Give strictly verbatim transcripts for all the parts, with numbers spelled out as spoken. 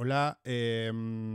Hola, eh,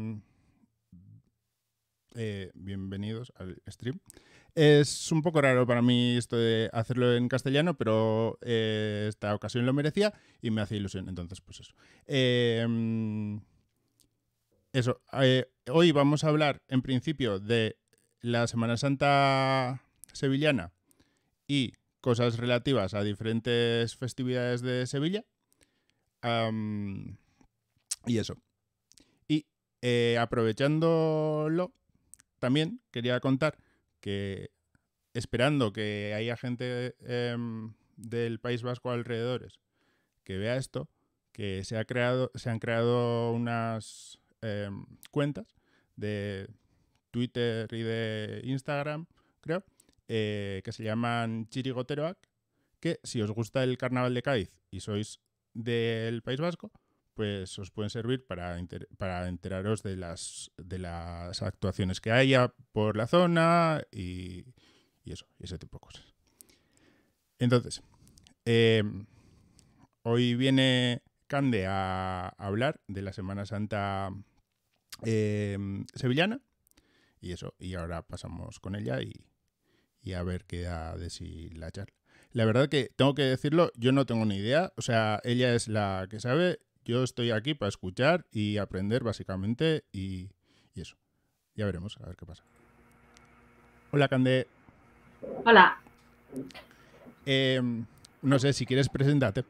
eh, bienvenidos al stream. Es un poco raro para mí esto de hacerlo en castellano, pero eh, esta ocasión lo merecía y me hace ilusión. Entonces, pues eso. Eh, eso, eh, hoy vamos a hablar en principio de la Semana Santa sevillana y cosas relativas a diferentes festividades de Sevilla. Um, y eso. Y eh, aprovechándolo, también quería contar que, esperando que haya gente eh, del País Vasco alrededores que vea esto, que se, ha creado, se han creado unas eh, cuentas de Twitter y de Instagram, creo, eh, que se llaman Chirigoteroac, que si os gusta el Carnaval de Cádiz y sois del País Vasco, pues os pueden servir para, enter para enteraros de las, de las actuaciones que haya por la zona y, y eso, y ese tipo de cosas. Entonces, eh, hoy viene Cande a, a hablar de la Semana Santa eh, sevillana y eso, y ahora pasamos con ella y, y a ver qué da de sí la charla. La verdad que tengo que decirlo, yo no tengo ni idea, o sea, ella es la que sabe, yo estoy aquí para escuchar y aprender básicamente y, y eso. Ya veremos, a ver qué pasa. Hola, Cande. Hola. Eh, no sé, si quieres, preséntate.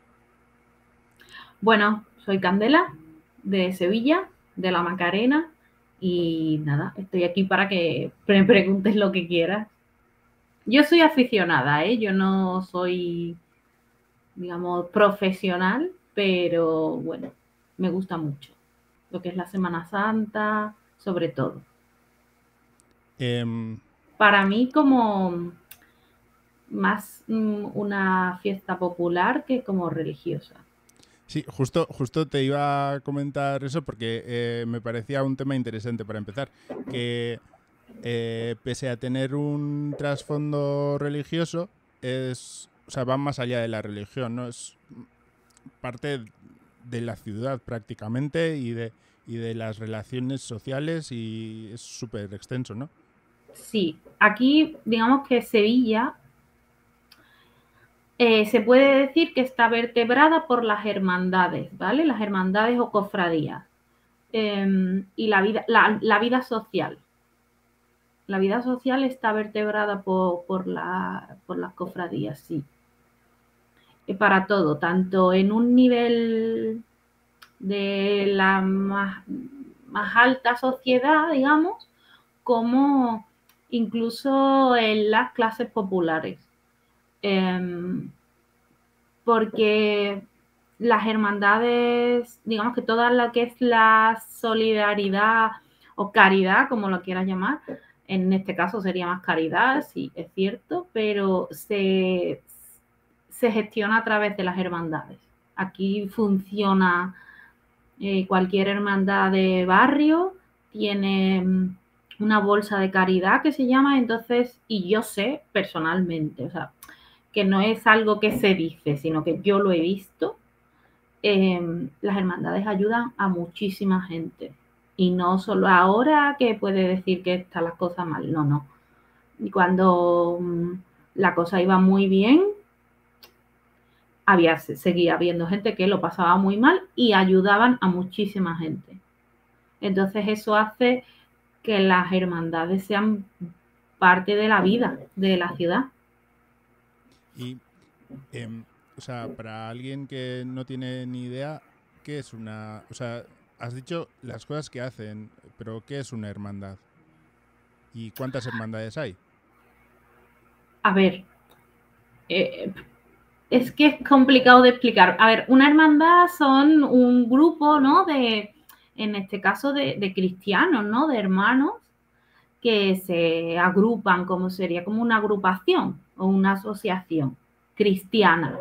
Bueno, soy Candela, de Sevilla, de la Macarena, y nada, estoy aquí para que me preguntes lo que quieras. Yo soy aficionada, ¿eh? Yo no soy, digamos, profesional, pero bueno, me gusta mucho lo que es la Semana Santa, sobre todo. Eh, Para mí como más mm, una fiesta popular que como religiosa. Sí, justo, justo te iba a comentar eso porque eh, me parecía un tema interesante para empezar. Que eh, pese a tener un trasfondo religioso, es, o sea, va más allá de la religión, ¿no? Es parte de la ciudad prácticamente y de, y de las relaciones sociales y es súper extenso, ¿no? Sí, aquí digamos que Sevilla eh, se puede decir que está vertebrada por las hermandades, ¿vale? Las hermandades o cofradías eh, y la vida, la, la vida social. La vida social está vertebrada por, por, la, por las cofradías, sí. Y para todo, tanto en un nivel de la más, más alta sociedad, digamos, como incluso en las clases populares. Eh, porque las hermandades, digamos que toda lo que es la solidaridad o caridad, como lo quieras llamar, en este caso sería más caridad, sí, es cierto, pero se, se gestiona a través de las hermandades. Aquí funciona eh, cualquier hermandad de barrio, tiene una bolsa de caridad que se llama, entonces, y yo sé personalmente, o sea, que no es algo que se dice, sino que yo lo he visto, eh, las hermandades ayudan a muchísima gente. Y no solo ahora que puede decir que están las cosas mal, no, no. Y cuando um, la cosa iba muy bien, había, seguía habiendo gente que lo pasaba muy mal y ayudaban a muchísima gente. Entonces eso hace que las hermandades sean parte de la vida de la ciudad. Y, eh, o sea, para alguien que no tiene ni idea, ¿qué es una...? O sea, has dicho las cosas que hacen, pero ¿qué es una hermandad? ¿Y cuántas hermandades hay? A ver, eh, es que es complicado de explicar. A ver, una hermandad son un grupo, ¿no? De, en este caso, de, de cristianos, ¿no? De hermanos que se agrupan, como sería como una agrupación o una asociación cristiana.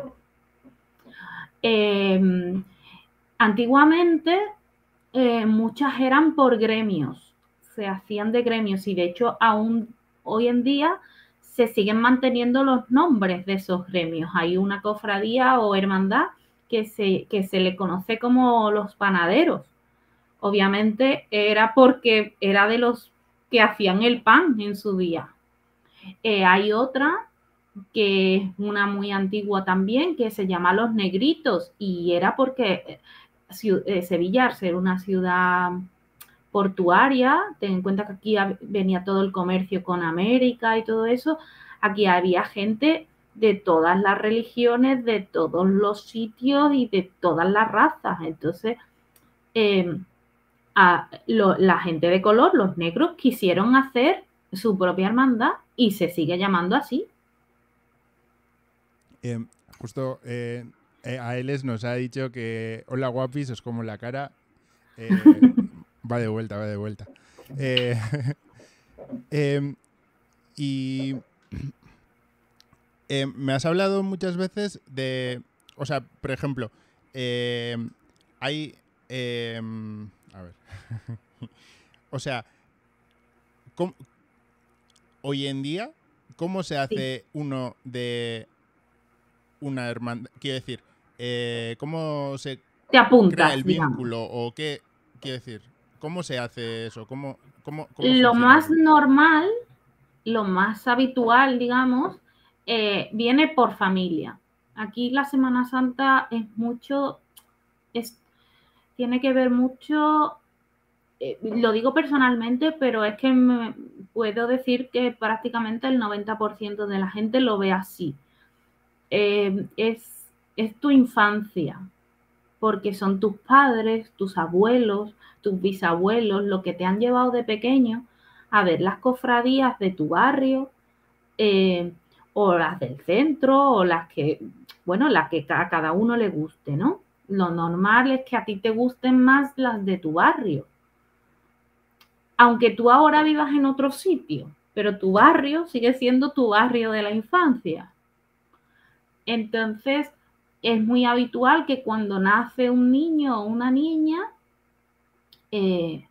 Eh, antiguamente, eh, muchas eran por gremios, se hacían de gremios y de hecho aún hoy en día se siguen manteniendo los nombres de esos gremios. Hay una cofradía o hermandad que se, que se le conoce como los panaderos, obviamente era porque era de los que hacían el pan en su día. Eh, hay otra que es una muy antigua también, que se llama Los Negritos, y era porque eh, Sevilla, al ser una ciudad portuaria, ten en cuenta que aquí venía todo el comercio con América y todo eso, aquí había gente de todas las religiones, de todos los sitios y de todas las razas. Entonces, eh, a lo, la gente de color, los negros, quisieron hacer su propia hermandad y se sigue llamando así. Eh, justo eh, eh, Aeles nos ha dicho que hola guapis, os como la cara. Eh, va de vuelta, va de vuelta. Eh, eh, y eh, me has hablado muchas veces de, o sea, por ejemplo, eh, hay, eh, a ver, o sea, ¿cómo, hoy en día, ¿cómo se hace sí. uno de una hermandad? Quiero decir, eh, ¿cómo se Te apuntas, crea el vínculo? Digamos. O qué, quiero decir, ¿cómo se hace eso? ¿Cómo, cómo, cómo Lo más eso? normal, lo más habitual, digamos, eh, viene por familia. Aquí la Semana Santa es mucho, es, tiene que ver mucho, eh, lo digo personalmente, pero es que me, puedo decir que prácticamente el noventa por ciento de la gente lo ve así. Eh, es, es tu infancia, porque son tus padres, tus abuelos, tus bisabuelos, lo que te han llevado de pequeño a ver las cofradías de tu barrio, eh, o las del centro, o las que, bueno, las que a cada uno le guste, ¿no? Lo normal es que a ti te gusten más las de tu barrio. Aunque tú ahora vivas en otro sitio, pero tu barrio sigue siendo tu barrio de la infancia. Entonces, es muy habitual que cuando nace un niño o una niña, eh,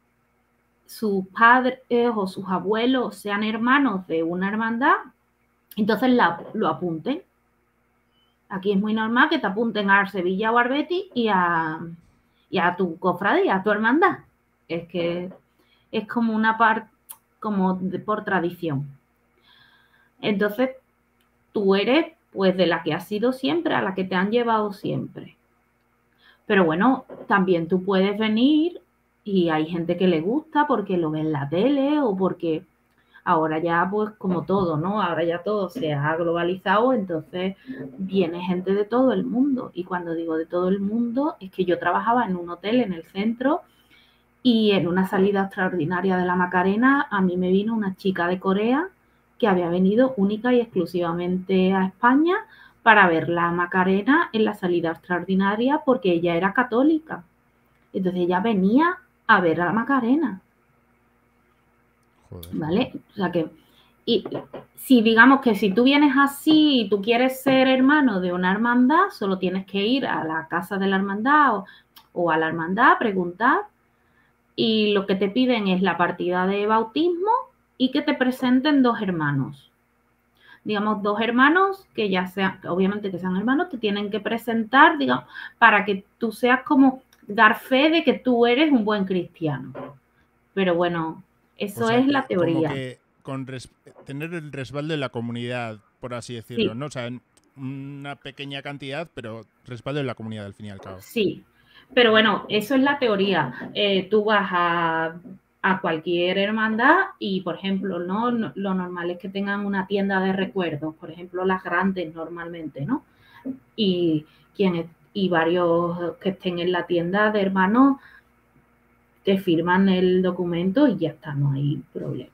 sus padres o sus abuelos sean hermanos de una hermandad, entonces la, lo apunten. Aquí es muy normal que te apunten a Sevilla o Arbeti y a, y a tu cofradía, a tu hermandad. Es que es como una parte, como de, por tradición. Entonces, tú eres pues de la que has sido siempre, a la que te han llevado siempre. Pero bueno, también tú puedes venir y hay gente que le gusta porque lo ve en la tele o porque ahora ya pues como todo, ¿no? Ahora ya todo se ha globalizado, entonces viene gente de todo el mundo. Y cuando digo de todo el mundo, es que yo trabajaba en un hotel en el centro y en una salida extraordinaria de la Macarena a mí me vino una chica de Corea que había venido única y exclusivamente a España para ver la Macarena en la salida extraordinaria porque ella era católica. Entonces ella venía a ver a la Macarena. Joder. ¿Vale? O sea que, y si digamos que si tú vienes así y tú quieres ser hermano de una hermandad, solo tienes que ir a la casa de la hermandad o, o a la hermandad a preguntar y lo que te piden es la partida de bautismo y que te presenten dos hermanos. Digamos, dos hermanos que ya sean, obviamente que sean hermanos, te tienen que presentar, digamos, para que tú seas como dar fe de que tú eres un buen cristiano. Pero bueno, eso o sea, es la teoría. Como que con tener el respaldo de la comunidad, por así decirlo, sí. ¿no? O sea, una pequeña cantidad, pero respaldo de la comunidad al fin y al cabo. Sí, pero bueno, eso es la teoría. Eh, tú vas a, a cualquier hermandad y, por ejemplo, ¿no? Lo normal es que tengan una tienda de recuerdos, por ejemplo, las grandes normalmente, ¿no? Y, quienes, y varios que estén en la tienda de hermanos te firman el documento y ya está, no hay problema.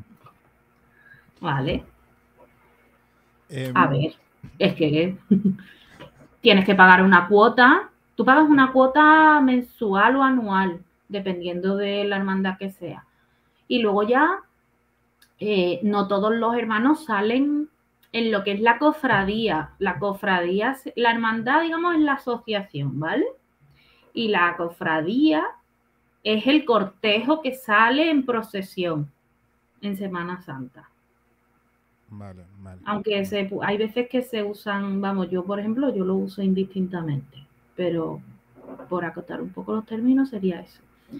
Vale. Eh, a ver, es que tienes que pagar una cuota. Tú pagas una cuota mensual o anual, dependiendo de la hermandad que sea. Y luego ya, eh, no todos los hermanos salen en lo que es la cofradía. La cofradía, la hermandad, digamos, es la asociación, ¿vale? Y la cofradía es el cortejo que sale en procesión en Semana Santa. Vale, vale. Aunque se, hay veces que se usan, vamos, yo por ejemplo, yo lo uso indistintamente, pero por acotar un poco los términos sería eso.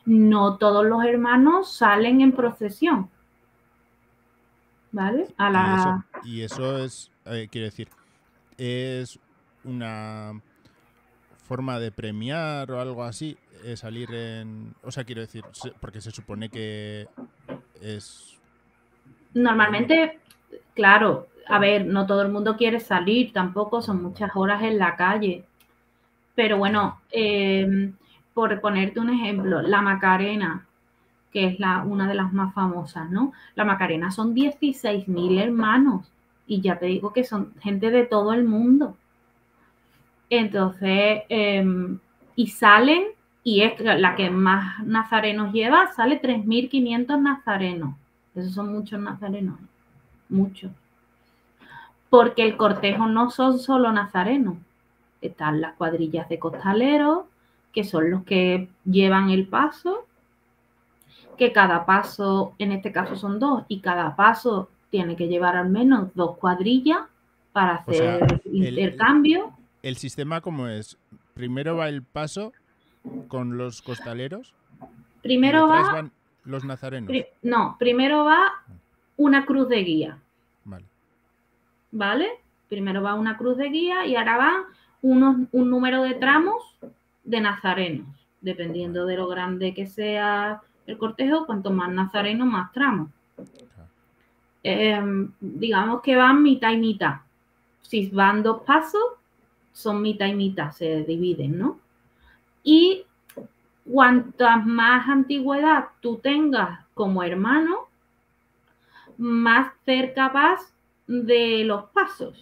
no todos los hermanos salen en procesión, ¿vale? A la... Y eso, y eso es, eh, quiero decir, es una forma de premiar o algo así, eh, salir en... O sea, quiero decir, se, porque se supone que es... Normalmente, bueno, claro, a ver, no todo el mundo quiere salir, tampoco son muchas horas en la calle. Pero bueno, eh, por ponerte un ejemplo, la Macarena, que es la, una de las más famosas, ¿no? La Macarena son dieciséis mil hermanos y ya te digo que son gente de todo el mundo. Entonces, eh, y salen, y es la que más nazarenos lleva, sale tres mil quinientos nazarenos. Esos son muchos nazarenos, muchos. Porque el cortejo no son solo nazarenos. Están las cuadrillas de costaleros, que son los que llevan el paso, que cada paso, en este caso son dos, y cada paso tiene que llevar al menos dos cuadrillas para hacer o sea, intercambio. El, el sistema, ¿cómo es? Primero va el paso con los costaleros. Primero y detrás va, van los nazarenos. Pri, no, primero va una cruz de guía. Vale. ¿Vale? Primero va una cruz de guía y ahora van unos, un número de tramos de nazarenos. Dependiendo vale. de lo grande que sea el cortejo, cuanto más nazarenos, más tramos. Okay. Eh, digamos que van mitad y mitad. Si van dos pasos, son mitad y mitad, se dividen, ¿no? Y cuantas más antigüedad tú tengas como hermano, más cerca vas de los pasos.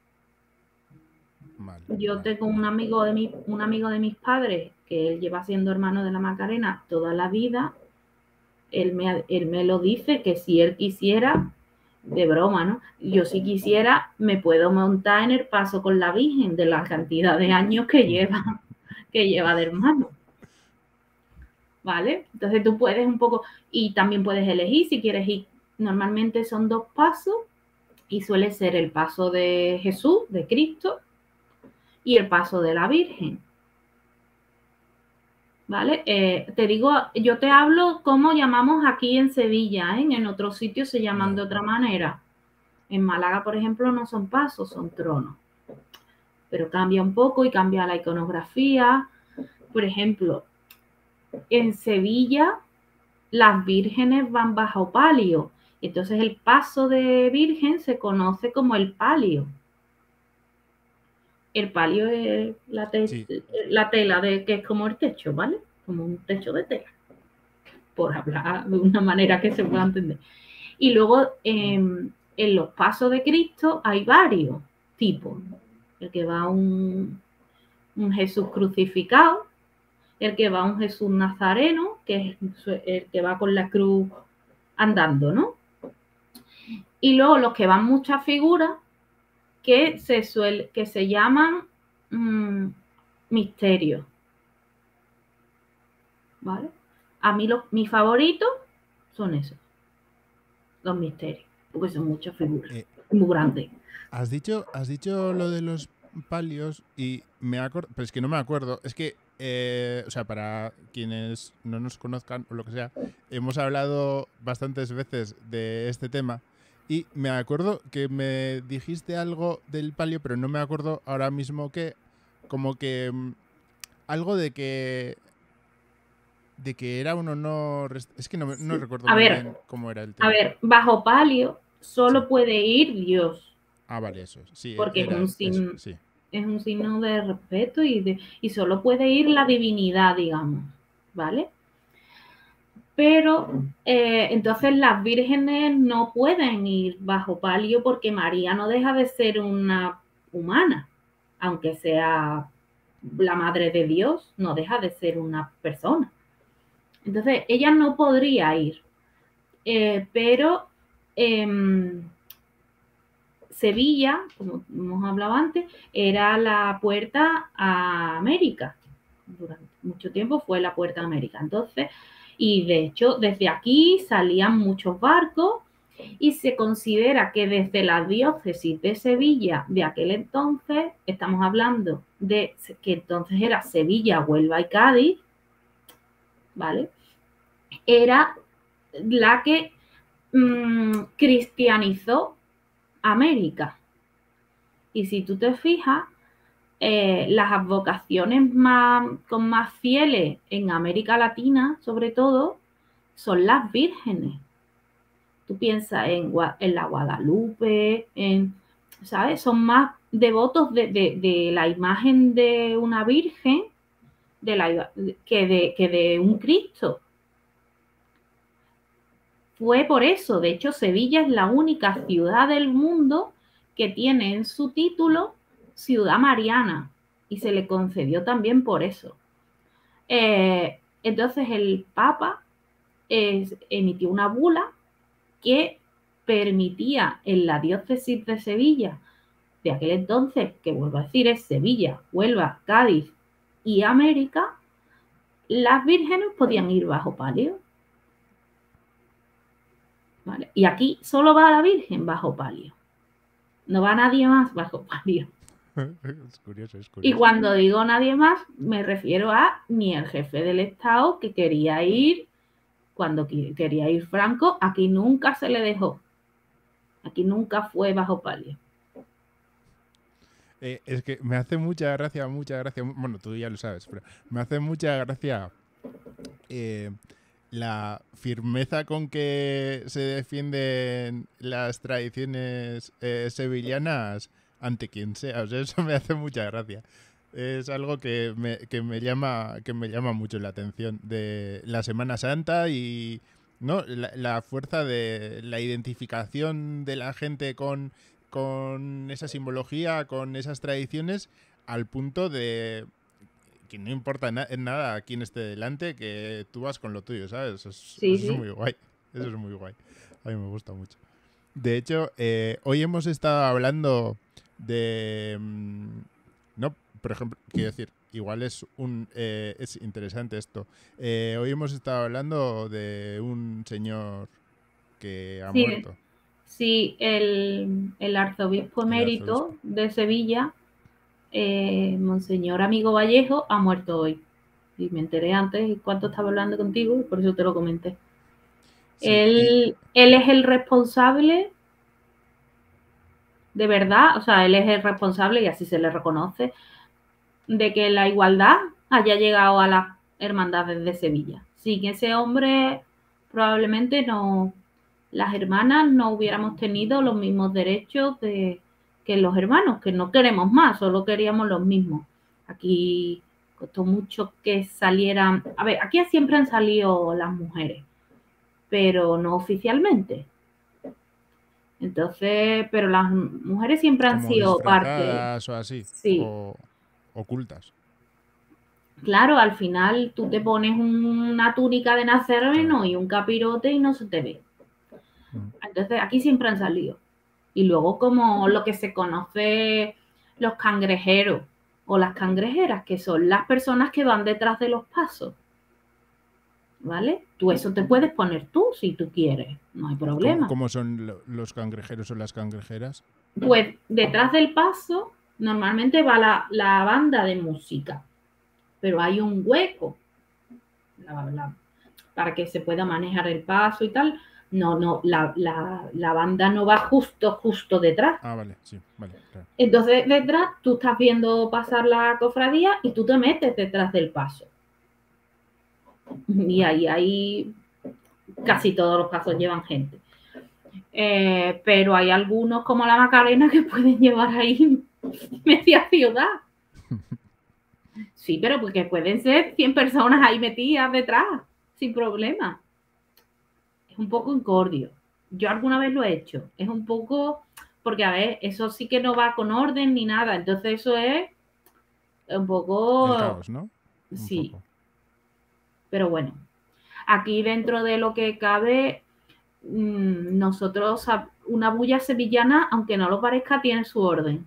Vale, Yo vale. tengo un amigo, de mi, un amigo de mis padres que él lleva siendo hermano de la Macarena toda la vida. Él me, él me lo dice que si él quisiera, de broma, ¿no? Yo si quisiera me puedo montar en el paso con la Virgen de la cantidad de años que lleva, que lleva de hermano. ¿Vale? Entonces tú puedes un poco, y también puedes elegir si quieres ir. Normalmente son dos pasos y suele ser el paso de Jesús, de Cristo, y el paso de la Virgen. ¿Vale? Eh, te digo, yo te hablo cómo llamamos aquí en Sevilla, ¿eh? En otros sitios se llaman de otra manera. En Málaga, por ejemplo, no son pasos, son tronos. Pero cambia un poco y cambia la iconografía. Por ejemplo, en Sevilla las vírgenes van bajo palio. Entonces el paso de virgen se conoce como el palio. El palio es la, te sí. la tela de que es como el techo, ¿vale? Como un techo de tela, por hablar de una manera que se pueda entender. Y luego eh, en los pasos de Cristo hay varios tipos. El que va un, un Jesús crucificado, el que va un Jesús nazareno, que es el que va con la cruz andando, ¿no? Y luego los que van muchas figuras, que se, suele, que se llaman mmm, misterios. ¿Vale? A mí los, mis favoritos son esos, los misterios, porque son muchas figuras, eh, muy grandes. Has dicho, has dicho lo de los palios y me acuerdo, pero es que no me acuerdo, es que, eh, o sea, para quienes no nos conozcan o lo que sea, hemos hablado bastantes veces de este tema. Y me acuerdo que me dijiste algo del palio, pero no me acuerdo ahora mismo qué. Como que um, algo de que de que era un honor. Es que no, no recuerdo a muy ver, bien cómo era el tema. A ver, bajo palio solo sí. puede ir Dios. Ah, vale, eso. Sí, porque era, es, un signo, eso, sí. es un signo de respeto y, de, y solo puede ir la divinidad, digamos. ¿Vale? Pero eh, entonces las vírgenes no pueden ir bajo palio porque María no deja de ser una humana, aunque sea la madre de Dios, no deja de ser una persona. Entonces ella no podría ir, eh, pero eh, Sevilla, como hemos hablado antes, era la puerta a América. Durante mucho tiempo fue la puerta a América. Entonces, y de hecho, desde aquí salían muchos barcos y se considera que desde la diócesis de Sevilla de aquel entonces, estamos hablando de que entonces era Sevilla, Huelva y Cádiz, ¿vale? Era la que mmm, cristianizó América. Y si tú te fijas, eh, las advocaciones más, con más fieles en América Latina, sobre todo, son las vírgenes. Tú piensas en, en la Guadalupe, en, ¿sabes? Son más devotos de, de, de la imagen de una virgen de la, que, de, que de un Cristo. Fue por eso, de hecho, Sevilla es la única ciudad del mundo que tiene en su título ciudad mariana y se le concedió también por eso. Eh, entonces el Papa eh, emitió una bula que permitía en la diócesis de Sevilla de aquel entonces, que vuelvo a decir es Sevilla, Huelva, Cádiz y América, las vírgenes podían ir bajo palio. ¿Vale? Y aquí solo va la Virgen bajo palio. No va nadie más bajo palio. Es curioso, es curioso. Y cuando digo nadie más, me refiero a ni el jefe del Estado que quería ir, cuando quería ir Franco, aquí nunca se le dejó. Aquí nunca fue bajo palio. Eh, es que me hace mucha gracia, mucha gracia. Bueno, tú ya lo sabes, pero me hace mucha gracia eh, la firmeza con que se defienden las tradiciones eh, sevillanas ante quien sea. O sea, eso me hace mucha gracia. Es algo que me, que me llama que me llama mucho la atención de la Semana Santa y no la, la fuerza de la identificación de la gente con, con esa simbología, con esas tradiciones, al punto de que no importa na en nada quién esté delante, que tú vas con lo tuyo, ¿sabes? Eso es, Sí, eso sí. es muy guay. Eso es muy guay. A mí me gusta mucho. De hecho, eh, hoy hemos estado hablando de... No, por ejemplo, quiero decir, igual es un eh, es interesante esto. Eh, hoy hemos estado hablando de un señor que ha Sí, muerto. sí el, el arzobispo El emérito arzobispo. de Sevilla, eh, Monseñor Amigo Vallejo, ha muerto hoy. Y me enteré antes cuánto estaba hablando contigo, y por eso te lo comenté. Sí, él, y... él es el responsable, de verdad, o sea, él es el responsable, y así se le reconoce, de que la igualdad haya llegado a las hermandades de Sevilla. Sin ese hombre, probablemente no, las hermanas no hubiéramos tenido los mismos derechos de, que los hermanos, que no queremos más, solo queríamos los mismos. Aquí costó mucho que salieran, a ver, aquí siempre han salido las mujeres, pero no oficialmente. Entonces, pero las mujeres siempre han como sido parte. disfrazadas o así, Sí. o ocultas. Claro, al final tú te pones una túnica de nazareno Claro. y un capirote y no se te ve. Mm. Entonces, aquí siempre han salido. Y luego como lo que se conoce los cangrejeros o las cangrejeras, que son las personas que van detrás de los pasos. ¿Vale? Tú eso te puedes poner tú si tú quieres, no hay problema. ¿Cómo, cómo son lo, los cangrejeros o las cangrejeras? Pues detrás del paso normalmente va la, la banda de música, pero hay un hueco la, la, para que se pueda manejar el paso y tal. No, no, la, la, la banda no va justo, justo detrás. Ah, vale, sí, vale, claro. Entonces detrás tú estás viendo pasar la cofradía y tú te metes detrás del paso. Y ahí, ahí casi todos los pasos llevan gente. Eh, pero hay algunos como la Macarena que pueden llevar ahí media ciudad. Sí, pero porque pueden ser cien personas ahí metidas detrás, sin problema. Es un poco incordio. Yo alguna vez lo he hecho. Es un poco, porque a ver, eso sí que no va con orden ni nada. Entonces eso es un poco... El caos, ¿no? Un sí. poco. Pero bueno, aquí dentro de lo que cabe, nosotros, una bulla sevillana, aunque no lo parezca, tiene su orden.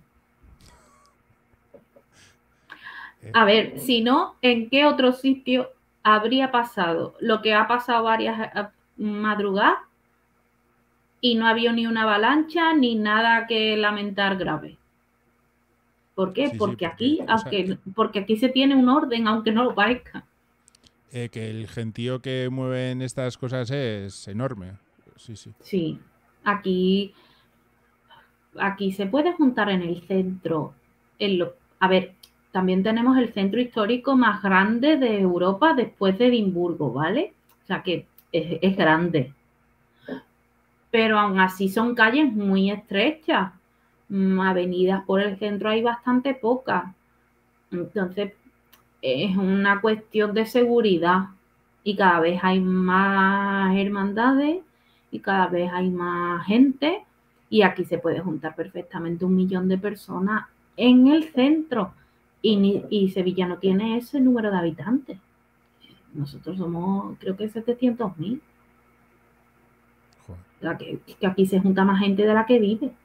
A ver, si no, ¿en qué otro sitio habría pasado lo que ha pasado varias madrugadas y no había ni una avalancha ni nada que lamentar grave? ¿Por qué? Sí, porque, sí, porque, aquí, o sea, aunque, porque aquí se tiene un orden, aunque no lo parezca. Eh, que el gentío que mueven estas cosas es enorme. Sí, sí. Sí, aquí, aquí se puede juntar en el centro. En lo, a ver, también tenemos el centro histórico más grande de Europa después de Edimburgo, ¿vale? O sea que es, es grande. Pero aún así son calles muy estrechas. Mm, Avenidas por el centro hay bastante pocas. Entonces, es una cuestión de seguridad y cada vez hay más hermandades y cada vez hay más gente y aquí se puede juntar perfectamente un millón de personas en el centro y, ni, y Sevilla no tiene ese número de habitantes. Nosotros somos, creo que setecientos mil. Que, que aquí se junta más gente de la que vive.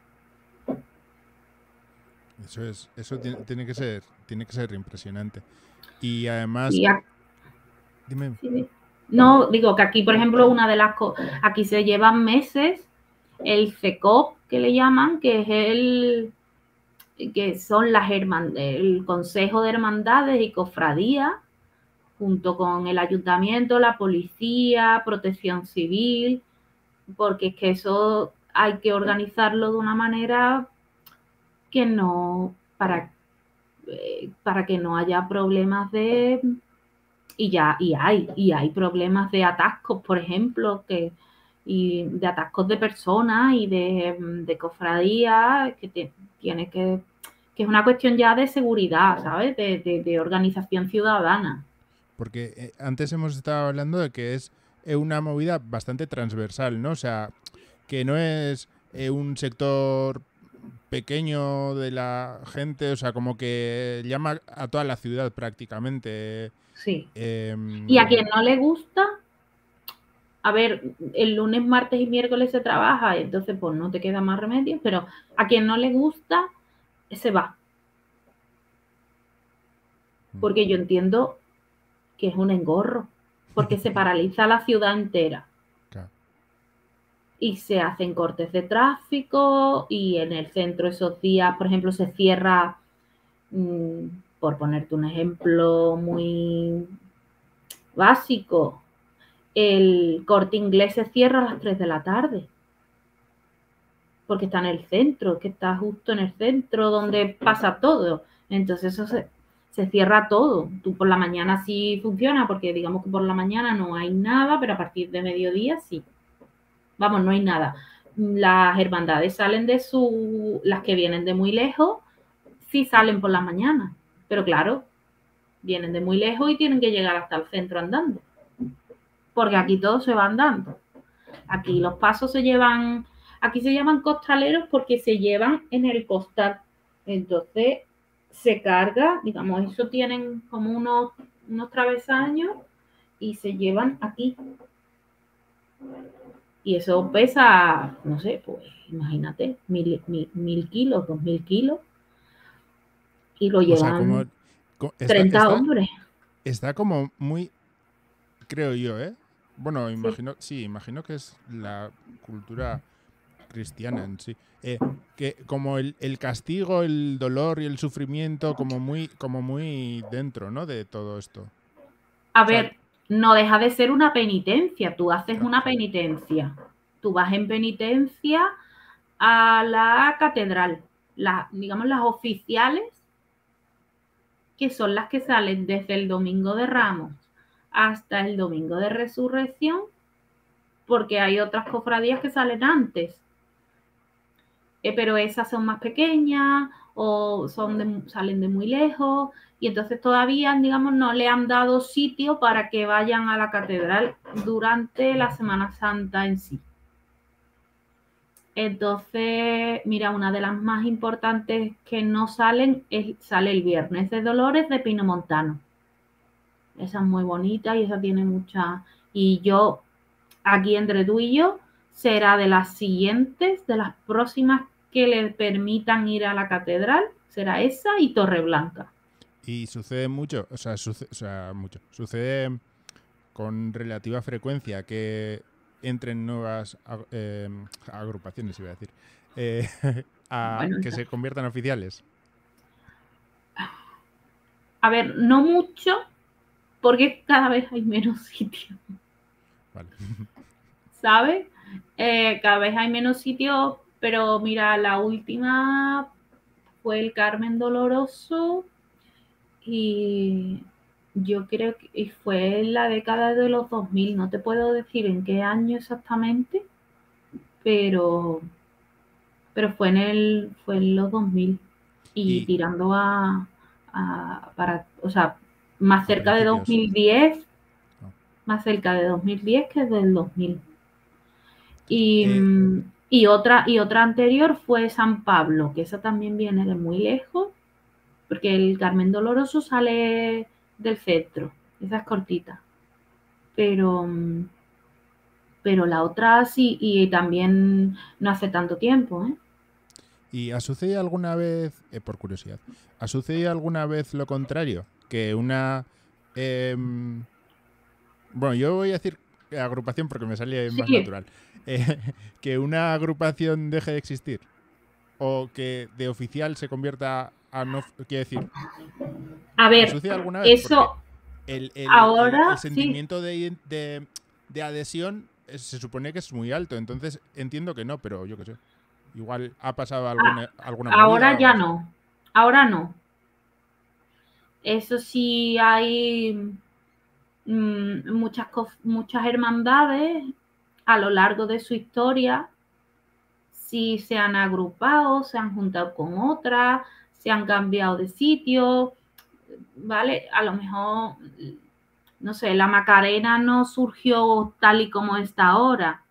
Eso es, eso tiene, tiene que ser, tiene que ser impresionante. Y además, Sí, a, dime. sí, no, digo que aquí, por ejemplo, una de las cosas, aquí se llevan meses el FECOP, que le llaman, que es el que son las hermandades, el Consejo de Hermandades y Cofradías, junto con el ayuntamiento, la policía, protección civil, porque es que eso hay que organizarlo de una manera que no, para, eh, para que no haya problemas de, y ya, y hay, y hay problemas de atascos, por ejemplo, que y de atascos de personas y de, de cofradías, que te, tiene que, que es una cuestión ya de seguridad, ¿sabes? De, de, de organización ciudadana. Porque eh, antes hemos estado hablando de que es eh, una movida bastante transversal, ¿no? O sea, que no es eh, un sector pequeño de la gente, o sea, como que llama a toda la ciudad prácticamente. Sí. Eh, Y a quien no le gusta, a ver, el lunes, martes y miércoles se trabaja, y entonces pues no te queda más remedio, pero a quien no le gusta, se va. Porque yo entiendo que es un engorro, porque se paraliza la ciudad entera. claro. Y se hacen cortes de tráfico y en el centro esos días, por ejemplo, se cierra, mmm, por ponerte un ejemplo muy básico, el Corte Inglés se cierra a las tres de la tarde. Porque está en el centro, que está justo en el centro donde pasa todo. Entonces eso se, se cierra todo. Tú por la mañana sí funciona, porque digamos que por la mañana no hay nada, pero a partir de mediodía sí. Vamos, no hay nada. Las hermandades salen de su, las que vienen de muy lejos, sí salen por la mañana. Pero claro, vienen de muy lejos y tienen que llegar hasta el centro andando. Porque aquí todo se va andando. Aquí los pasos se llevan, aquí se llaman costaleros porque se llevan en el costal. Entonces se carga, digamos, eso tienen como unos, unos travesaños y se llevan aquí. Y eso pesa, no sé, pues imagínate, mil, mil, mil kilos, dos mil kilos. Y lo O sea, como, llevan como está, treinta está, hombres. está como muy, creo yo, ¿eh? Bueno, Sí. imagino, sí, imagino que es la cultura cristiana en sí. Eh, que como el, el castigo, el dolor y el sufrimiento, como muy, como muy dentro, ¿no? De todo esto. A O sea, ver, no deja de ser una penitencia. Tú haces claro, una penitencia. Tú vas en penitencia a la catedral. La, digamos las oficiales, que son las que salen desde el Domingo de Ramos hasta el Domingo de Resurrección, porque hay otras cofradías que salen antes. Eh, pero esas son más pequeñas o son de, salen de muy lejos y entonces todavía, digamos, no le han dado sitio para que vayan a la catedral durante la Semana Santa en sí. Entonces, mira, una de las más importantes que no salen es, sale el Viernes de Dolores de Pino Montano. Esa es muy bonita y esa tiene mucha... Y yo, aquí entre tú y yo, será de las siguientes, de las próximas que le permitan ir a la catedral, será esa y Torreblanca. y sucede mucho, o sea, suce, o sea, mucho. Sucede con relativa frecuencia que entren nuevas eh, agrupaciones, iba a decir, eh, a, Bueno, que se conviertan oficiales. a ver, no mucho, porque cada vez hay menos sitios. Vale. ¿Sabes? Eh, cada vez hay menos sitios, pero mira, la última fue el Carmen Doloroso y yo creo que fue en la década de los dos mil, no te puedo decir en qué año exactamente, pero, pero fue en el fue en los dos mil y, Y tirando a, a para, o sea, más a cerca de principios. dos mil diez, No. más cerca de dos mil diez que del dos mil. Y, Eh, y, otra, y otra anterior fue San Pablo, que esa también viene de muy lejos, porque el Carmen Doloroso sale del centro, esa es cortita. Pero, pero la otra sí, y también no hace tanto tiempo, ¿eh? ¿Y ha sucedido alguna vez, eh, por curiosidad, ha sucedido alguna vez lo contrario? Que una... Eh, bueno, yo voy a decir agrupación porque me salía más Sí. natural. Eh, que una agrupación deje de existir. O que de oficial se convierta a no... Quiero decir, A ¿ha ver, sucedido alguna vez? Porque eso el, el, el, el ahora sí. sentimiento de, de, de adhesión se supone que es muy alto. Entonces entiendo que no, pero yo qué sé. Igual ha pasado alguna, alguna Ahora movida o ya no sé. no. Ahora no. Eso sí hay mmm, muchas, muchas hermandades a lo largo de su historia, sí se han agrupado, se han juntado con otras, se han cambiado de sitio, ¿vale? A lo mejor, no sé, la Macarena no surgió tal y como está ahora,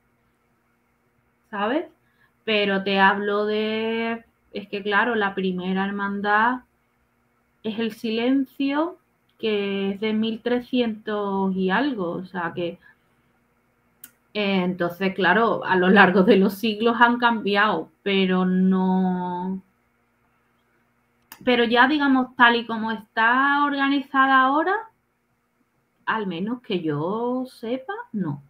¿sabes? Pero te hablo de, es que claro, la primera hermandad es el Silencio, que es de mil trescientos y algo, o sea que eh, entonces, claro, a lo largo de los siglos han cambiado, pero no, pero ya digamos tal y como está organizada ahora, al menos que yo sepa, no.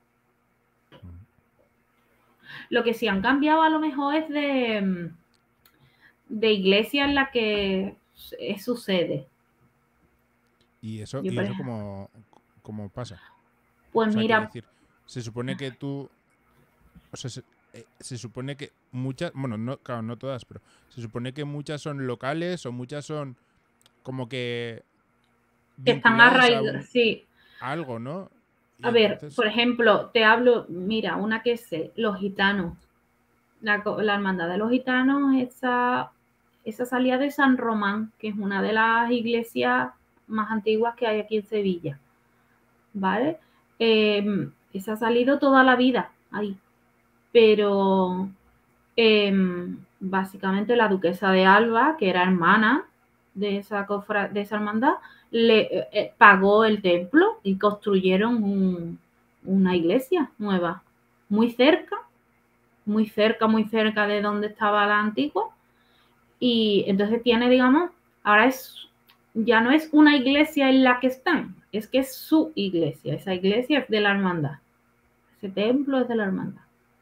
Lo que sí han cambiado a lo mejor es de, de iglesia en la que sucede. ¿Y eso, Yo, y por eso ejemplo, cómo, cómo pasa? pues O sea, quiero mira, decir, se supone que tú... O sea, se, eh, se supone que muchas... Bueno, no, claro, no todas, pero se supone que muchas son locales o muchas son como que que están vinculadas a arraigadas, un sí. a algo, ¿no? Y A ver, entonces... por ejemplo, te hablo, mira, una que sé, los gitanos. La, la hermandad de los gitanos, esa, esa salía de San Román, que es una de las iglesias más antiguas que hay aquí en Sevilla, ¿vale? Eh, esa ha salido toda la vida ahí, pero eh, básicamente la duquesa de Alba, que era hermana de esa, cofra, de esa hermandad, le eh, pagó el templo y construyeron un, una iglesia nueva, muy cerca, muy cerca, muy cerca de donde estaba la antigua. Y entonces tiene, digamos, ahora es, ya no es una iglesia en la que están, es que es su iglesia, esa iglesia es de la hermandad, ese templo es de la hermandad.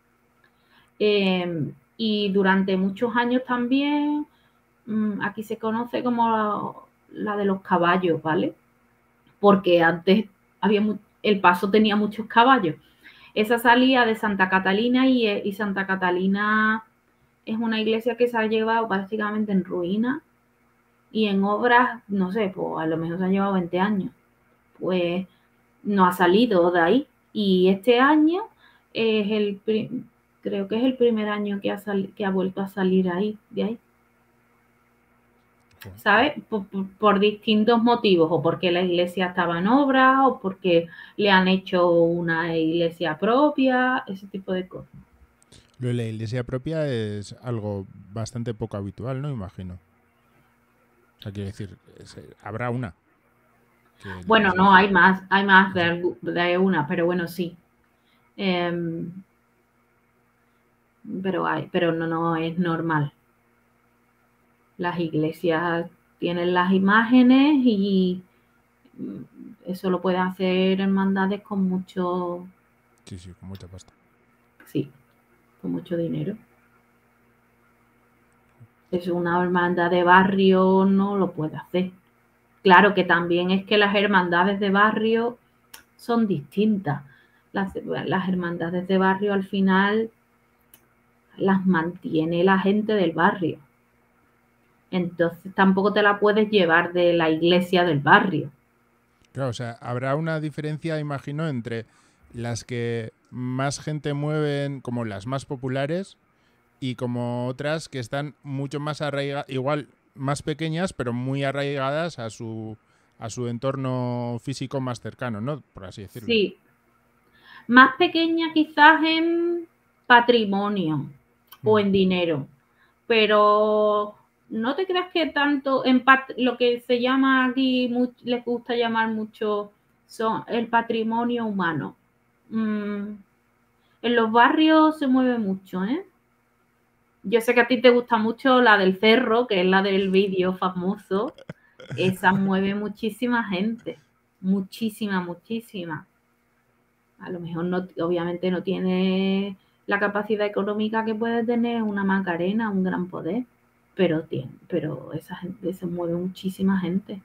Eh, y durante muchos años también, mmm, aquí se conoce como la, la de los caballos, ¿vale? Porque antes había el paso tenía muchos caballos. Esa salía de Santa Catalina y, y Santa Catalina es una iglesia que se ha llevado prácticamente en ruina y en obras, no sé, pues a lo mejor se han llevado veinte años. Pues no ha salido de ahí. Y este año es el, creo que es el primer año que ha, sal, que ha vuelto a salir ahí, de ahí. ¿Sabes? Por, por, por, distintos motivos, o porque la iglesia estaba en obra, o porque le han hecho una iglesia propia, ese tipo de cosas. Lo de la iglesia propia es algo bastante poco habitual, ¿no? Imagino. O sea, quiero decir, es, habrá una. Que Bueno, se, no, hay más, hay más que se, de, de una, pero bueno, sí. Eh, pero hay, pero no, no es normal. Las iglesias tienen las imágenes y eso lo pueden hacer hermandades con mucho, sí, sí, con mucha pasta. sí, con mucho dinero. Es una hermandad de barrio, no lo puede hacer. claro que también es que las hermandades de barrio son distintas. Las, las hermandades de barrio al final las mantiene la gente del barrio. Entonces tampoco te la puedes llevar de la iglesia del barrio. Claro, o sea, habrá una diferencia, imagino, entre las que más gente mueven, como las más populares, y como otras que están mucho más arraigadas, igual más pequeñas, pero muy arraigadas a su, a su entorno físico más cercano, ¿no? Por así decirlo. Sí. Más pequeña quizás en patrimonio mm. o en dinero, pero no te creas que tanto en lo que se llama aquí, les gusta llamar mucho son el patrimonio humano. Mm, en los barrios se mueve mucho, ¿eh? Yo sé que a ti te gusta mucho la del cerro, que es la del vídeo famoso. Esa mueve muchísima gente, muchísima, muchísima. A lo mejor no, obviamente no tiene la capacidad económica que puede tener una Macarena, un Gran Poder, pero tiene, pero esa gente se mueve muchísima gente.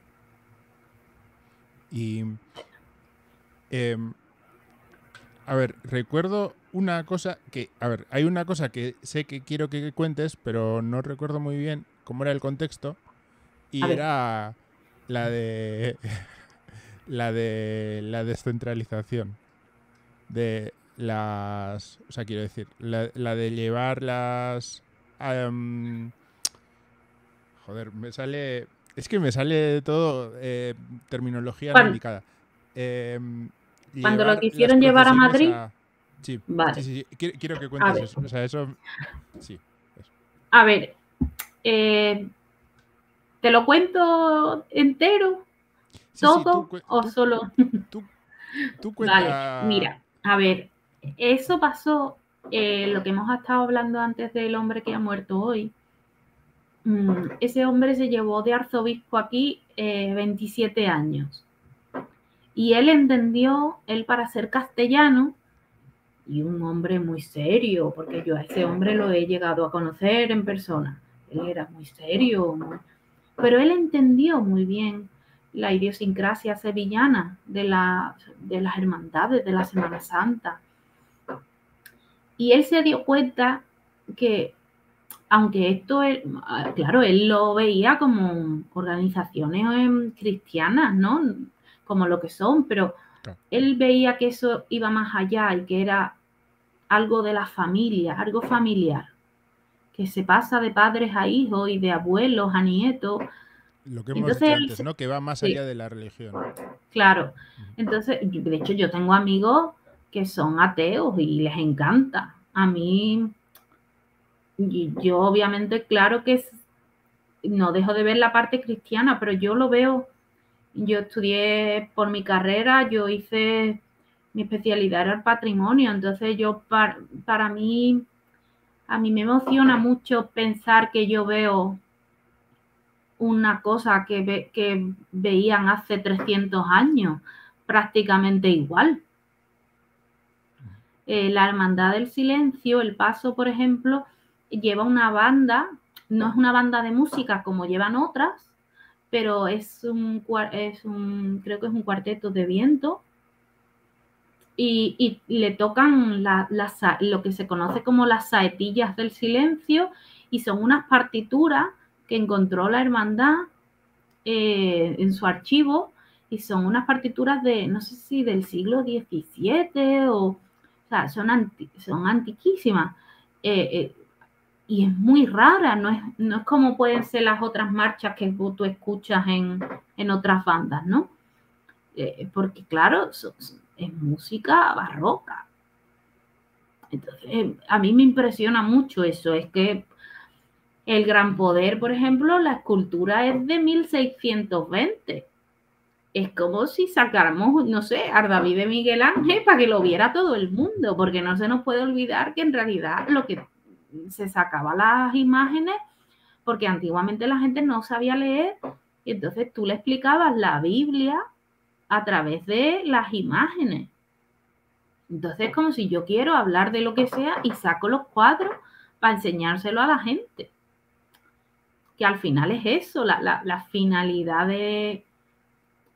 Y eh, a ver, recuerdo una cosa que, a ver, hay una cosa que sé que quiero que cuentes, pero no recuerdo muy bien cómo era el contexto, y era la de la de la descentralización de las, o sea, quiero decir, la, la de llevar las um, joder, me sale, es que me sale todo eh, terminología no indicada. Eh, Cuando lo quisieron llevar a Madrid. A, sí, vale. sí, sí, sí, quiero que cuentes eso. O sea, eso, sí. Eso. A ver, eh, ¿te lo cuento entero? Sí, ¿Todo sí, tú, o tú, solo? Tú, tú cuenta... Vale, mira, a ver, eso pasó, eh, lo que hemos estado hablando antes del hombre que ha muerto hoy. Mm, ese hombre se llevó de arzobispo aquí eh, veintisiete años. Y él entendió, él para ser castellano, y un hombre muy serio, porque yo a ese hombre lo he llegado a conocer en persona. Él era muy serio, muy, pero él entendió muy bien la idiosincrasia sevillana de, la, de las hermandades de la Semana Santa. Y él se dio cuenta que, aunque esto, es, claro, él lo veía como organizaciones cristianas, ¿no? Como lo que son, pero claro, él veía que eso iba más allá y que era algo de la familia, algo familiar, que se pasa de padres a hijos y de abuelos a nietos. Lo que hemos Entonces, dicho antes, ¿no? Que va más allá sí. de la religión. Claro. Entonces, de hecho, yo tengo amigos que son ateos y les encanta. A mí, yo obviamente, claro que es, no dejo de ver la parte cristiana, pero yo lo veo, yo estudié por mi carrera, yo hice, mi especialidad era el patrimonio, entonces yo, para, para mí, a mí me emociona mucho pensar que yo veo una cosa que, ve, que veían hace trescientos años, prácticamente igual. Eh, la Hermandad del Silencio, el Paso, por ejemplo, lleva una banda, no es una banda de música como llevan otras, pero es un, es un creo que es un cuarteto de viento, y, y le tocan la, la, lo que se conoce como las saetillas del silencio, y son unas partituras que encontró la hermandad eh, en su archivo, y son unas partituras de, no sé si del siglo diecisiete o, o sea, son, anti, son antiquísimas, eh, eh, y es muy rara, no es, no es como pueden ser las otras marchas que tú escuchas en, en otras bandas, ¿no? Eh, porque claro, son, es música barroca. Entonces, eh, a mí me impresiona mucho eso, es que el Gran Poder, por ejemplo, la escultura es de mil seiscientos veinte. Es como si sacáramos, no sé, a David de Miguel Ángel para que lo viera todo el mundo, porque no se nos puede olvidar que en realidad lo que se sacaba las imágenes, porque antiguamente la gente no sabía leer, y entonces tú le explicabas la Biblia a través de las imágenes. Entonces es como si yo quiero hablar de lo que sea y saco los cuadros para enseñárselo a la gente. Que al final es eso, la, la, la finalidad de,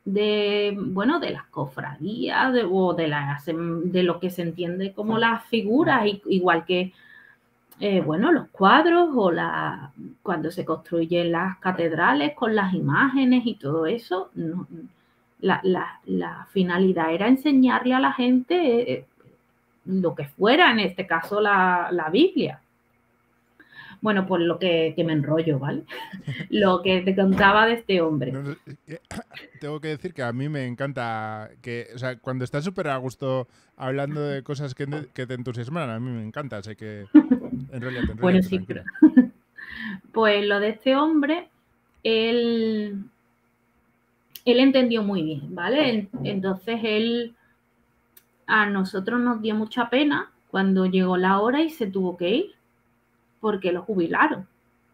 de, bueno, de las cofradías de, o de, las, de lo que se entiende como las figuras, igual que, eh, bueno, los cuadros o la, cuando se construyen las catedrales con las imágenes y todo eso. No, la, la, la, finalidad era enseñarle a la gente eh, lo que fuera, en este caso la, la Biblia. Bueno, pues lo que, que, me enrollo, ¿vale? Lo que te contaba de este hombre. No, eh, tengo que decir que a mí me encanta que, o sea, cuando estás súper a gusto hablando de cosas que, que, te entusiasman, a mí me encanta, así que enróllate, enróllate, bueno, sí, tranquila. Pero... pues lo de este hombre, él, él entendió muy bien, ¿vale? Entonces él, a nosotros nos dio mucha pena cuando llegó la hora y se tuvo que ir, porque lo jubilaron.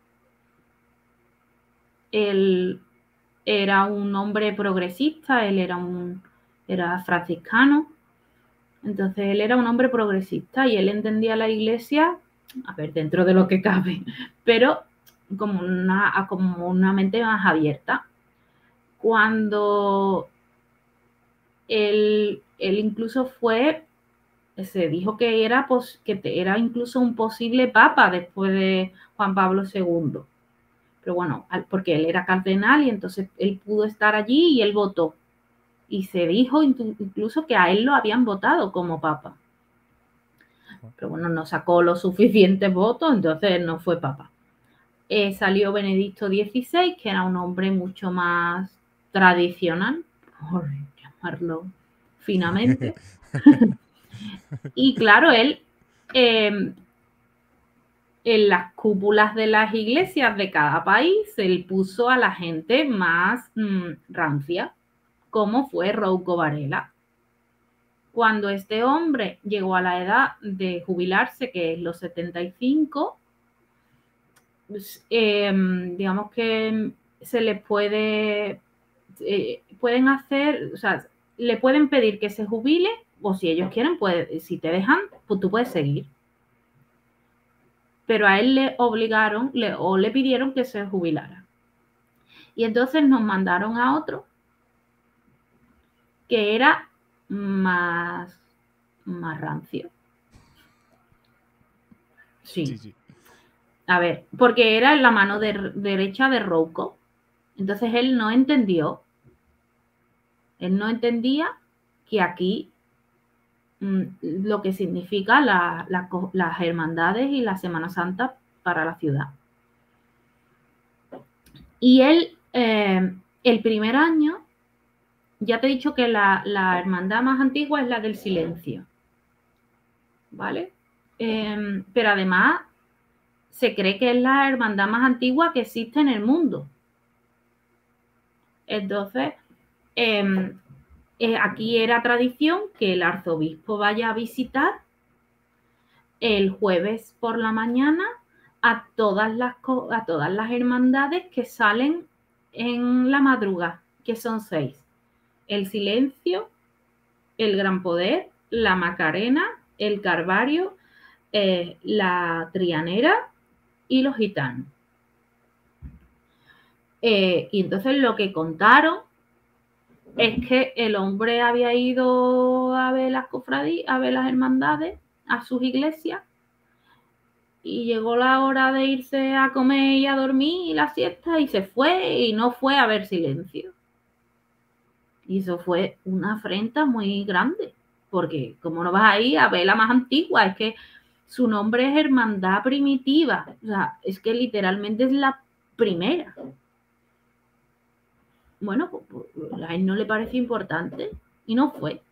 Él era un hombre progresista, él era un era franciscano, entonces él era un hombre progresista y él entendía la iglesia, a ver, dentro de lo que cabe, pero como una, como una mente más abierta. Cuando él, él incluso fue, se dijo que era, que era incluso un posible papa después de Juan Pablo segundo. Pero bueno, porque él era cardenal y entonces él pudo estar allí y él votó. Y se dijo incluso que a él lo habían votado como papa. Pero bueno, no sacó los suficientes votos, entonces no fue papa. Eh, salió Benedicto dieciséis, que era un hombre mucho más tradicional, por llamarlo finamente. Y claro, él eh, en las cúpulas de las iglesias de cada país, él puso a la gente más mmm, rancia, como fue Rouco Varela. Cuando este hombre llegó a la edad de jubilarse, que es los setenta y cinco, pues, eh, digamos que se le puede, eh, pueden hacer, o sea, le pueden pedir que se jubile, o si ellos quieren, pues, si te dejan, pues tú puedes seguir. Pero a él le obligaron le, o le pidieron que se jubilara. Y entonces nos mandaron a otro que era más, más rancio. Sí. sí, sí. A ver, porque era la mano de, derecha de Rouco. Entonces él no entendió. Él no entendía que aquí mmm, lo que significa la, la, las hermandades y la Semana Santa para la ciudad. Y él, eh, el primer año, ya te he dicho que la, la hermandad más antigua es la del silencio, ¿vale? Eh, pero además se cree que es la hermandad más antigua que existe en el mundo. Entonces, eh, eh, aquí era tradición que el arzobispo vaya a visitar el jueves por la mañana a todas las, a todas las hermandades que salen en la madrugada, que son seis. El Silencio, el Gran Poder, la Macarena, el Calvario, eh, la Trianera y los Gitanos. Eh, y entonces lo que contaron es que el hombre había ido a ver las cofradías, a ver las hermandades, a sus iglesias, y llegó la hora de irse a comer y a dormir y la siesta y se fue y no fue a ver Silencio. Y eso fue una afrenta muy grande, porque como no vas a ir a ver la más antigua, es que su nombre es Hermandad Primitiva, o sea, es que literalmente es la primera. Bueno, pues, pues a él no le pareció importante y no fue.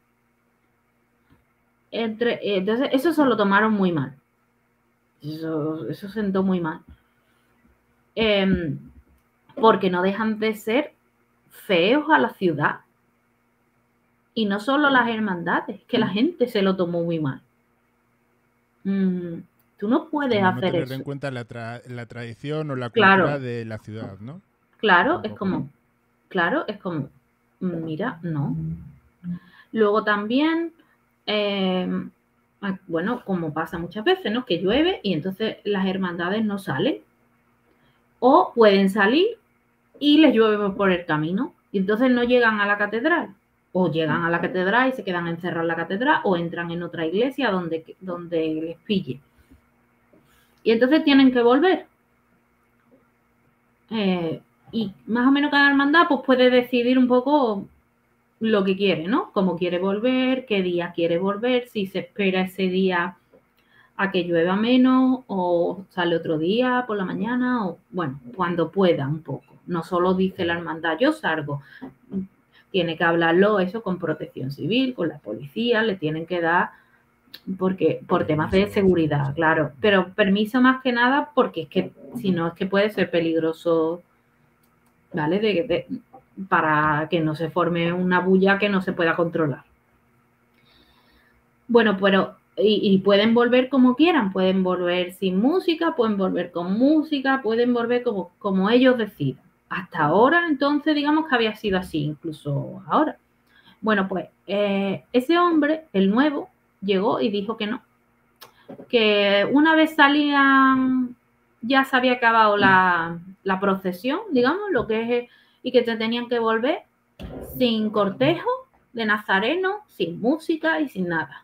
Entre, entonces, eso se lo tomaron muy mal. Eso, eso sentó muy mal. Eh, porque no dejan de ser feos a la ciudad. Y no solo las hermandades, que la gente se lo tomó muy mal. Mm, tú no puedes Como hacer no tener eso. en cuenta la, tra la tradición o la claro, cultura de la ciudad, ¿no? Claro, es como, claro, es como, mira, no. Luego también, eh, bueno, como pasa muchas veces, ¿no? Que llueve y entonces las hermandades no salen. O pueden salir y les llueve por el camino. Y entonces no llegan a la catedral. O llegan a la catedral y se quedan encerrados en la catedral o entran en otra iglesia donde, donde les pille. Y entonces tienen que volver. Eh, y más o menos cada hermandad pues puede decidir un poco lo que quiere, ¿no? Cómo quiere volver, qué día quiere volver, si se espera ese día a que llueva menos o sale otro día por la mañana o, bueno, cuando pueda un poco. No solo dice la hermandad, yo salgo. Tiene que hablarlo eso con Protección Civil, con la policía, le tienen que dar, porque por temas de seguridad, claro. Pero permiso más que nada porque es que, si no, es que puede ser peligroso, ¿vale? De, de, para que no se forme una bulla que no se pueda controlar. Bueno, pero y, y, pueden volver como quieran, pueden volver sin música, pueden volver con música, pueden volver como, como ellos decidan. Hasta ahora, entonces, digamos que había sido así, incluso ahora. Bueno, pues eh, ese hombre, el nuevo, llegó y dijo que no, que una vez salían, ya se había acabado la, la procesión, digamos, lo que es, y que te tenían que volver sin cortejo de nazareno, sin música y sin nada.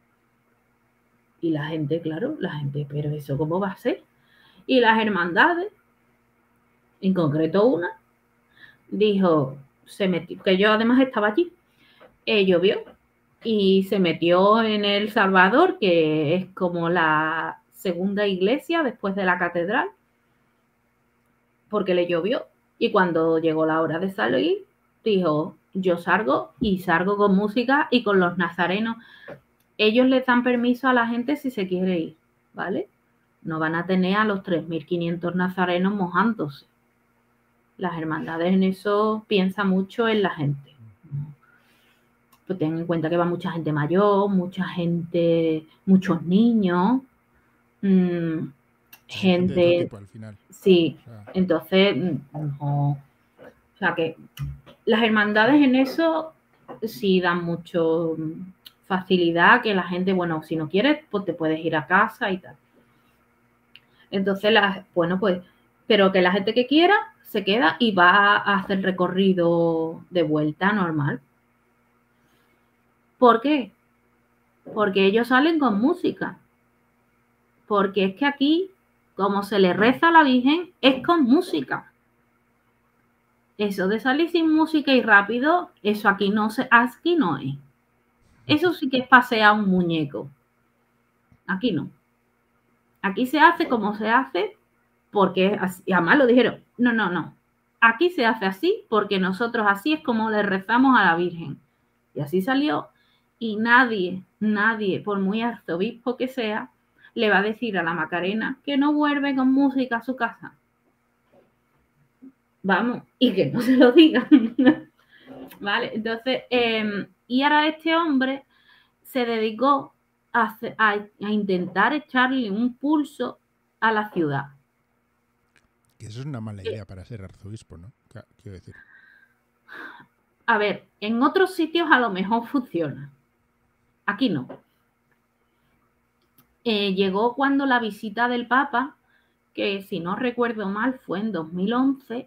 Y la gente, claro, la gente, pero eso cómo va a ser. Y las hermandades, en concreto una, dijo, se metió, que yo además estaba allí, eh, llovió y se metió en El Salvador, que es como la segunda iglesia después de la catedral, porque le llovió. Y cuando llegó la hora de salir, dijo, yo salgo y salgo con música y con los nazarenos. Ellos les dan permiso a la gente si se quiere ir, ¿vale? No van a tener a los tres mil quinientos nazarenos mojándose. Las hermandades en eso piensan mucho en la gente. Pues ten en cuenta que va mucha gente mayor, mucha gente, muchos niños, mmm, gente... de todo tipo al final. Sí, o sea, entonces, no. O sea que las hermandades en eso sí dan mucho facilidad, que la gente, bueno, si no quieres, pues te puedes ir a casa y tal. Entonces, las, bueno, pues, pero que la gente que quiera se queda y va a hacer recorrido de vuelta normal. ¿Por qué? Porque ellos salen con música. Porque es que aquí, como se le reza a la Virgen, es con música. Eso de salir sin música y rápido, eso aquí no se, aquí no es. Eso sí que es pasear un muñeco. Aquí no. Aquí se hace como se hace, porque así, además lo dijeron, no, no, no. Aquí se hace así porque nosotros así es como le rezamos a la Virgen. Y así salió. Y nadie, nadie, por muy arzobispo que sea, le va a decir a la Macarena que no vuelve con música a su casa. Vamos, y que no se lo digan. Vale, entonces, eh, y ahora este hombre se dedicó a, a, a intentar echarle un pulso a la ciudad. Que eso es una mala idea para ser arzobispo, ¿no? Quiero decir. A ver, en otros sitios a lo mejor funciona. Aquí no. Eh, llegó cuando la visita del Papa, que si no recuerdo mal fue en dos mil once,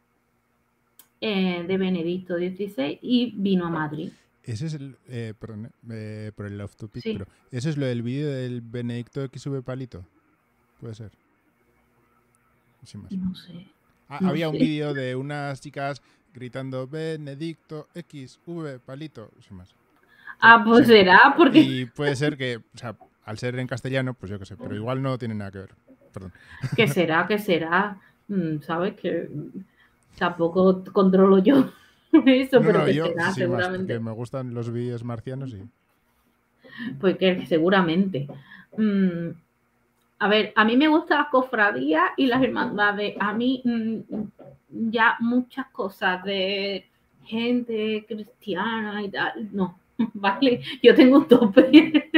eh, de Benedicto dieciséis, y vino a Madrid. Ese es el, eh, perdón, eh, por el off topic, sí. pero ese es lo del vídeo del Benedicto X V palito. Puede ser. Sin más. No sé. Ah, no había sé. un vídeo de unas chicas gritando Benedicto X V palito. Sin más. Ah, pues sí. será porque... Y puede ser que, o sea, al ser en castellano, pues yo qué sé, pero igual no tiene nada que ver. Perdón. ¿Qué será? ¿Qué será? ¿Sabes? Que tampoco controlo yo eso, no, pero no, que yo, será, sí, seguramente. Más, porque me gustan los vídeos marcianos y... Pues que seguramente. Mm, a ver, a mí me gustan las cofradías y las hermandades. A mí mm, ya muchas cosas de gente cristiana y tal, no. Vale, yo tengo un tope.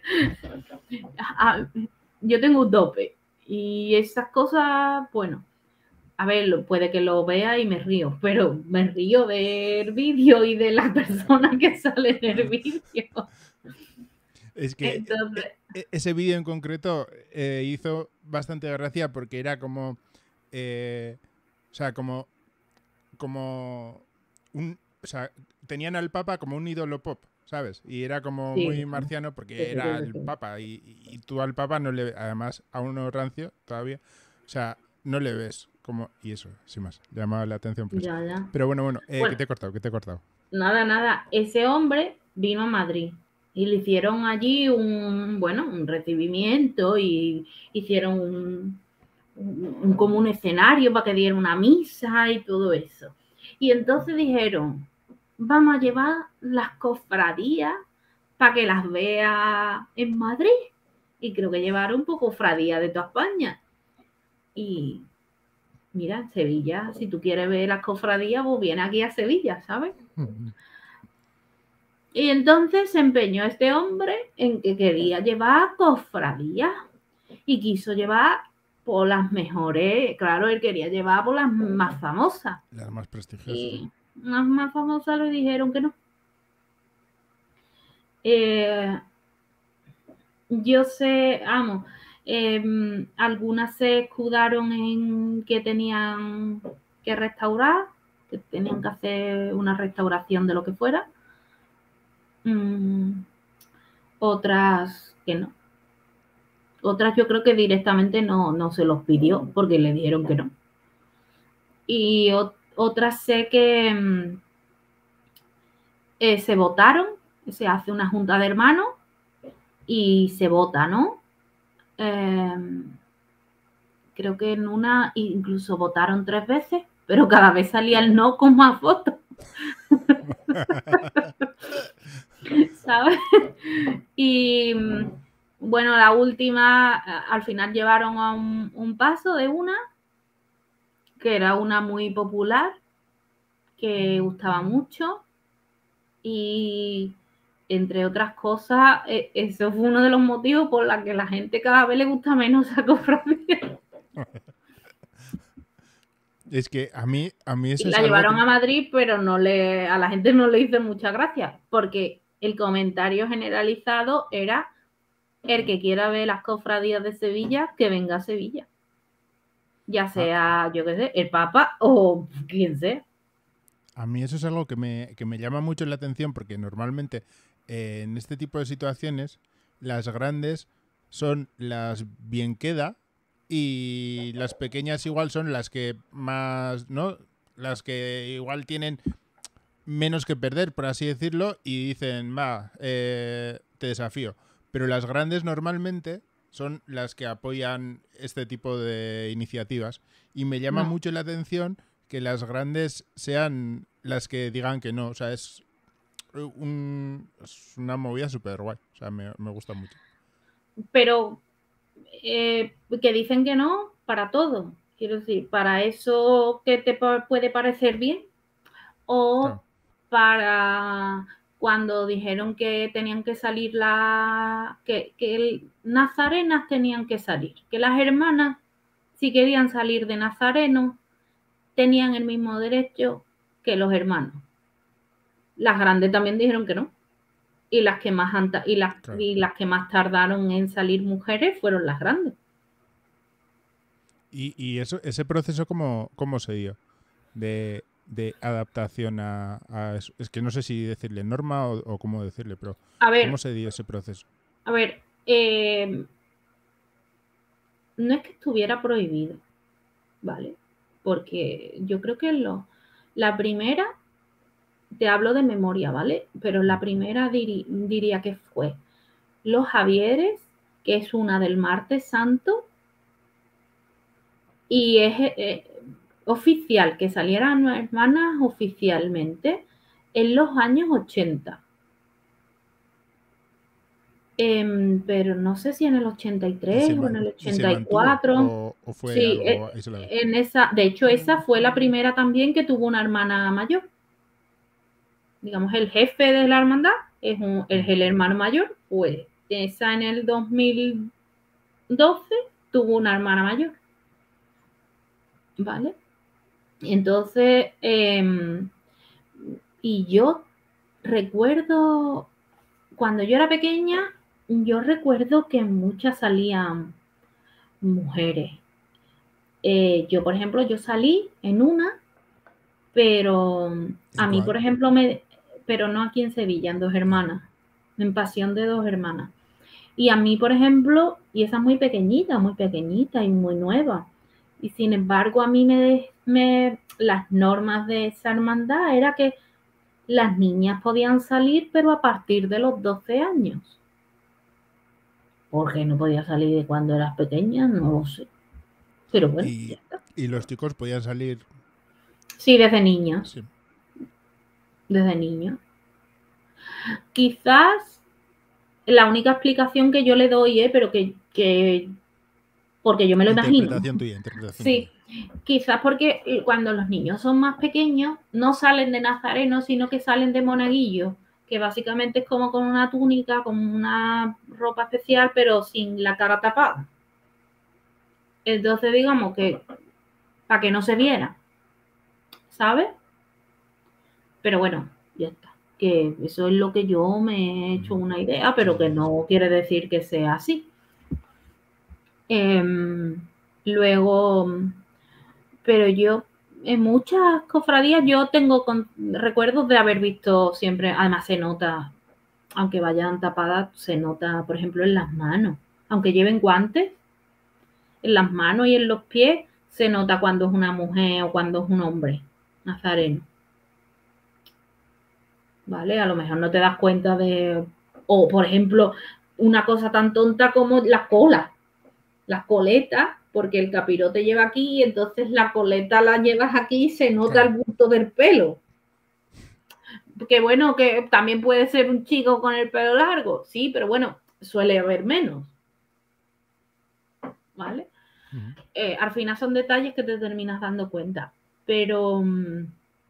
Yo tengo un tope. Y esas cosas, bueno, a ver, puede que lo vea y me río, pero me río del vídeo y de la persona que sale en el vídeo. Es que Entonces... ese vídeo en concreto eh, hizo bastante gracia porque era como, eh, o sea, como, como un, o sea, tenían al Papa como un ídolo pop, ¿sabes? Y era como Sí, muy marciano porque sí, sí, era sí, el sí. Papa y, y tú al Papa no le, además a uno rancio todavía, o sea, no le ves como, y eso, sin más, llamaba la atención por eso. Ya, ya. Pero bueno, bueno, eh, que Bueno, te he cortado, que te he cortado. nada, nada. Ese hombre vino a Madrid y le hicieron allí un, bueno, un recibimiento y hicieron un, un, un como un escenario para que diera una misa y todo eso. Y entonces dijeron, vamos a llevar las cofradías para que las vea en Madrid. Y creo que llevaron cofradías de toda España. Y mira, en Sevilla, si tú quieres ver las cofradías, pues viene aquí a Sevilla, ¿sabes? Y entonces se empeñó este hombre en que quería llevar cofradías y quiso llevar por las mejores, claro, él quería llevar por las más famosas. Las más prestigiosas. Y las más famosas le dijeron que no. Eh, yo sé, vamos, eh, algunas se escudaron en que tenían que restaurar, que tenían que hacer una restauración de lo que fuera. Mm, otras que no. Otras yo creo que directamente no, no se los pidió porque le dijeron que no. Y o, otras sé que mm, eh, se votaron, se hace una junta de hermanos y se vota, ¿no? Eh, creo que en una incluso votaron tres veces, pero cada vez salía el no con más votos. ¿Sabes? Y bueno, la última, al final llevaron a un, un paso de una, que era una muy popular, que gustaba mucho, y entre otras cosas, eso fue uno de los motivos por los que la gente cada vez le gusta menos esa cofradía. Es que a mí, a mí eso Y es la algo llevaron que... a Madrid, pero no le, a la gente no le hizo mucha gracia, porque el comentario generalizado era el que quiera ver las cofradías de Sevilla, que venga a Sevilla. Ya sea, yo qué sé, el Papa o quien sea. A mí eso es algo que me, que me llama mucho la atención porque normalmente eh, en este tipo de situaciones las grandes son las bien queda y las pequeñas igual son las que más, ¿no? Las que igual tienen menos que perder, por así decirlo, y dicen, va, eh, te desafío. Pero las grandes normalmente son las que apoyan este tipo de iniciativas. Y me llama No. mucho la atención que las grandes sean las que digan que no. O sea, es, un, es una movida súper guay. O sea, me, me gusta mucho. Pero eh, que dicen que no para todo. Quiero decir, para eso que te puede parecer bien o Claro. para cuando dijeron que tenían que salir la que, que el, nazarenas tenían que salir, que las hermanas si querían salir de nazareno tenían el mismo derecho que los hermanos. Las grandes también dijeron que no. Y las que más y las, Claro. y las que más tardaron en salir mujeres fueron las grandes. Y, y eso, ese proceso, ¿cómo, cómo se dio? De, de adaptación a, a eso. Es que no sé si decirle norma o, o cómo decirle, pero a ver, ¿cómo se dio ese proceso? A ver, eh, no es que estuviera prohibido, ¿vale? Porque yo creo que lo, la primera, te hablo de memoria, ¿vale? Pero la primera diri, diría que fue los Javieres, que es una del Martes Santo, y es eh, oficial, que salieran hermanas oficialmente en los años ochenta. Eh, pero no sé si en el ochenta y tres ¿Y o en el y se ochenta y mantuvo cuatro. o, o fue Sí, algo aislado? en esa, de hecho, esa fue la primera también que tuvo una hermana mayor. Digamos, el jefe de la hermandad es, un, es el hermano mayor, pues esa en el dos mil doce tuvo una hermana mayor. ¿Vale? Entonces, eh, y yo recuerdo, cuando yo era pequeña, yo recuerdo que muchas salían mujeres. Eh, yo, por ejemplo, yo salí en una Pero a mí, Igual. por ejemplo, me, pero no aquí en Sevilla, en Dos Hermanas, en Pasión de Dos Hermanas. Y a mí, por ejemplo, y esa es muy pequeñita, muy pequeñita y muy nueva. Y sin embargo, a mí me, me las normas de esa hermandad era que las niñas podían salir, pero a partir de los doce años. ¿Por qué no podía salir de cuando eras pequeña? No lo sé. Pero bueno, Y, ya está. y los chicos podían salir. Sí, desde niños. Sí. Desde niños. Quizás la única explicación que yo le doy, ¿eh? Pero que, que porque yo me lo imagino. Interpretación tuya, interpretación Sí, tuya. quizás porque cuando los niños son más pequeños no salen de nazareno, sino que salen de monaguillo, que básicamente es como con una túnica, con una ropa especial, pero sin la cara tapada. Entonces, digamos que para que no se viera, ¿sabes? Pero bueno, ya está. Que eso es lo que yo me he hecho una idea, pero Sí, que sí, sí. no quiere decir que sea así. Eh, luego, pero yo en muchas cofradías yo tengo con, recuerdos de haber visto siempre, además se nota, aunque vayan tapadas, se nota, por ejemplo, en las manos, aunque lleven guantes, en las manos y en los pies, se nota cuando es una mujer o cuando es un hombre nazareno. ¿Vale? A lo mejor no te das cuenta de, o por ejemplo, una cosa tan tonta como las colas, las coletas, porque el capirote lleva aquí y entonces la coleta la llevas aquí y se nota Claro. el bulto del pelo. Que bueno, que también puede ser un chico con el pelo largo, sí, pero bueno, suele haber menos. ¿Vale? Uh-huh. Eh, al final son detalles que te terminas dando cuenta. Pero um,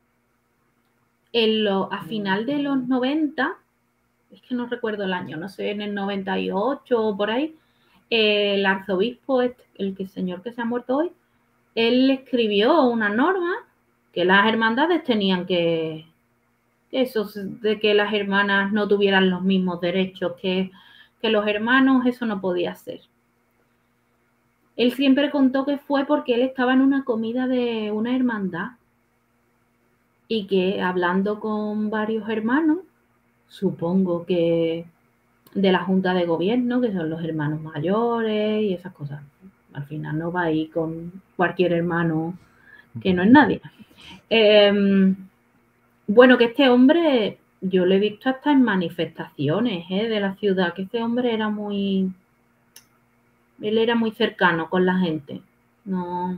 en lo, a final de los noventa, es que no recuerdo el año, no sé, en el noventa y ocho o por ahí, eh, el arzobispo, el, el señor que se ha muerto hoy, él escribió una norma que las hermandades tenían que, eso de que las hermanas no tuvieran los mismos derechos que, que los hermanos, eso no podía ser. Él siempre contó que fue porque él estaba en una comida de una hermandad y que hablando con varios hermanos, supongo que de la Junta de Gobierno, que son los hermanos mayores y esas cosas. Al final no va a ir con cualquier hermano que no es nadie. Eh, bueno, que este hombre, yo lo he visto hasta en manifestaciones ¿eh? de la ciudad, que este hombre era muy, él era muy cercano con la gente. No,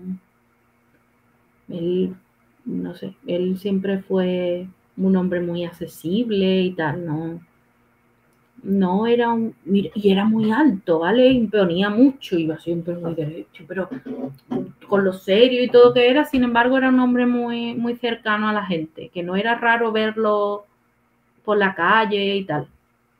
él, no sé, él siempre fue un hombre muy accesible y tal, no. No era un, y era muy alto, ¿vale? Imponía mucho, iba siempre muy derecho, pero con lo serio y todo que era, sin embargo, era un hombre muy, muy cercano a la gente, que no era raro verlo por la calle y tal.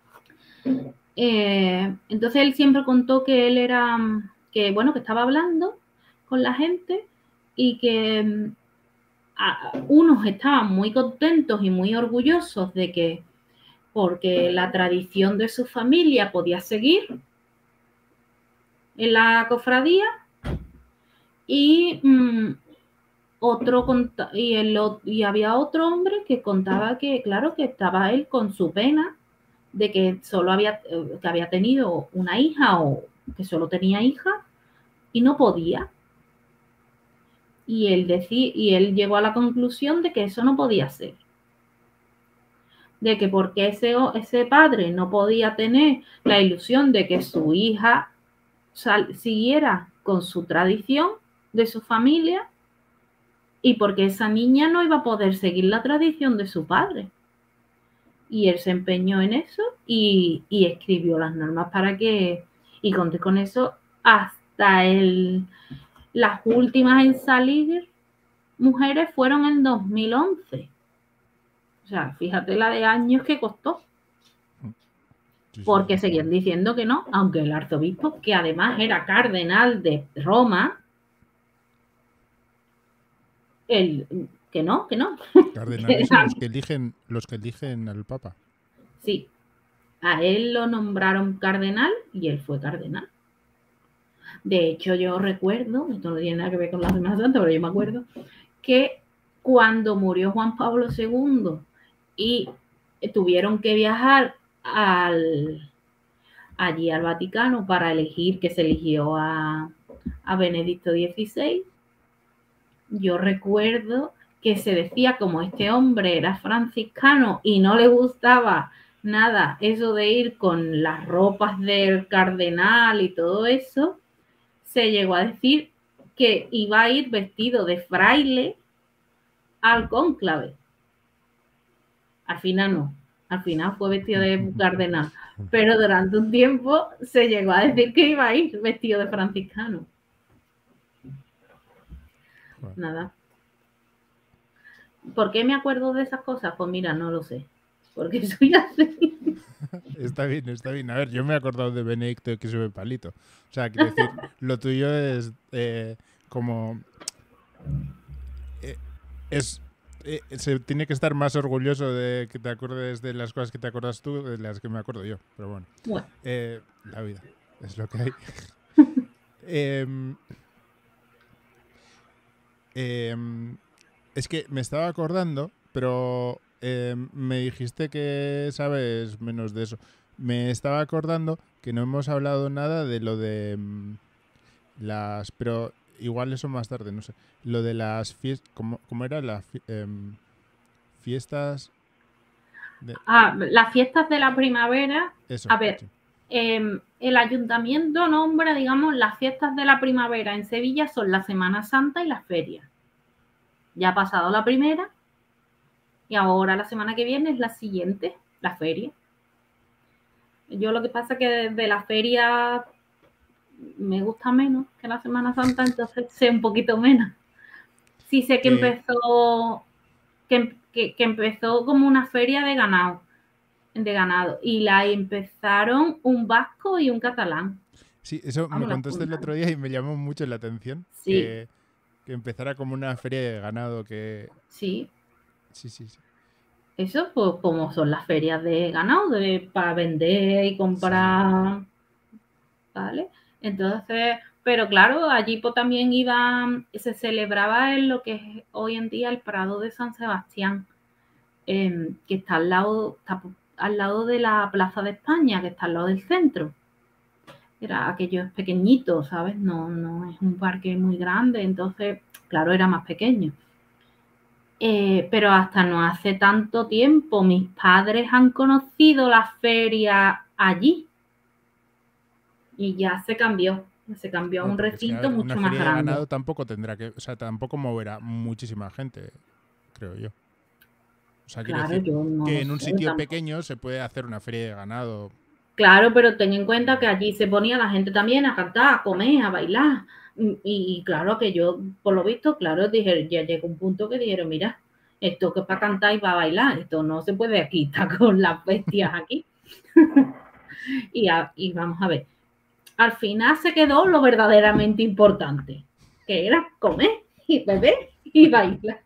Eh, entonces él siempre contó que él era, que bueno, que estaba hablando con la gente y que a, unos estaban muy contentos y muy orgullosos de que porque la tradición de su familia podía seguir en la cofradía y mmm, otro y, el, y había otro hombre que contaba que claro que estaba él con su pena de que solo había que había tenido una hija o que solo tenía hija y no podía y él decía y él llegó a la conclusión de que eso no podía ser, de que porque ese, ese padre no podía tener la ilusión de que su hija sal, siguiera con su tradición de su familia y porque esa niña no iba a poder seguir la tradición de su padre. Y él se empeñó en eso y, y escribió las normas para que, y conté con eso hasta el, las últimas en salir mujeres fueron en dos mil once. O sea, fíjate la de años que costó. Porque seguían diciendo que no, aunque el arzobispo, que además era cardenal de Roma, el, que no, que no. Cardenales son los que eligen, los que eligen al Papa. Sí, a él lo nombraron cardenal y él fue cardenal. De hecho, yo recuerdo, esto no tiene nada que ver con la Semana Santa, pero yo me acuerdo, que cuando murió Juan Pablo segundo y tuvieron que viajar al, allí al Vaticano para elegir, que se eligió a, a Benedicto dieciséis, yo recuerdo que se decía, como este hombre era franciscano y no le gustaba nada eso de ir con las ropas del cardenal y todo eso, se llegó a decir que iba a ir vestido de fraile al cónclave. Al final no, al final fue vestido de cardenal, pero durante un tiempo se llegó a decir que iba a ir vestido de franciscano. Bueno. Nada. ¿Por qué me acuerdo de esas cosas? Pues mira, no lo sé. Porque soy así. Está bien, está bien. A ver, yo me he acordado de Benedicto que sube palito. O sea, quiero decir, lo tuyo es eh, como... Eh, es... Eh, se tiene que estar más orgulloso de que te acuerdes de las cosas que te acuerdas tú de las que me acuerdo yo. Pero bueno, bueno. Eh, la vida es lo que hay. eh, eh, es que me estaba acordando, pero eh, me dijiste que sabes menos de eso. Me estaba acordando que no hemos hablado nada de lo de um, las... Pero igual eso más tarde, no sé. Lo de las fiestas... ¿Cómo, cómo era? Las eh, fiestas... De... Ah, las fiestas de la primavera. Eso, a ver, sí. eh, el ayuntamiento nombra, digamos, las fiestas de la primavera en Sevilla son la Semana Santa y las ferias. Ya ha pasado la primera y ahora la semana que viene es la siguiente, la feria. Yo lo que pasa es que desde la feria me gusta menos que la Semana Santa, entonces sé un poquito menos. Sí sé que eh, empezó que, que, que empezó como una feria de ganado, de ganado y la empezaron un vasco y un catalán. Sí, eso Vamos me contaste el otro día y me llamó mucho la atención. Sí. Que, que empezara como una feria de ganado que... Sí. Sí, sí, sí. Eso, pues, como son las ferias de ganado, de, para vender y comprar, sí. ¿Vale? Entonces, pero claro, allí pues también iba, se celebraba en lo que es hoy en día el Prado de San Sebastián, eh, que está al lado, está al lado de la Plaza de España, que está al lado del centro. Era aquello es pequeñito, ¿sabes? No, no es un parque muy grande, entonces, claro, era más pequeño. Eh, pero hasta no hace tanto tiempo mis padres han conocido la feria allí y ya se cambió, se cambió bueno, a un recinto es que, a ver, mucho una más feria grande. De ganado tampoco tendrá que, o sea, tampoco moverá muchísima gente, creo yo. O sea, claro, quiero decir yo no que en un sé, sitio tampoco. pequeño se puede hacer una feria de ganado. Claro, pero ten en cuenta que allí se ponía la gente también a cantar, a comer, a bailar. Y, y claro que yo, por lo visto, claro, dije, ya llegó un punto que dijeron, mira, esto que es para cantar y para bailar, esto no se puede aquí, está con las bestias aquí. y, a, y vamos a ver, al final se quedó lo verdaderamente importante, que era comer y beber y bailar.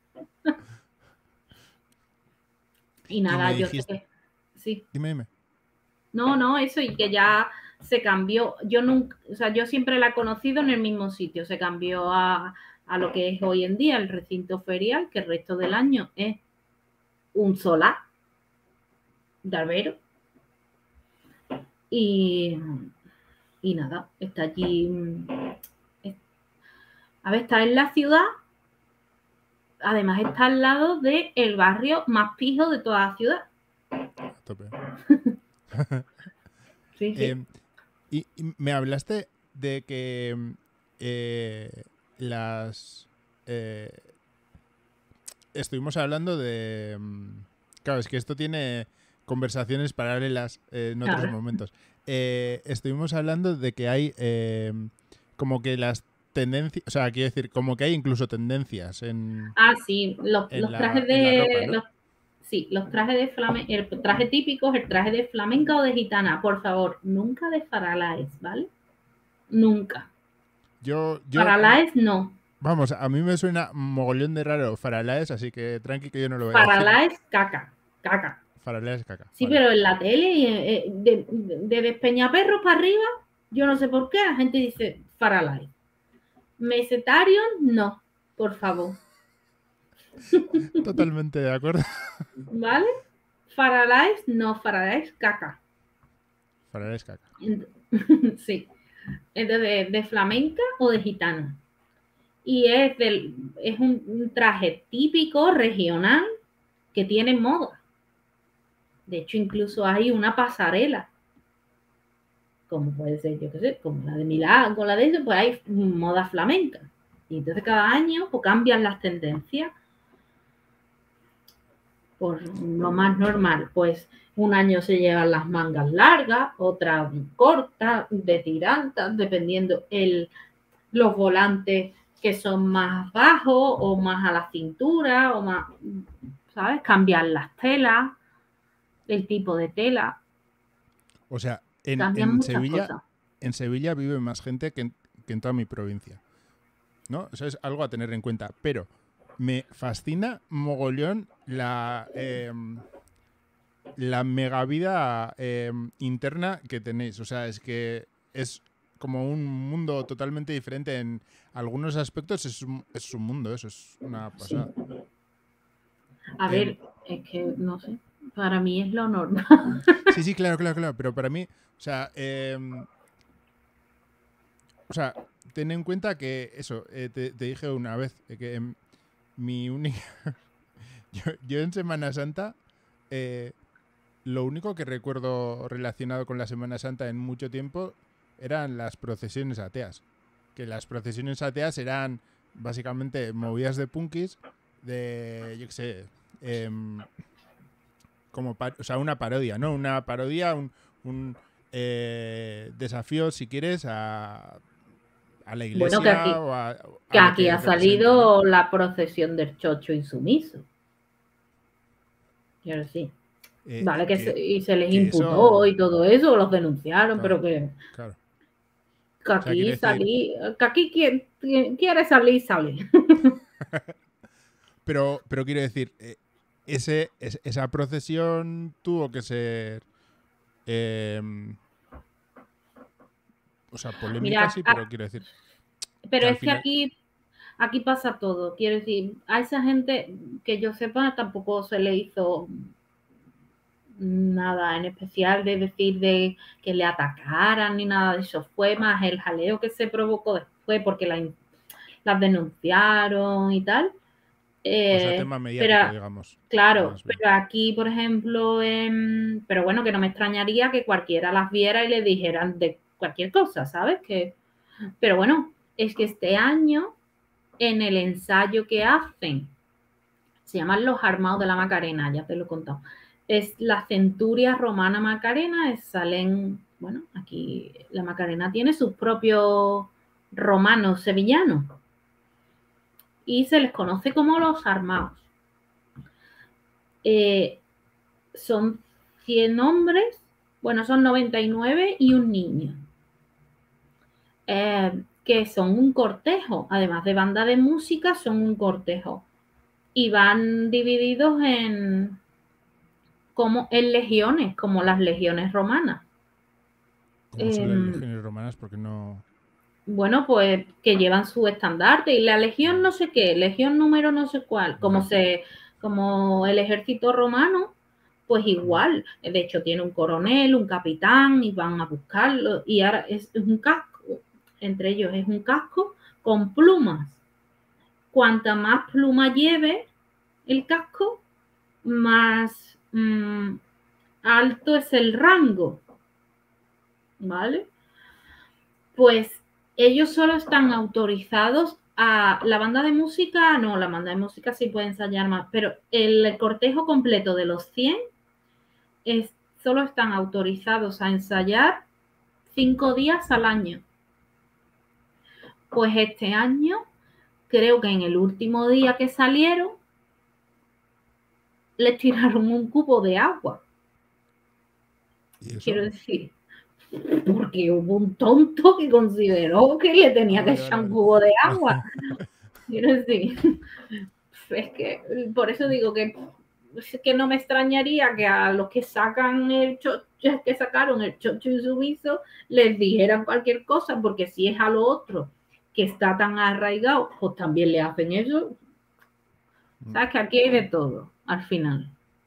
y nada, y yo dijiste... sé que... Sí. Dime, dime. No, no, eso, y que ya se cambió. Yo nunca, o sea, yo siempre la he conocido en el mismo sitio. Se cambió a, a lo que es hoy en día el recinto ferial, que el resto del año es un solar de albero. Y, y nada, está allí. A ver, está en la ciudad. Además, está al lado del el barrio más pijo de toda la ciudad. A tope. sí, sí. Eh, y, y me hablaste de que eh, las... Eh, estuvimos hablando de... Claro, es que esto tiene conversaciones paralelas eh, en otros claro. momentos. Eh, estuvimos hablando de que hay eh, como que las tendencias, o sea, quiero decir, como que hay incluso tendencias en... Ah, sí, los, en los la, trajes de... en la ropa, ¿no? los, sí, los trajes de flamenco, el traje típico es el traje de flamenca o de gitana. Por favor, nunca de faralaes, ¿vale? Nunca. Yo, yo... Faralaes no. Vamos, a mí me suena mogollón de raro Faralaes, así que tranqui que yo no lo voy a Faralaes, decir. caca, caca. Faralaes, caca. Sí, vale. pero en la tele, de, de, de Despeñaperros para arriba, yo no sé por qué la gente dice Faralaes. Mesetarios, no, por favor. Totalmente de acuerdo. ¿Vale? Faralaes, no, Faralaes caca. Faralaes caca. Sí. Entonces, de flamenca o de gitano. Y es, del, es un, un traje típico regional que tiene moda. De hecho, incluso hay una pasarela, como puede ser, yo qué sé, como la de Milán, con la de eso, pues hay moda flamenca. Y entonces cada año pues, cambian las tendencias. Por lo más normal, pues un año se llevan las mangas largas, otras cortas, de tirantas, dependiendo el, los volantes que son más bajos o más a la cintura o más, ¿sabes? Cambian las telas, el tipo de tela, O sea, en, cambian en muchas Sevilla, cosas. en Sevilla vive más gente que en, que en toda mi provincia, ¿no? Eso es algo a tener en cuenta. Pero me fascina mogollón la, eh, la mega vida eh, interna que tenéis. O sea, es que es como un mundo totalmente diferente en algunos aspectos. Es un, es un mundo, eso es una pasada. Sí. A Eh, ver, es que no sé, para mí es lo normal. sí, sí, claro, claro, claro. Pero para mí, o sea, eh, o sea, ten en cuenta que eso, eh, te, te, dije una vez eh, que eh, mi única. yo, yo en Semana Santa. Eh, Lo único que recuerdo relacionado con la Semana Santa en mucho tiempo eran las procesiones ateas. Que las procesiones ateas eran básicamente movidas de punkis, de, yo qué sé, eh, como, o sea, una parodia, ¿no? Una parodia, un, un eh, desafío, si quieres, a, a la iglesia Bueno, que aquí, o a, que a lo aquí que ha representa, ¿no? salido la procesión del chocho insumiso. Quiero decir, Eh, vale, que se, que, y se les que imputó eso, y todo eso, los denunciaron, claro, pero que, claro. que O sea, quiero aquí decir, salí, que aquí quien, quien quiere salir, sale. Pero, pero quiero decir, eh, ese, es, esa procesión tuvo que ser. Eh, o sea, polémica Mira, sí, a, pero quiero decir que pero al es que final. aquí, aquí pasa todo. Quiero decir, a esa gente que yo sepa tampoco se le hizo nada en especial de decir de que le atacaran ni nada de eso. Fue más el jaleo que se provocó después porque la, las denunciaron y tal. O sea, Eh, tema mediático, pero, digamos. claro, Más bien. pero aquí, por ejemplo, en, pero bueno, que no me extrañaría que cualquiera las viera y le dijeran de cualquier cosa, ¿sabes? Que, pero bueno, es que este año, en el ensayo que hacen, se llaman los Armados de la Macarena, ya te lo he contado. Es la centuria romana Macarena, es, salen, bueno, aquí la Macarena tiene sus propios romanos sevillanos y se les conoce como los Armados. Eh, son cien hombres, bueno, son noventa y nueve y un niño, eh, que son un cortejo, además de banda de música, son un cortejo. Y van divididos en, como en legiones, como las legiones romanas. ¿Cómo son las Eh, legiones romanas? Porque no. bueno, pues que llevan su estandarte y la legión no sé qué, legión número no sé cuál, como Vale. se, como el ejército romano, pues igual. De hecho, tiene un coronel, un capitán y van a buscarlo. Y ahora es, es un casco, entre ellos es un casco con plumas. Cuanta más pluma lleve el casco, más mmm, alto es el rango, ¿vale? Pues ellos solo están autorizados a la banda de música, no, la banda de música sí puede ensayar más, pero el cortejo completo de los cien es, solo están autorizados a ensayar cinco días al año. Pues este año, creo que en el último día que salieron, les tiraron un cubo de agua. ¿Y eso? Quiero decir, porque hubo un tonto que consideró que le tenía Ah, que vale, echar vale, un vale. cubo de agua. Quiero decir, es que por eso digo que, es que no me extrañaría que a los que sacan el chocho, que sacaron el chocho y sumiso les dijeran cualquier cosa, porque si es a lo otro que está tan arraigado, pues también le hacen eso. Sabes que aquí hay de todo, al final.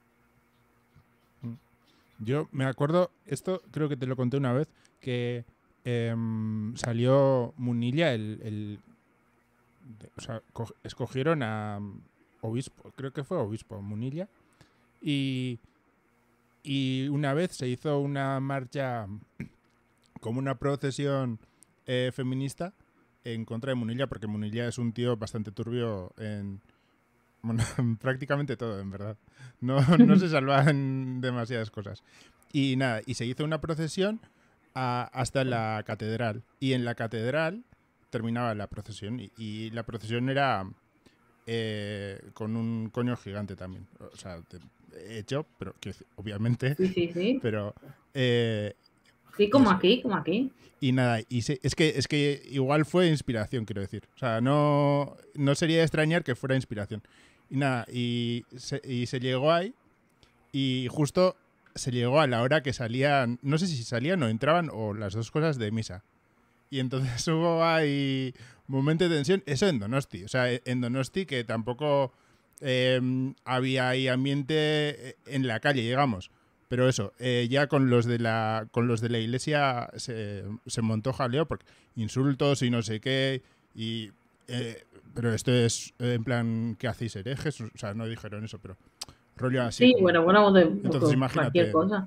Yo me acuerdo, esto creo que te lo conté una vez, que eh, salió Munilla, el, el de, o sea, escogieron a obispo, creo que fue obispo Munilla, y, y una vez se hizo una marcha como una procesión eh, feminista en contra de Munilla, porque Munilla es un tío bastante turbio en, bueno, prácticamente todo, en verdad. No, no se salvan demasiadas cosas. Y nada, y se hizo una procesión a, hasta la catedral. Y en la catedral terminaba la procesión. Y, y la procesión era eh, con un coño gigante también. O sea, de, hecho, pero que obviamente. Sí, sí, sí. Pero. Eh, sí, como aquí, como aquí. Y nada, y se, es, que, es que igual fue inspiración, quiero decir. O sea, no, no sería extrañar que fuera inspiración. Y nada, y se, y se llegó ahí y justo se llegó a la hora que salían, no sé si salían o entraban o las dos cosas de misa. Y entonces hubo ahí un momento de tensión, eso en Donosti. O sea, en Donosti que tampoco eh, había ahí ambiente en la calle, digamos. Pero eso, eh, ya con los de la con los de la iglesia se, se montó jaleo porque insultos y no sé qué. Y eh, pero esto es eh, en plan, ¿qué hacéis, herejes? O sea, no dijeron eso, pero rollo así. Sí, Como... bueno, bueno, de, Entonces cualquier imagínate. cosa.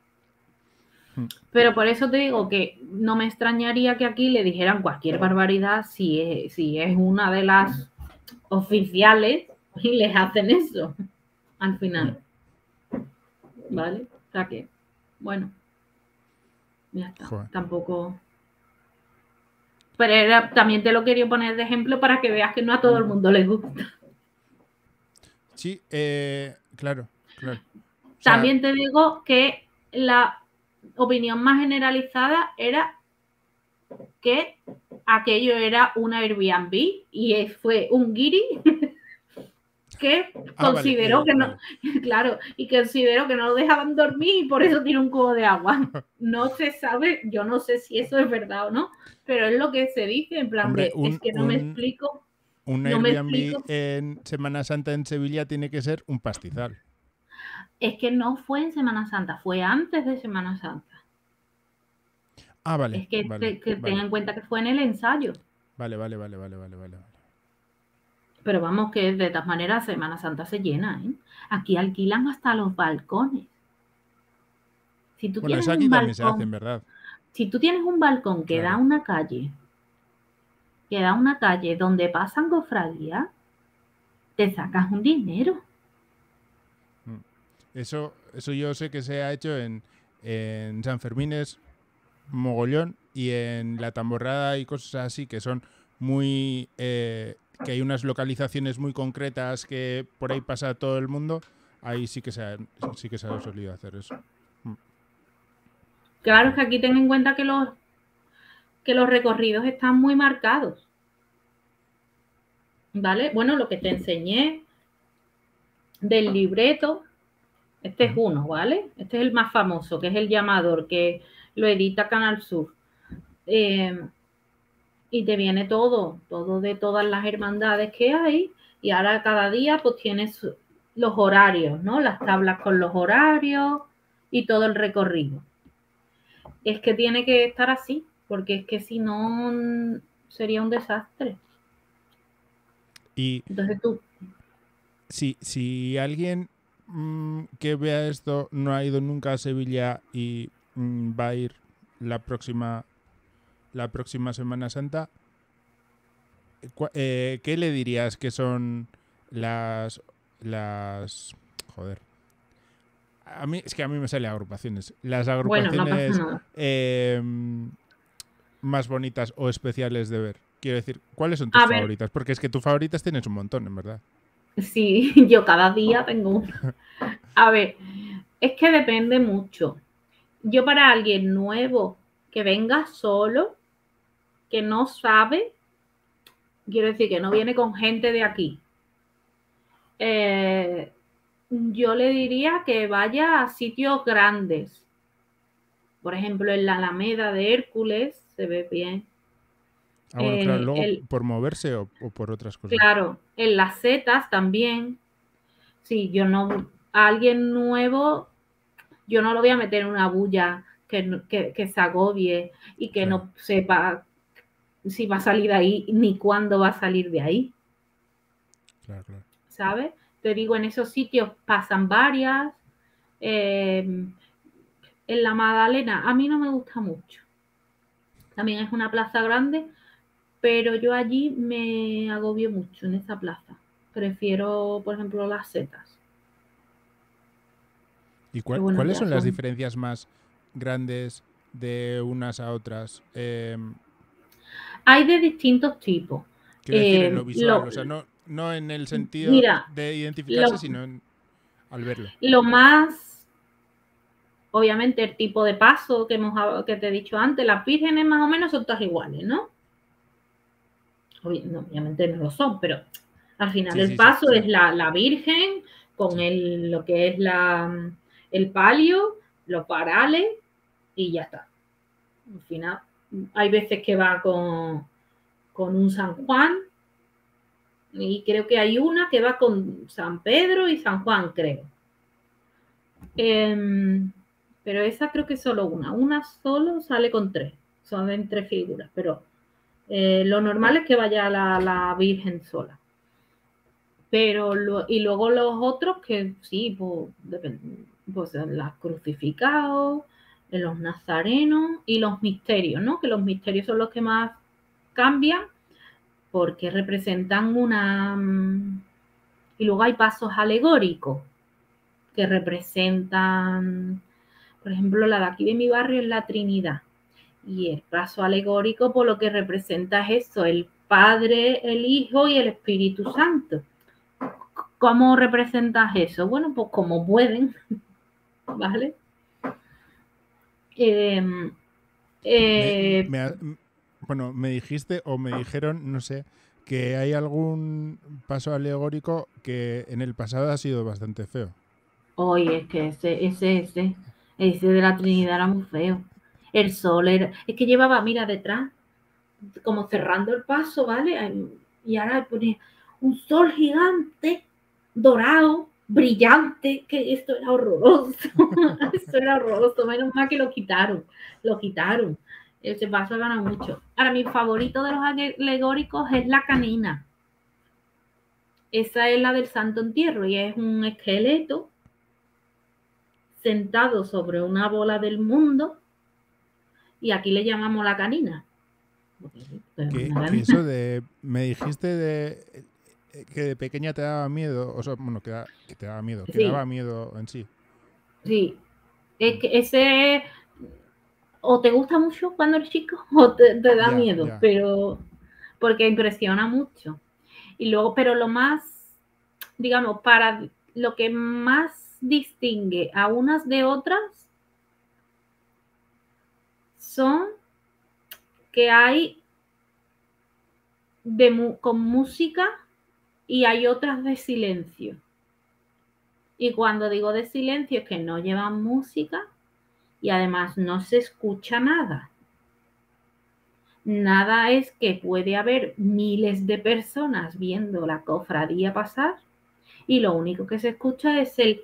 Pero por eso te digo que no me extrañaría que aquí le dijeran cualquier barbaridad si es, si es una de las oficiales y les hacen eso al final. ¿Vale? O sea que, bueno, ya está. Joder. Tampoco. Pero era, también te lo quería poner de ejemplo para que veas que no a todo el mundo le gusta. Sí, eh, claro, claro. O sea, también te digo que la opinión más generalizada era que aquello era una Airbnb y fue un guiri que ah, consideró vale, eh, que no, vale. claro, y consideró que no lo dejaban dormir y por eso tiene un cubo de agua. No se sabe, yo no sé si eso es verdad o no, pero es lo que se dice en plan Hombre, de, un, es que no un, me explico. Un no Airbnb me explico. En Semana Santa en Sevilla tiene que ser un pastizal. Es que no fue en Semana Santa, fue antes de Semana Santa. Ah, vale. Es que, vale, te, que vale. ten en cuenta que fue en el ensayo. Vale, vale, vale, vale, vale, vale. Pero vamos, que de todas maneras Semana Santa se llena, ¿eh? Aquí alquilan hasta los balcones. Si tú bueno, tienes eso aquí un también balcón, se hace, en verdad. Si tú tienes un balcón que claro. da a una calle, que da a una calle donde pasan cofradías, te sacas un dinero. Eso, eso yo sé que se ha hecho en, en San Fermines, mogollón, y en la Tamborrada y cosas así que son muy... Eh, que hay unas localizaciones muy concretas que por ahí pasa todo el mundo, ahí sí que se ha, sí que se ha solido hacer eso. Claro, es que aquí ten en cuenta que los, que los recorridos están muy marcados. ¿Vale? Bueno, lo que te enseñé del libreto, este es uno, ¿vale? Este es el más famoso, que es el llamador, que lo edita Canal Sur. Eh, y te viene todo, todo de todas las hermandades que hay, y ahora cada día pues tienes los horarios, ¿no? Las tablas con los horarios y todo el recorrido. Es que tiene que estar así, porque es que si no sería un desastre. Y entonces tú... Si, si alguien mmm, que vea esto no ha ido nunca a Sevilla y mmm, va a ir la próxima la próxima Semana Santa, eh, ¿qué le dirías que son las las joder? A mí es que a mí me salen agrupaciones. Las agrupaciones bueno, no pasa nada. Eh, más bonitas o especiales de ver. Quiero decir, ¿cuáles son tus a favoritas? Ver. Porque es que tus favoritas tienes un montón, en verdad. Sí, yo cada día tengo una. A ver, es que depende mucho. Yo para alguien nuevo que venga solo, que no sabe, quiero decir que no viene con gente de aquí, eh, yo le diría que vaya a sitios grandes. Por ejemplo, en la Alameda de Hércules se ve bien. Ah, bueno, claro, luego el, por moverse o, o por otras cosas. Claro, en las setas también, Sí, yo no, a alguien nuevo, yo no lo voy a meter en una bulla que, que, que se agobie y que Claro, no sepa si va a salir de ahí ni cuándo va a salir de ahí, claro, claro. ¿sabes? Te digo, en esos sitios pasan varias. Eh, en la Magdalena, a mí no me gusta mucho. También es una plaza grande, pero yo allí me agobio mucho en esa plaza. Prefiero, por ejemplo, las setas. ¿Y Que cuál- bueno, cuáles ya son las son. diferencias más grandes de unas a otras? Eh, Hay de distintos tipos. quiero decir, en lo Eh, visual, lo, o sea, no, no en el sentido mira, de identificarse, lo, sino en- al verlo. lo más, obviamente, el tipo de paso que, hemos, que te he dicho antes, las vírgenes más o menos son todas iguales, ¿no? Obviamente no lo son, pero al final Sí, el sí, sí, paso es sí, la, la Virgen con sí. el, lo que es la, el palio, los parales y ya está. Al final, hay veces que va con, con un San Juan y creo que hay una que va con San Pedro y San Juan, creo. Eh, pero esa creo que es solo una. Una solo sale con tres. Son en tres figuras, pero eh, lo normal es que vaya la, la Virgen sola. Pero lo, y luego los otros que sí, pues, pues las crucificados, los nazarenos y los misterios, ¿no? Que los misterios son los que más cambian porque representan una... Y luego hay pasos alegóricos que representan, por ejemplo, la de aquí de mi barrio es la Trinidad. Y el paso alegórico por lo que representa es eso, el Padre, el Hijo y el Espíritu Santo. ¿Cómo representas eso? Bueno, pues como pueden, ¿vale? Eh, Me, eh, me ha- m- bueno, me dijiste o me dijeron, no sé, que hay algún paso alegórico que en el pasado ha sido bastante feo. Oye, es que ese, ese, ese, ese de la Trinidad era muy feo. El sol era, es que llevaba, mira, detrás, como cerrando el paso, ¿vale? Y ahora ponía un sol gigante, dorado, brillante, que esto era horroroso. Esto era horroroso, menos mal que lo quitaron, lo quitaron. Ese paso gana mucho. Ahora, mi favorito de los alegóricos es la canina. Esa es la del Santo Entierro y es un esqueleto sentado sobre una bola del mundo y aquí le llamamos la canina. Que, que eso de. Me dijiste de. eh, Que de pequeña te daba miedo. O sea, bueno, que, da- que te daba miedo. Que Sí, daba miedo en sí. sí. Es Mm. que ese o te gusta mucho cuando eres chico o te, te da Ya, miedo, ya. pero porque impresiona mucho. Y luego, pero lo más, digamos, para lo que más distingue a unas de otras son que hay de, con música y hay otras de silencio. Y cuando digo de silencio es que no llevan música y además no se escucha nada. Nada es que puede haber miles de personas viendo la cofradía pasar y lo único que se escucha es el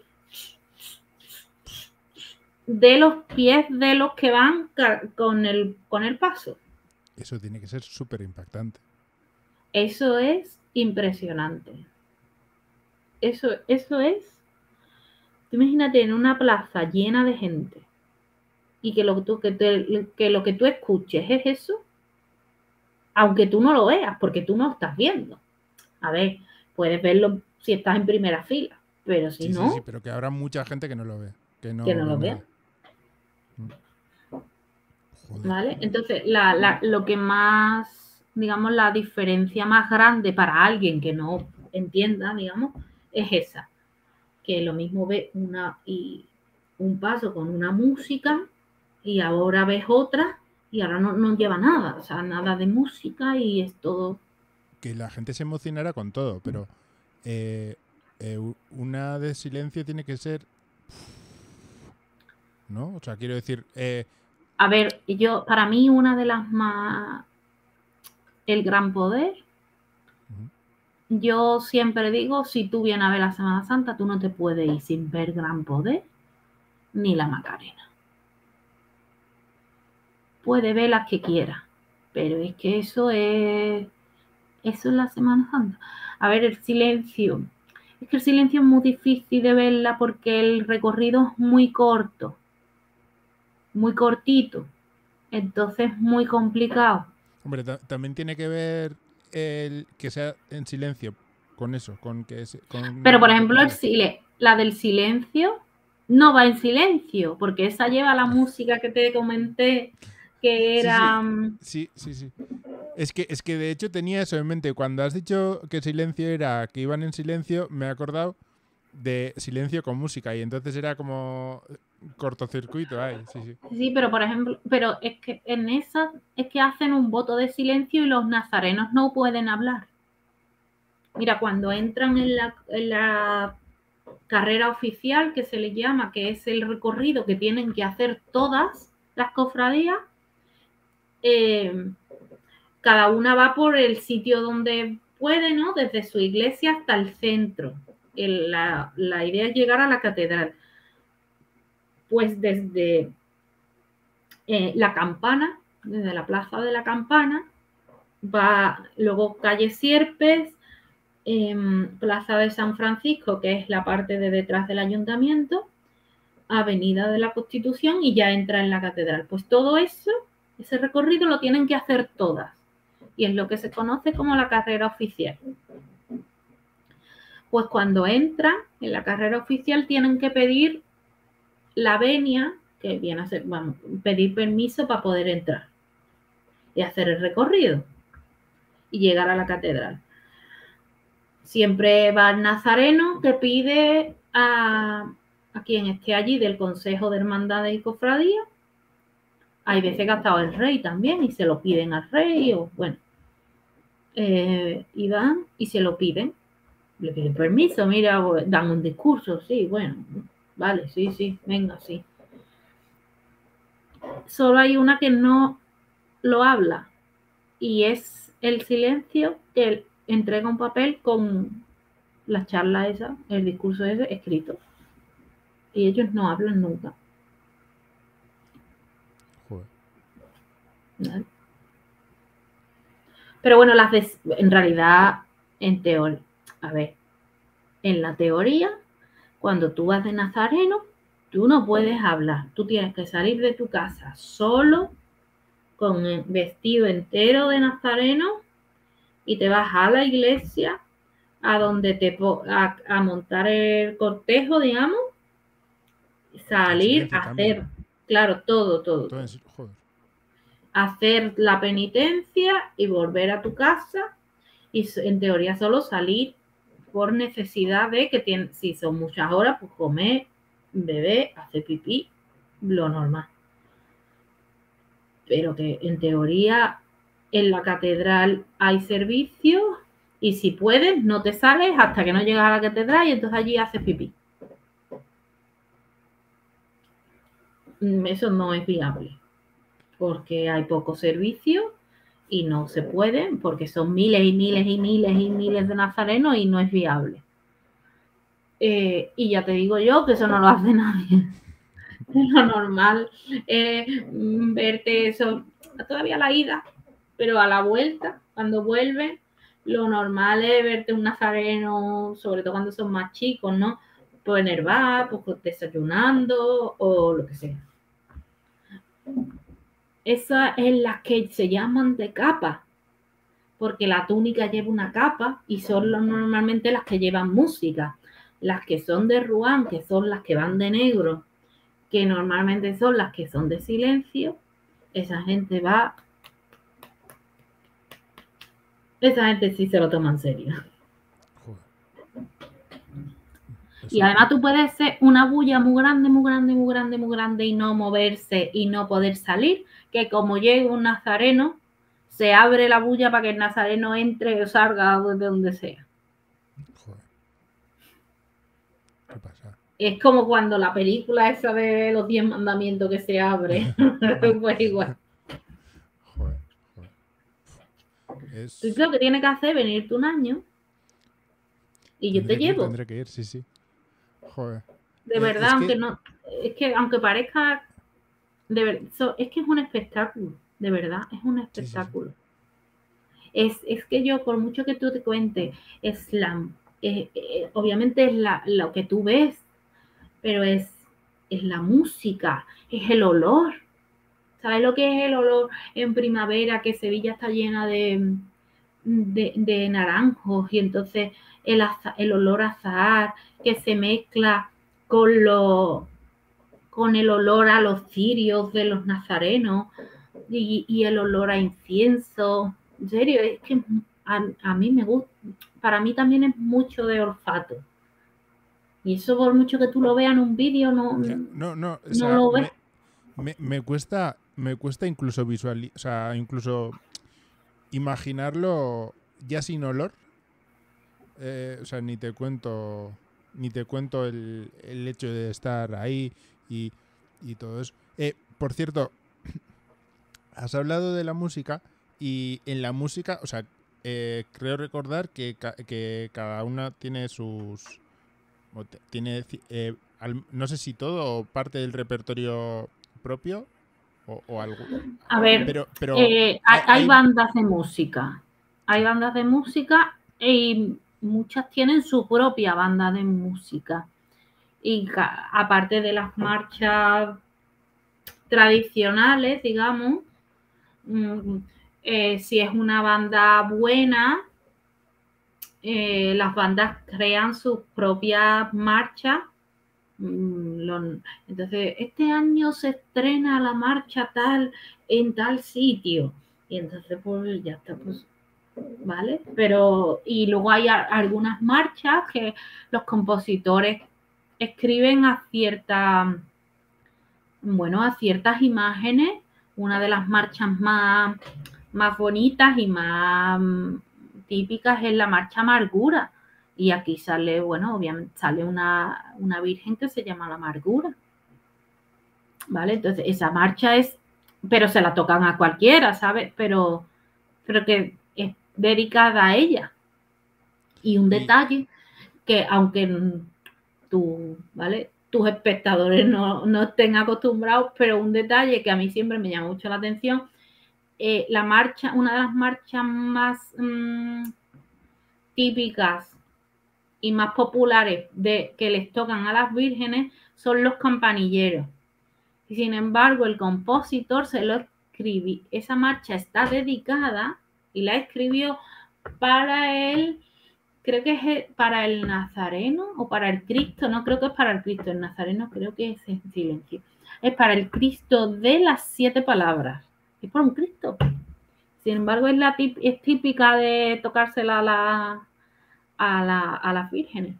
de los pies de los que van con el, con el paso. Eso tiene que ser súper impactante. Eso es impresionante. Eso, eso es, imagínate en una plaza llena de gente y que lo, tú, que, te, que lo que tú escuches es eso, aunque tú no lo veas, porque tú no estás viendo. A ver, puedes verlo si estás en primera fila, pero si Sí, sí, sí, no, pero que habrá mucha gente que no lo ve. Que que no no ve lo veas. nada. Mm. Joder. ¿Vale? Entonces, la, la, lo que más, digamos, la diferencia más grande para alguien que no entienda, digamos, es esa, que lo mismo ve una y un paso con una música y ahora ves otra y ahora no, no lleva nada, o sea, nada de música y es todo. Que la gente se emocionara con todo, pero eh, eh, una de silencio tiene que ser. ¿No? O sea, quiero decir. Eh, A ver, yo, para mí una de las más, el gran poder ujú. yo siempre digo, si tú vienes a ver la Semana Santa, tú no te puedes ir sin ver Gran Poder ni la Macarena. Puede ver las que quiera, pero es que eso es, eso es la Semana Santa. A ver, el silencio. Es que el silencio es muy difícil de verla porque el recorrido es muy corto, muy cortito. Entonces es muy complicado. Hombre, también tiene que ver el que sea en silencio con eso, con que es, con Pero por ejemplo, el sile la del silencio no va en silencio, porque esa lleva la música que te comenté, que era... Sí, sí, sí, sí. Es que, es que de hecho tenía eso en mente. Cuando has dicho que silencio era que iban en silencio, me he acordado de silencio con música y entonces era como cortocircuito ahí, sí, sí. Sí, pero por ejemplo, pero es que en esa es que hacen un voto de silencio y los nazarenos no pueden hablar. Mira, cuando entran en la, en la carrera oficial, que se le llama, que es el recorrido que tienen que hacer todas las cofradías, eh, cada una va por el sitio donde puede, ¿no? Desde su iglesia hasta el centro. El, la, la idea es llegar a la catedral. Pues desde eh, la Campana, desde la Plaza de la Campana, va luego calle Sierpes, eh, Plaza de San Francisco, que es la parte de detrás del ayuntamiento, Avenida de la Constitución y ya entra en la catedral. Pues todo eso, ese recorrido lo tienen que hacer todas y es lo que se conoce como la carrera oficial. Pues cuando entran en la carrera oficial tienen que pedir la venia, que viene a ser, vamos, pedir permiso para poder entrar y hacer el recorrido y llegar a la catedral. Siempre va el nazareno que pide a, a quien esté allí del Consejo de Hermandades y Cofradías. Hay veces que ha estado el rey también y se lo piden al rey o bueno, eh, y van y se lo piden. Le piden permiso, mira, dan un discurso, sí, bueno, vale, sí, sí, venga, sí. Solo hay una que no lo habla y es el silencio, que entrega un papel con la charla esa, el discurso ese escrito. Y ellos no hablan nunca. Joder. ¿Vale? Pero bueno, las de, en realidad, en teoría, a ver, en la teoría, cuando tú vas de nazareno, tú no puedes hablar. Tú tienes que salir de tu casa solo, con el vestido entero de nazareno, y te vas a la iglesia, a donde te a, a montar el cortejo, digamos, salir a hacer, también. Claro, todo, todo. todo. Entonces, joder. Hacer la penitencia y volver a tu casa y en teoría solo salir por necesidad de que tiene, si son muchas horas, pues comer, beber, hacer pipí, lo normal. Pero que en teoría en la catedral hay servicios y si puedes no te sales hasta que no llegas a la catedral y entonces allí haces pipí. Eso no es viable porque hay poco servicio y no se puede porque son miles y miles y miles y miles de nazarenos y no es viable. Eh, y ya te digo yo que eso no lo hace nadie. Lo normal es eh, verte eso, todavía la ida, pero a la vuelta, cuando vuelve, lo normal es verte un nazareno, sobre todo cuando son más chicos, ¿no? Pues en el bar, pues desayunando o lo que sea. Esas es las que se llaman de capa, porque la túnica lleva una capa y son normalmente las que llevan música. Las que son de Ruán, que son las que van de negro, que normalmente son las que son de silencio, esa gente va, esa gente sí se lo toma en serio. Y además tú puedes ser una bulla muy grande, muy grande, muy grande, muy grande y no moverse y no poder salir, que como llega un nazareno, se abre la bulla para que el nazareno entre o salga de donde sea. Joder. ¿Qué pasa? Es como cuando la película esa de los diez mandamientos que se abre. Pues igual. Joder, joder. Es... Tú lo que tienes que hacer es venirte un año y yo te Tendré que ir, llevo. tendré que ir, sí, sí. Joder. De Eh, verdad, es aunque que, no, es que aunque parezca, de ver, so, es que es un espectáculo, de verdad, es un sí, sí, sí. espectáculo. Es, es que yo, por mucho que tú te cuentes, es la, eh, eh, obviamente es la, lo que tú ves, pero es, es la música, es el olor. ¿Sabes lo que es el olor en primavera? Que Sevilla está llena de, de, de naranjos y entonces el, el olor a azahar que se mezcla con, lo, con el olor a los cirios de los nazarenos y, y el olor a incienso. En serio, es que a, a mí me gusta, para mí también es mucho de olfato. Y eso por mucho que tú lo veas en un vídeo, no, Ya, no, no, o no sea, lo ves. me, me, me cuesta, me cuesta incluso visualizar, o sea, incluso imaginarlo ya sin olor. Eh, o sea, ni te cuento, ni te cuento el, el hecho de estar ahí y, y todo eso. Eh, por cierto, has hablado de la música y en la música, o sea, eh, creo recordar que, ca que cada una tiene sus... tiene, eh, al, no sé si todo o parte del repertorio propio o, o algo. A ver, Pero, pero eh, hay, hay, hay hay... bandas de música, hay Sí. bandas de música y muchas tienen su propia banda de música. Y aparte de las marchas tradicionales, digamos, eh, si es una banda buena, eh, las bandas crean sus propias marchas. Entonces, este año se estrena la marcha tal en tal sitio. Y entonces, pues ya está, pues, ¿vale? Pero, y luego hay a, algunas marchas que los compositores escriben a cierta, bueno, a ciertas imágenes. Una de las marchas más, más bonitas y más típicas es la marcha Amargura. Y aquí sale, bueno, obviamente sale una, una virgen que se llama la Amargura. ¿Vale? Entonces, esa marcha es, pero se la tocan a cualquiera, ¿sabes? Pero, pero que es dedicada a ella. Y un Y, detalle que, aunque tú, ¿vale? Tus espectadores no, no estén acostumbrados, pero un detalle que a mí siempre me llama mucho la atención, eh, la marcha, una de las marchas más mmm, típicas y más populares de que les tocan a las vírgenes son los campanilleros. Y sin embargo, el compositor se lo escribió, esa marcha está dedicada y la escribió para él, creo que es para el Nazareno o para el Cristo, no creo que es para el Cristo, el Nazareno creo que es en silencio, es para el Cristo de las siete palabras, es por un Cristo. Sin embargo, es, la, es típica de tocársela a, la, a, la, a las vírgenes.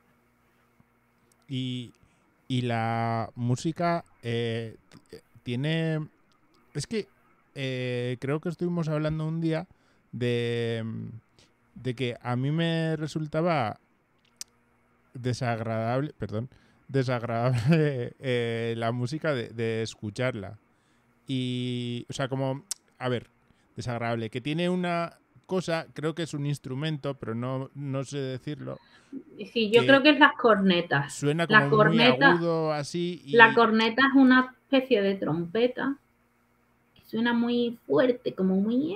y, y la música eh, tiene... Es que eh, creo que estuvimos hablando un día de, de que a mí me resultaba desagradable, perdón, desagradable eh, la música de, de escucharla. Y, o sea, como, a ver, desagradable, que tiene una cosa, creo que es un instrumento, pero no, no sé decirlo, Sí, yo creo que que es las cornetas. suena como La muy corneta, agudo, así, la y... corneta es una especie de trompeta que suena muy fuerte, como muy...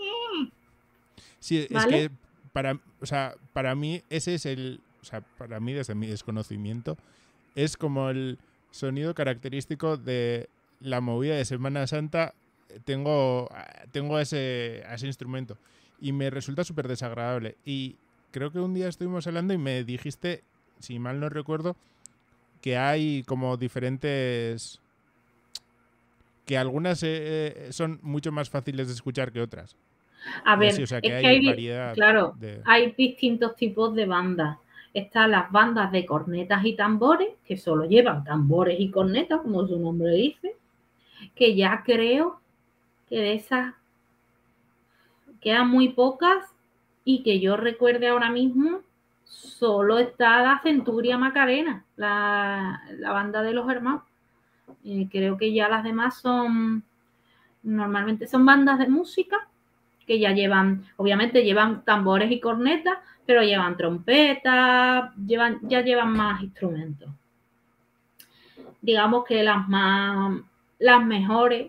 Sí, es ¿Vale? que para, o sea, para mí ese es el, o sea, para mí desde mi desconocimiento, es como el sonido característico de la movida de Semana Santa. Tengo, tengo ese, ese instrumento y me resulta súper desagradable. Y creo que un día estuvimos hablando y me dijiste, si mal no recuerdo, que hay como diferentes... que algunas eh, son mucho más fáciles de escuchar que otras. A Y así, ver, o sea, que es que hay hay, variedad claro, de... hay distintos tipos de bandas. Están las bandas de cornetas y tambores, que solo llevan tambores y cornetas, como su nombre dice, que ya creo que de esas quedan muy pocas y que yo recuerde ahora mismo, solo está la Centuria Macarena, la, la banda de los hermanos. Eh, creo que ya las demás son, normalmente son bandas de música que ya llevan, obviamente llevan tambores y cornetas, pero llevan trompetas, llevan, ya llevan más instrumentos. Digamos que las más, las mejores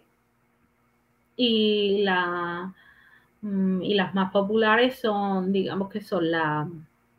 y, la, y las más populares son, digamos que son la,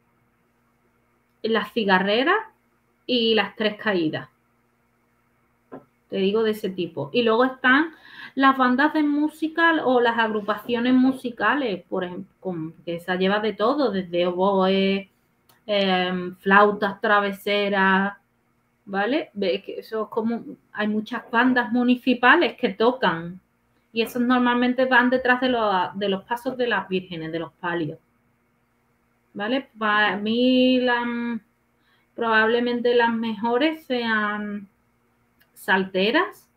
las cigarreras y las tres caídas. Te digo de ese tipo. Y luego están las bandas de música o las agrupaciones musicales, por ejemplo, que se lleva de todo, desde oboe, eh, flautas traveseras, ¿vale? Ve que eso es como, hay muchas bandas municipales que tocan y esos normalmente van detrás de los, de los pasos de las vírgenes, de los palios, ¿vale? Para mí la, probablemente las mejores sean Salteras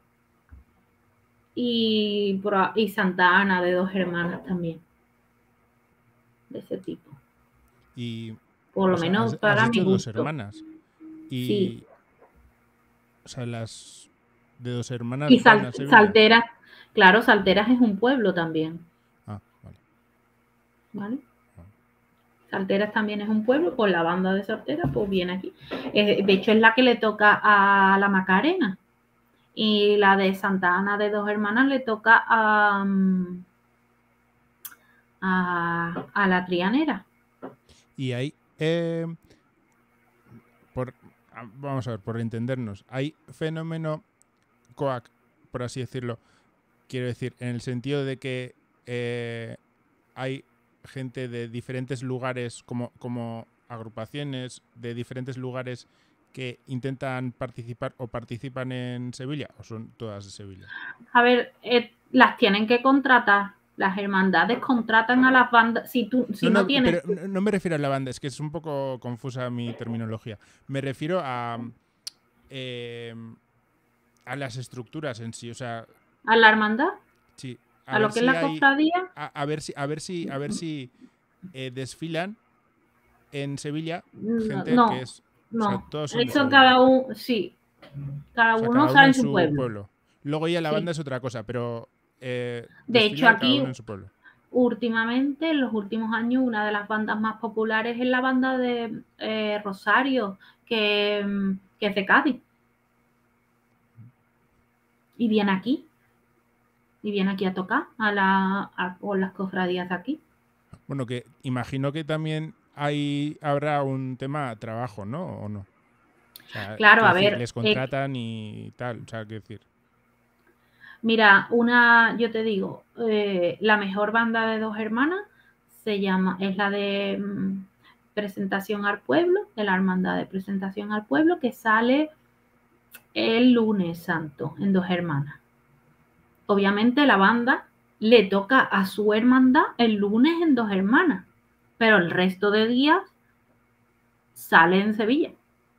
y, y Santa Ana de Dos Hermanas también, de ese tipo. Y por lo o sea, menos has, para has mi dicho Dos gusto. Hermanas. Y, sí. O sea, las de Dos Hermanas Y van Sal, a Sevilla. Salteras, claro, Salteras es un pueblo también. Ah, vale. ¿Vale? Salteras también es un pueblo, pues la banda de Salteras pues viene aquí. Eh, de hecho es la que le toca a la Macarena. Y la de Santa Ana de Dos Hermanas le toca a, a, a la Trianera. Y hay, eh, por, vamos a ver, por entendernos, hay fenómeno coac, por así decirlo, quiero decir, en el sentido de que eh, hay gente de diferentes lugares, como, como agrupaciones de diferentes lugares que intentan participar o participan en Sevilla, o son todas de Sevilla. A ver, eh, las tienen que contratar. Las hermandades contratan a las bandas. Si tú si no, no, no, tienes. Pero no me refiero a la banda, es que es un poco confusa mi terminología. Me refiero a, eh, a las estructuras en sí. O sea. ¿A la hermandad? Sí. A, a lo que si es la hay, cofradía. A, a, ver si, a ver si, a ver si eh, desfilan en Sevilla gente no, que es. No, O sea, todos son de eso Sevilla. cada uno, sí. Cada o sea, uno cada uno sabe en en su, su pueblo. pueblo. Luego ya la sí. banda es otra cosa, pero eh, de hecho, desfilar cada aquí uno en su pueblo. Últimamente, en los últimos años, una de las bandas más populares es la banda de eh, Rosario, que, que es de Cádiz. Y viene aquí. Y viene aquí a tocar a la, a, con las cofradías de aquí. Bueno, que imagino que también hay, habrá un tema trabajo, ¿no? ¿O no? O sea, claro, a decir, ver. les contratan eh, y tal. O sea, quiero decir. Mira, una, yo te digo, eh, la mejor banda de Dos Hermanas se llama, es la de mm, Presentación al Pueblo, de la Hermandad de Presentación al Pueblo, que sale el lunes santo en Dos Hermanas. Obviamente la banda le toca a su hermandad el lunes en Dos Hermanas, pero el resto de días sale en Sevilla.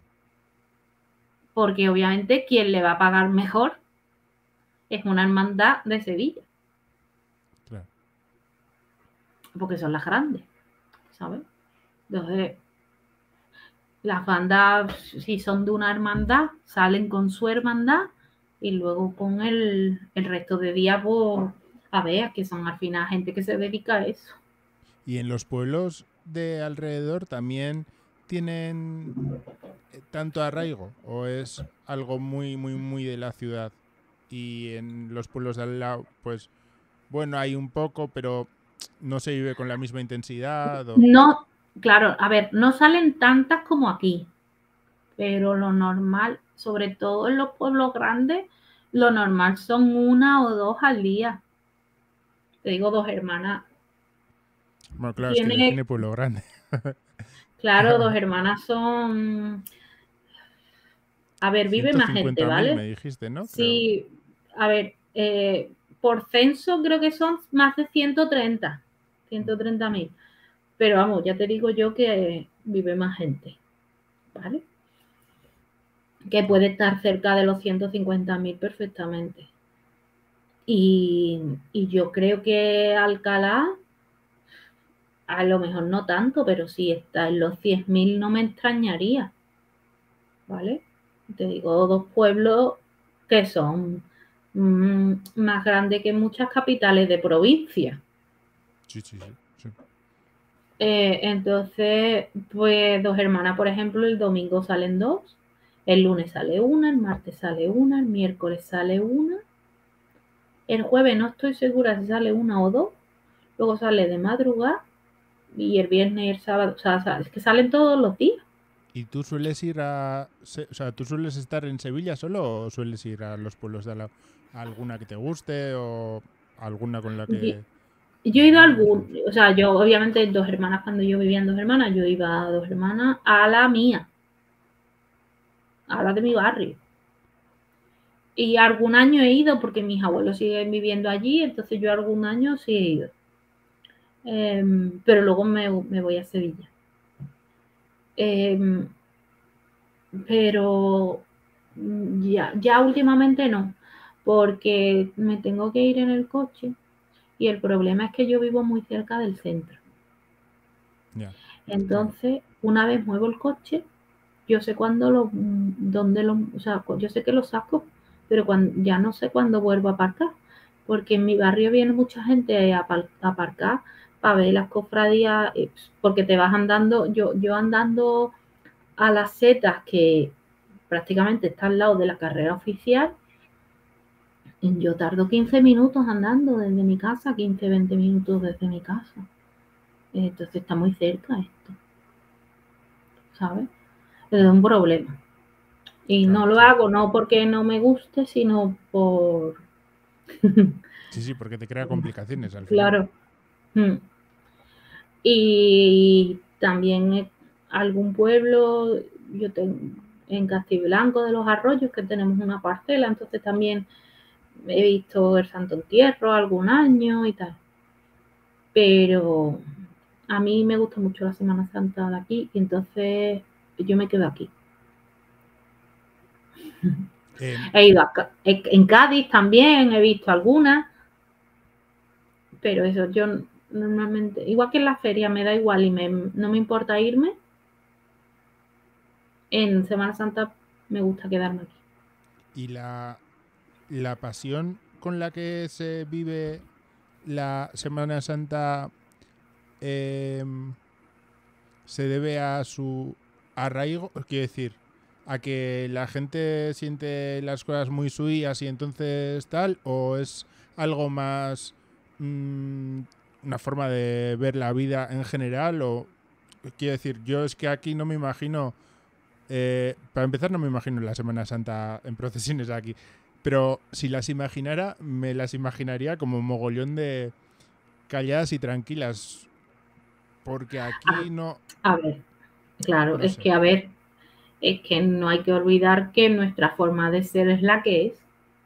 Porque obviamente quien le va a pagar mejor es una hermandad de Sevilla. Claro. Porque son las grandes, ¿sabes? Entonces, las bandas, si son de una hermandad, salen con su hermandad y luego con el, el resto de días, pues, a ver, que son al final gente que se dedica a eso. Y en los pueblos de alrededor también tienen tanto arraigo, o es algo muy, muy, muy de la ciudad. Y en los pueblos de al lado, pues, bueno, hay un poco, pero no se vive con la misma intensidad. O... No, claro, a ver, no salen tantas como aquí, pero lo normal, sobre todo en los pueblos grandes, lo normal son una o dos al día. Te digo, Dos Hermanas. Bueno, claro, es que Tiene, define pueblo grande. claro, Dos Hermanas son... A ver, vive ciento más gente, cincuenta mil ¿vale? me dijiste, ¿no? Sí, creo. A ver, eh, por censo creo que son más de ciento treinta mil. Pero vamos, ya te digo yo que vive más gente, ¿vale? Que puede estar cerca de los ciento cincuenta mil perfectamente. Y, y yo creo que Alcalá, a lo mejor no tanto, pero si está en los diez mil no me extrañaría, ¿vale? Te digo, dos pueblos que son mmm, más grandes que muchas capitales de provincia. Sí, sí, sí. sí. Eh, entonces, pues dos hermanas, por ejemplo, el domingo salen dos, el lunes sale una, el martes sale una, el miércoles sale una, el jueves no estoy segura si sale una o dos, luego sale de madrugada y el viernes y el sábado, o sea, es que salen todos los días. ¿Y tú sueles ir a... O sea, tú sueles estar en Sevilla solo o sueles ir a los pueblos de al lado? ¿Alguna que te guste o alguna con la que... Yo he ido a vayas? algún, o sea, yo obviamente dos hermanas, cuando yo vivía en dos hermanas, yo iba a dos hermanas a la mía, a la de mi barrio. Y algún año he ido porque mis abuelos siguen viviendo allí, entonces yo algún año sí he ido. Eh, pero luego me, me, voy a Sevilla. Eh, pero ya, ya últimamente no, porque me tengo que ir en el coche y el problema es que yo vivo muy cerca del centro. Yeah, Entonces, claro. una vez muevo el coche, yo sé cuándo lo, dónde lo, o sea, yo sé que lo saco, pero cuando, ya no sé cuándo vuelvo a aparcar, porque en mi barrio viene mucha gente a, a aparcar para ver las cofradías, porque te vas andando, yo, yo andando a las setas que prácticamente está al lado de la carrera oficial, yo tardo quince minutos andando desde mi casa, quince, veinte minutos desde mi casa. Entonces está muy cerca esto, ¿sabes? Es un problema. Y Claro, no lo sí. hago no porque no me guste, sino por... Sí, sí, porque te crea complicaciones al final. Claro. Y también algún pueblo, yo tengo en Castiblanco de los Arroyos, que tenemos una parcela, entonces también he visto el Santo Entierro algún año y tal. Pero a mí me gusta mucho la Semana Santa de aquí y entonces yo me quedo aquí. Eh, he ido a, en Cádiz también, he visto algunas, pero eso yo normalmente, igual que en la feria, me da igual y me, no me importa irme. En Semana Santa me gusta quedarme aquí. Y la, la pasión con la que se vive la Semana Santa eh, se debe a su arraigo, quiero decir, a que la gente siente las cosas muy suyas y entonces tal, o es algo más mmm, una forma de ver la vida en general, o quiero decir, yo es que aquí no me imagino, eh, para empezar no me imagino la Semana Santa en procesiones aquí, pero si las imaginara, me las imaginaría como un mogollón de calladas y tranquilas, porque aquí a, no... A ver, claro, No es sé. que a ver, es que no hay que olvidar que nuestra forma de ser es la que es.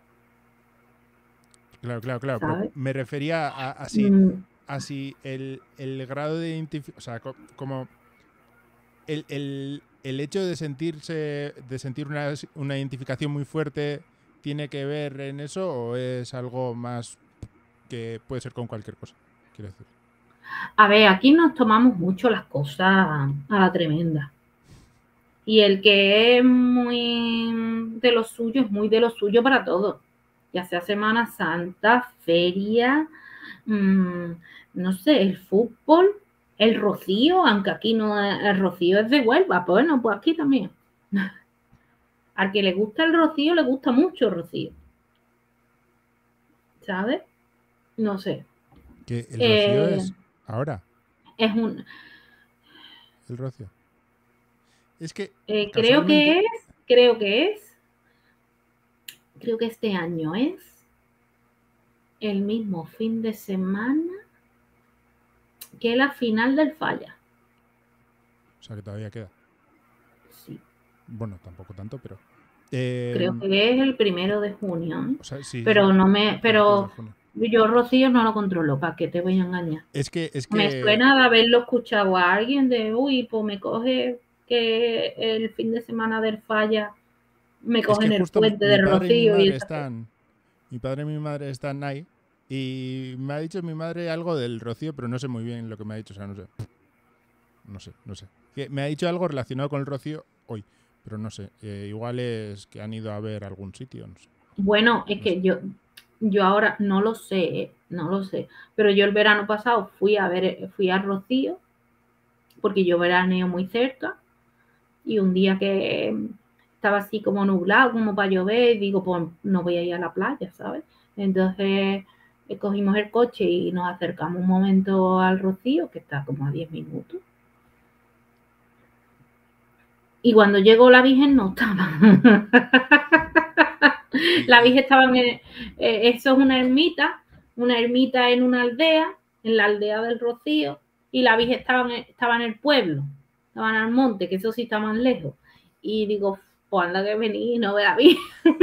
Claro, claro, claro, pero ¿sabes? me refería a así, Mm. así el, el grado de identificación, o sea, co como el, el, el, hecho de sentirse, de sentir una, una identificación muy fuerte, ¿tiene que ver en eso o es algo más que puede ser con cualquier cosa? Quiero decir. A ver, aquí nos tomamos mucho las cosas a la tremenda. Y el que es muy de lo suyo es muy de lo suyo para todo. Ya sea Semana Santa, feria, mmm, no sé, el fútbol, el rocío, aunque aquí no es, el rocío es de Huelva, pues bueno, pues aquí también. Al que le gusta el rocío, le gusta mucho el rocío. ¿Sabes? No sé. Que el rocío Eh, es ahora, es un... el rocío. Es que Eh, creo que casualmente... es, creo que es, creo que este año es el mismo fin de semana que la final del Falla. O sea, que todavía queda. Sí. Bueno, tampoco tanto, pero... Eh, Creo que es el primero de junio. ¿eh? o sea, sí, Pero sí, no me, principios de pero junio. yo Rocío no lo controlo, ¿para qué te voy a engañar? Es que, es Me que suena de haberlo escuchado a alguien de, uy, pues me coge que el fin de semana del Falla me Es que cogen el justo mi, puente mi del padre y mi Rocío y madre esas cosas. están. Mi padre y mi madre están ahí. Y me ha dicho mi madre algo del rocío, pero no sé muy bien lo que me ha dicho. O sea, no sé. No sé, no sé. Que me ha dicho algo relacionado con el rocío hoy, pero no sé. Eh, igual es que han ido a ver algún sitio, no sé. Bueno, es No sé. que yo, yo ahora no lo sé, no lo sé, pero yo el verano pasado fui a ver, fui a Rocío, porque yo veraneo muy cerca, y un día que estaba así como nublado, como para llover, digo, pues no voy a ir a la playa, ¿sabes? Entonces eh, cogimos el coche y nos acercamos un momento al Rocío, que está como a diez minutos. Y cuando llegó la Virgen no estaba. La Y, Virgen estaba en, eh, eso es una ermita, una ermita en una aldea, en la aldea del Rocío, y la Virgen estaba en, estaba en el pueblo, estaba en el monte, que eso sí está más lejos. Y digo, pues anda que vení y no ve la Virgen.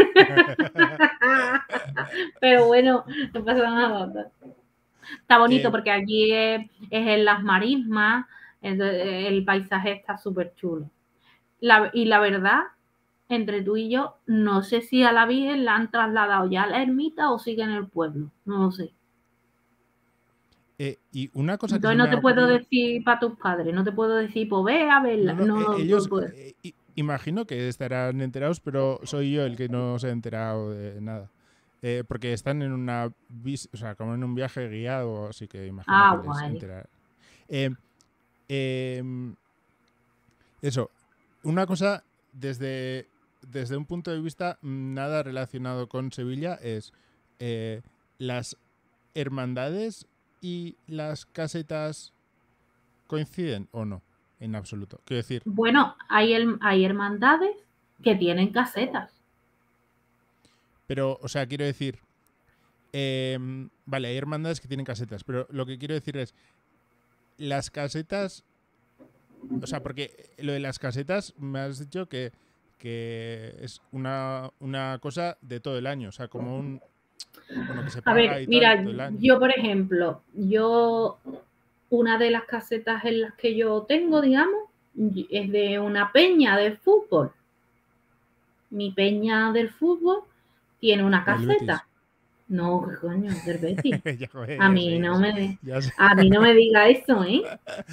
Pero bueno, no pasa nada. Está bonito eh, porque allí es, es en las marismas, entonces, el paisaje está súper chulo. La, y la verdad, entre tú y yo, no sé si a la Virgen la han trasladado ya a la ermita o sigue en el pueblo, no lo sé. eh, y una cosa que se Entonces me no ha te puedo ocurrido. decir para tus padres, no te puedo decir, pues ve a No, verla, no, no eh, lo no, ellos puedo. eh, i- imagino que estarán enterados, pero soy yo el que no se ha enterado de nada. Eh, porque están en una vis- o sea, como en un viaje guiado, así que imagino Ah, que les guay. enterarán. Eh, em, eso, una cosa desde, desde un punto de vista nada relacionado con Sevilla es eh, las hermandades y las casetas coinciden o no, en absoluto. Quiero decir, Bueno, hay, el, hay hermandades que tienen casetas. pero, o sea, quiero decir, eh, vale, hay hermandades que tienen casetas, pero lo que quiero decir es, las casetas, o sea, porque lo de las casetas me has dicho que, que es una, una cosa de todo el año, o sea, como un, bueno, que se A paga ver, y tal mira, todo el año. yo por ejemplo, yo, una de las casetas en las que yo tengo, digamos, es de una peña de fútbol. Mi peña del fútbol tiene una Del Betis. caseta. No, ¿qué coño? Del Betis. ya, joder, A ya mí sé, ya no sé, me, ya sé. a mí no me diga eso, ¿eh?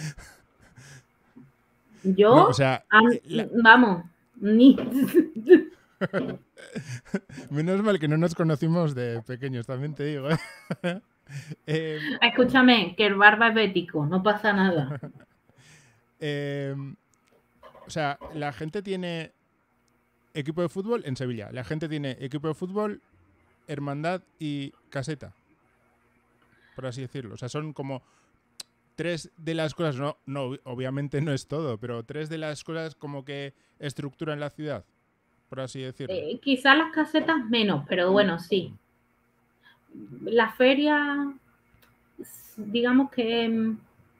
No, o Yo, sea, a, eh, la- vamos, ni. menos mal que no nos conocimos de pequeños, también te digo. ¿eh? eh, Escúchame, que el barba es bético, no pasa nada. eh, o sea, la gente tiene equipo de fútbol en Sevilla. La gente tiene equipo de fútbol, hermandad y caseta, por así decirlo. O sea, son como tres de las cosas, no, no, obviamente no es todo, pero tres de las cosas como que estructuran la ciudad, por así decirlo. Eh, quizás las casetas menos, pero bueno, sí. La feria, digamos que es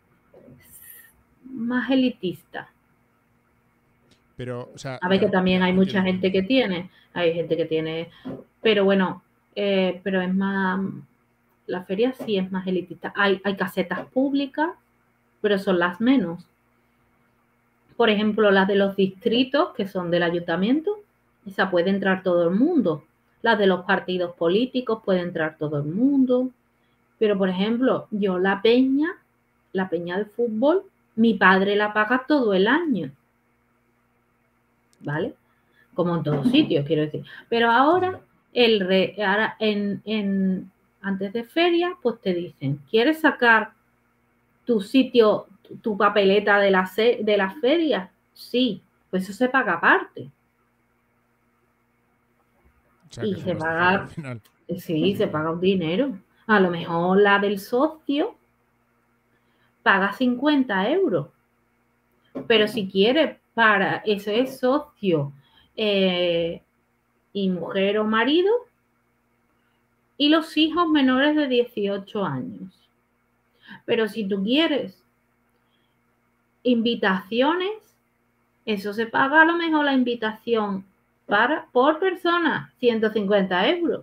más elitista. Pero, o sea, A ver que ya, también ya, hay mucha entiendo, gente entiendo. que tiene, hay gente que tiene, pero bueno, eh, pero es más, la feria sí es más elitista. Hay, hay casetas públicas, pero son las menos. Por ejemplo, las de los distritos, que son del ayuntamiento, esa puede entrar todo el mundo. Las de los partidos políticos puede entrar todo el mundo. Pero, por ejemplo, yo la peña, la peña de fútbol, mi padre la paga todo el año. ¿Vale? Como en todos sitios, quiero decir. Pero Sí, ahora, sí. el re, ahora en, en, antes de feria, pues te dicen, ¿quieres sacar tu sitio, tu, tu papeleta de la, de la feria? Sí, pues eso se paga aparte. O sea, que Y es un se pastizal al paga, final. sí, se paga un dinero. A lo mejor la del socio paga cincuenta euros. Pero si quiere para ese socio eh, y mujer o marido, y los hijos menores de dieciocho años. Pero si tú quieres invitaciones, eso se paga a lo mejor la invitación para, por persona, ciento cincuenta euros,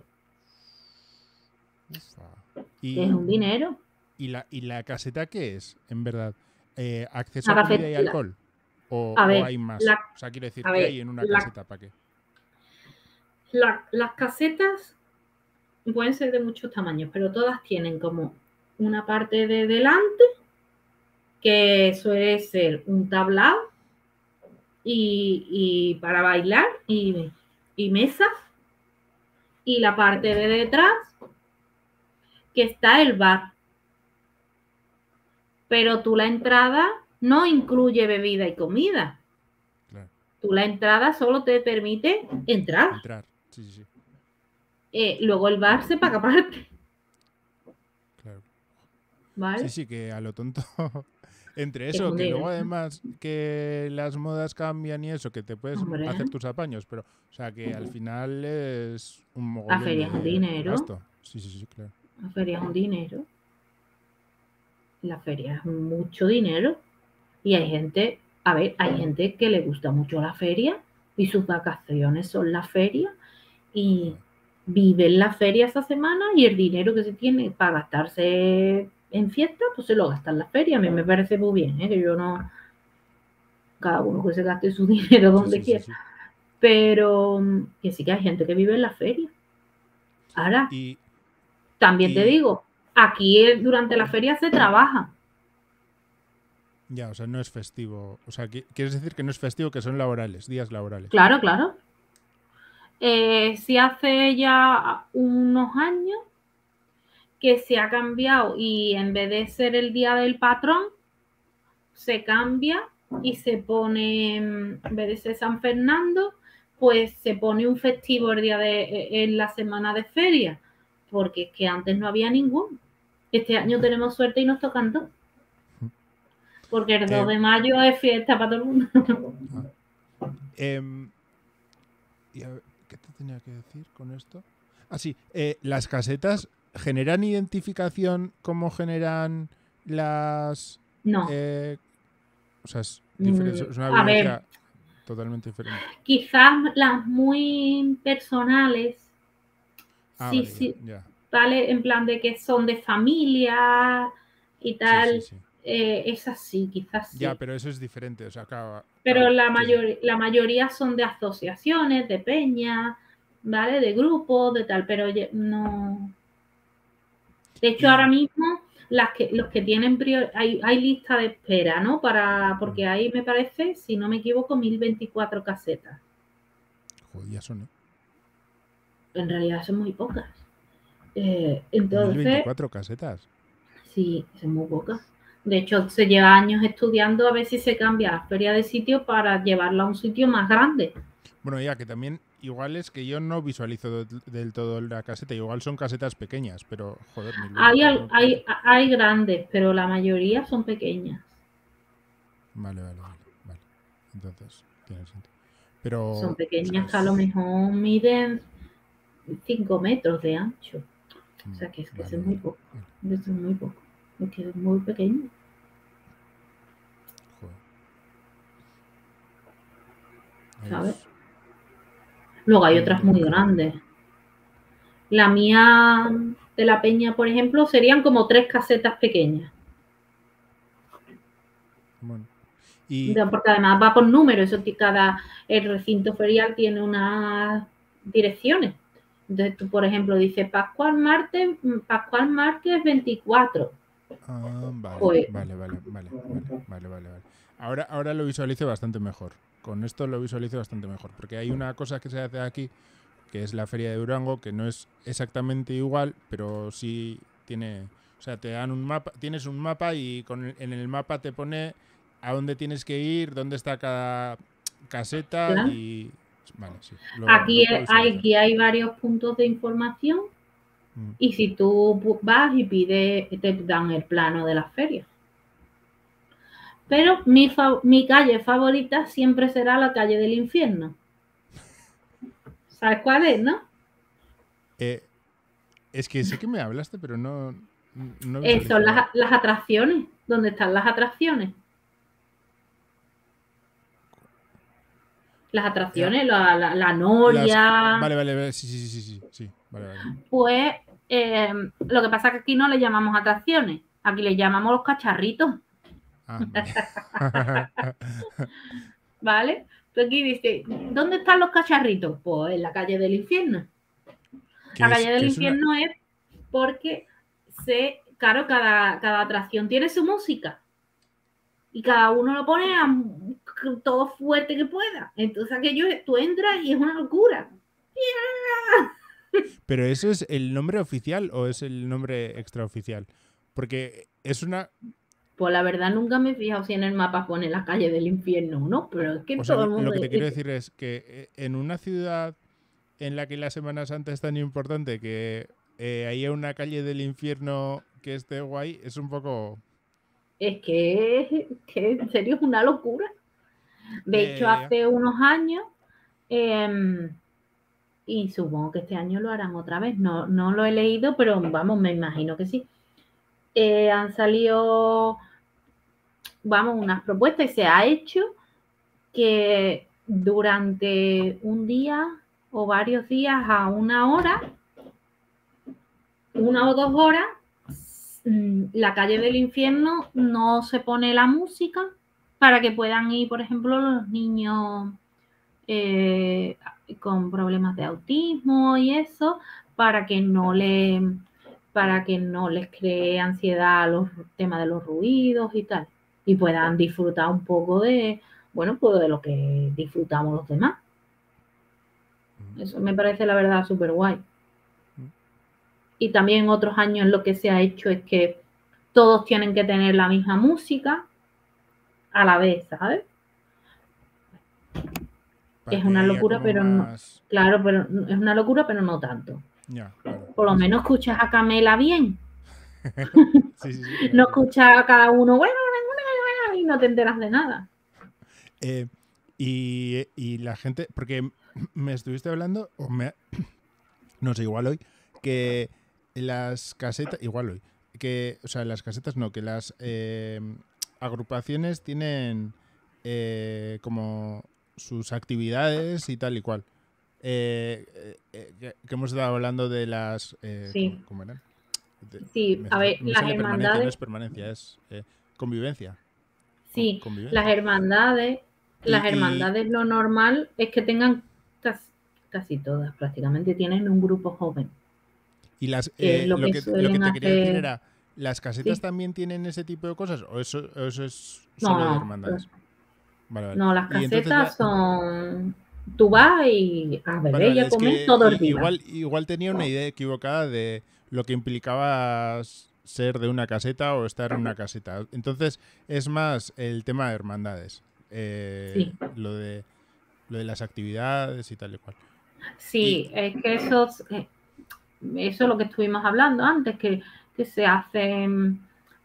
Ufa. que es Y, un dinero. ¿Y la, ¿Y la caseta qué es, en verdad? Eh, ¿Acceso La a comida café, y la, alcohol? ¿O, a o ver, hay más? la, O sea, quiero decir, a ¿qué ver, hay en una la, caseta? ¿Para qué? la, las casetas pueden ser de muchos tamaños, pero todas tienen como una parte de delante que suele ser un tablao y, y para bailar y, y mesas, y la parte de detrás, que está el bar. Pero tú la entrada no incluye bebida y comida. Claro. Tú la entrada solo te permite entrar. Entrar, sí, sí, sí. Eh, luego el bar se paga aparte. Claro. ¿Vale? Sí, sí, que a lo tonto. Entre Es eso, un que luego dinero. además que las modas cambian y eso, que te puedes Hombre, hacer tus apaños, pero, o sea, que al final es un la mogollón feria es un de, de dinero. gasto. Sí, sí, sí, claro. La feria es un dinero. La feria es mucho dinero. Y hay gente, a ver, hay gente que le gusta mucho la feria y sus vacaciones son la feria y Joder. vive en la feria esa semana y el dinero que se tiene para gastarse en fiesta, pues se lo gasta en la feria. A mí me parece muy bien, ¿eh? Que yo no... Cada uno que se gaste su dinero donde Sí, sí, quiera. sí, sí. Pero que sí que hay gente que vive en la feria. Ahora, Y, también te y digo, aquí durante la feria se trabaja. ya, o sea, no es festivo. O sea, quieres decir que no es festivo, que son laborales, días laborales. Claro, claro. Eh, si hace ya unos años que se ha cambiado y en vez de ser el día del patrón, se cambia y se pone, en vez de ser San Fernando, pues se pone un festivo el día de en la semana de feria, porque es que antes no había ninguno. Este año tenemos suerte y nos tocan dos. Porque el dos Eh, de mayo es fiesta para todo el mundo. ah, em, y a ver, ¿qué te tenía que decir con esto? Ah, sí, eh, las casetas generan identificación como generan las... No. eh, o sea, es, diferente, Mm, es una a ver, vivencia totalmente diferente. quizás las muy personales, Ah, sí, vale, ya, sí, ya. vale, en plan de que son de familia y Sí, sí, tal, sí. eh, esas sí, quizás Ya, sí. pero eso es diferente. O sea, claro, Pero claro, la, sí, sí. mayor, la mayoría son de asociaciones, de peñas, ¿vale? De grupos, de tal, pero no. De hecho, ahora Y... mismo las que, los que tienen prior, hay, hay lista de espera, ¿no? Para, porque ahí me parece, si no me equivoco, mil veinticuatro casetas. Joder, ya son, ¿eh? En realidad son muy pocas. Eh, mil entonces, veinticuatro casetas. sí, son muy pocas. De hecho, se lleva años estudiando a ver si se cambia la feria de sitio para llevarla a un sitio más grande. Bueno, ya que también igual es que yo no visualizo del, del todo la caseta. Igual son casetas pequeñas, pero joder, Hay, mil veinticuatro me parece. hay, hay grandes, pero la mayoría son pequeñas. Vale, vale, vale, vale. Entonces, tiene sentido. Pero, Son o sea, pequeñas que a lo es... mejor miden cinco metros de ancho. O sea, que es que Vale, es muy vale, poco. vale. Es muy poco. Es que es muy pequeño. Joder. ¿Sabes? Es Luego hay un otras mundo muy diferente. grandes. La mía de la peña, por ejemplo, serían como tres casetas pequeñas. Bueno. Y... Porque además va por número, eso cada el recinto ferial tiene unas direcciones. Entonces tú, por ejemplo, dices Pascual Martes, Pascual Márquez veinticuatro. Ah, vale, Pues, vale, vale, vale, vale, vale, vale, vale. Ahora, ahora lo visualizo bastante mejor. Con esto lo visualizo bastante mejor. Porque hay una cosa que se hace aquí, que es la Feria de Durango, que no es exactamente igual, pero sí tiene... O sea, te dan un mapa, tienes un mapa y con el, en el mapa te pone a dónde tienes que ir, dónde está cada caseta ¿claro? y... Vale, sí, lo, Aquí lo puedo hay, visualizar. aquí hay varios puntos de información Mm. y si tú vas y pides, te dan el plano de la feria. Pero mi, fa mi calle favorita siempre será la calle del infierno. ¿Sabes cuál es, no? Eh, es que sé que me hablaste, pero no, no Eh, son visualizo. las, las atracciones. ¿Dónde están las atracciones? Las Ya, atracciones, la, la, la las... noria. Vale, vale, vale, sí, sí, sí, sí, sí, vale, vale. Pues eh, lo que pasa es que aquí no le llamamos atracciones. Aquí le llamamos los cacharritos. Ah, vale. ¿Vale? Tú aquí dices, ¿dónde están los cacharritos? Pues en la calle del infierno. La que es, calle del que es una... infierno es porque se, claro, cada, cada atracción tiene su música. Y cada uno lo pone a todo fuerte que pueda. Entonces aquello, tú entras y es una locura. ¿Pero eso es el nombre oficial o es el nombre extraoficial? Porque es una... Pues la verdad nunca me he fijado si en el mapa pone la calle del infierno o no, pero es que O sea, todo el lo mundo... que te es quiero que- decir es que eh, en una ciudad en la que la Semana Santa es tan importante que eh, haya una calle del infierno que esté guay, es un poco... Es que, que en serio es una locura. De Ya, hecho, ya, ya. hace unos años, eh, y supongo que este año lo harán otra vez, no, no lo he leído, pero vamos, me imagino que sí. Eh, han salido, vamos, unas propuestas y se ha hecho que durante un día o varios días a una hora, una o dos horas, la calle del infierno no se pone la música para que puedan ir, por ejemplo, los niños eh, con problemas de autismo y eso, para que no le para que no les cree ansiedad los temas de los ruidos y tal, y puedan disfrutar un poco de, bueno, pues de lo que disfrutamos los demás. Eso me parece la verdad súper guay. Y también en otros años lo que se ha hecho es que todos tienen que tener la misma música a la vez, ¿sabes? Que Para es que una haya locura, como pero no, más... claro, pero es una locura, pero no tanto. Ya, claro. Por lo Sí, menos escuchas a Camela bien. sí, sí, sí, No claro, claro. escuchas a cada uno, bueno, y no te enteras de nada. Eh, y, y la gente, porque me estuviste hablando, o me, no sé, igual hoy, que las casetas, igual hoy, que, o sea, las casetas no, que las eh, agrupaciones tienen eh, como sus actividades y tal y cual. Eh, eh, eh, que, que hemos estado hablando de las... Eh, ¿cómo, Sí, cómo eran? De- sí, me, a ver, me las sale permanencia, no hermandades, es permanencia, es eh, convivencia. Co- sí, las convivencia. hermandades, Y, las y, hermandades lo normal es que tengan casi, casi todas prácticamente tienen un grupo joven, y las, que es eh, lo lo, que que, lo que suelen te quería decir hacer, era, ¿las casetas sí, también tienen ese tipo de cosas? ¿O eso, o eso es no, solo de no, hermandades? Vale, vale. no, las Y entonces la... casetas son, tú vas y a Vale, beber y vale, a es comer que todo el i- día. igual, igual tenía una idea equivocada de lo que implicaba s- ser de una caseta o estar en una caseta. Entonces es más el tema de hermandades, eh, Sí, lo de lo de las actividades y tal y cual. Y sí, es que eso, eh, eso es lo que estuvimos hablando antes, que, que se hacen,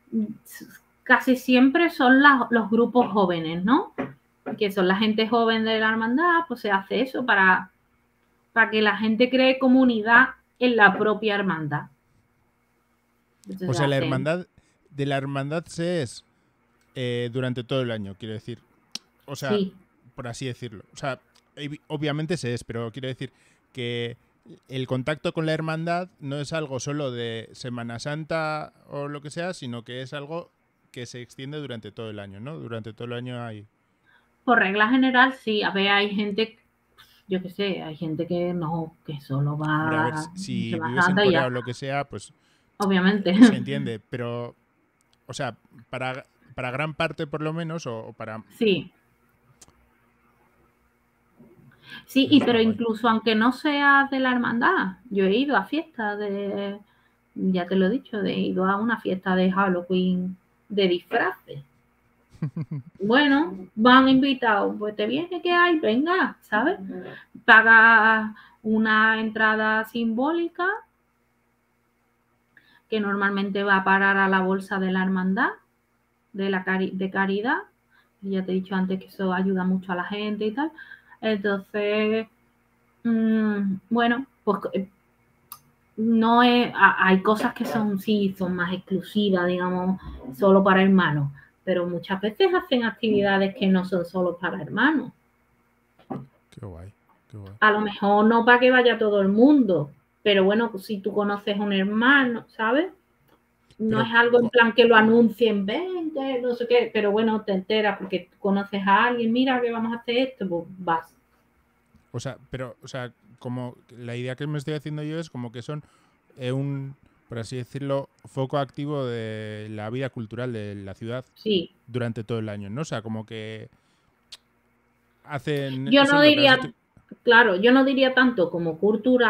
casi siempre son la, los grupos jóvenes, ¿no? Que son la gente joven de la hermandad, pues se hace eso para, para que la gente cree comunidad en la propia hermandad. Entonces o se sea, la hacen, hermandad de la hermandad se es eh, durante todo el año, quiero decir. O sea, sí, por así decirlo. O sea, evi- obviamente se es, pero quiero decir que el contacto con la hermandad no es algo solo de Semana Santa o lo que sea, sino que es algo que se extiende durante todo el año, ¿no? Durante todo el año hay... por regla general, sí, a ver, hay gente, yo qué sé, hay gente que no, que solo Hombre, a ver, va si en si Semana vives en Santa y Corea ya o está, lo que sea, pues obviamente. eh, se entiende, pero, o sea, para, para gran parte por lo menos, o, o para... Sí, sí, Eso y está pero guay. incluso aunque no sea de la hermandad, yo he ido a fiestas de, ya te lo he dicho, he ido a una fiesta de Halloween de disfraces. Bueno, van invitados, pues te viene que hay, venga, ¿sabes? Paga una entrada simbólica que normalmente va a parar a la bolsa de la hermandad de la cari de caridad. Y ya te he dicho antes que eso ayuda mucho a la gente y tal. Entonces, mmm, bueno, pues no es, hay cosas que son, sí, son más exclusivas, digamos, solo para hermanos, pero muchas veces hacen actividades que no son solo para hermanos. Qué guay, qué guay. A lo mejor no para que vaya todo el mundo, pero bueno, pues si tú conoces un hermano, ¿sabes? No Pero, es algo en plan que lo anuncien, vente, no sé qué, pero bueno, te enteras porque conoces a alguien, mira que vamos a hacer esto, pues vas. o sea, pero, o sea, como la idea que me estoy haciendo yo es como que son eh, un, por así decirlo, foco activo de la vida cultural de la ciudad Sí, durante todo el año, ¿no? O sea, como que hacen yo eso no es lo que has diría, dicho. claro, yo no diría tanto como cultural,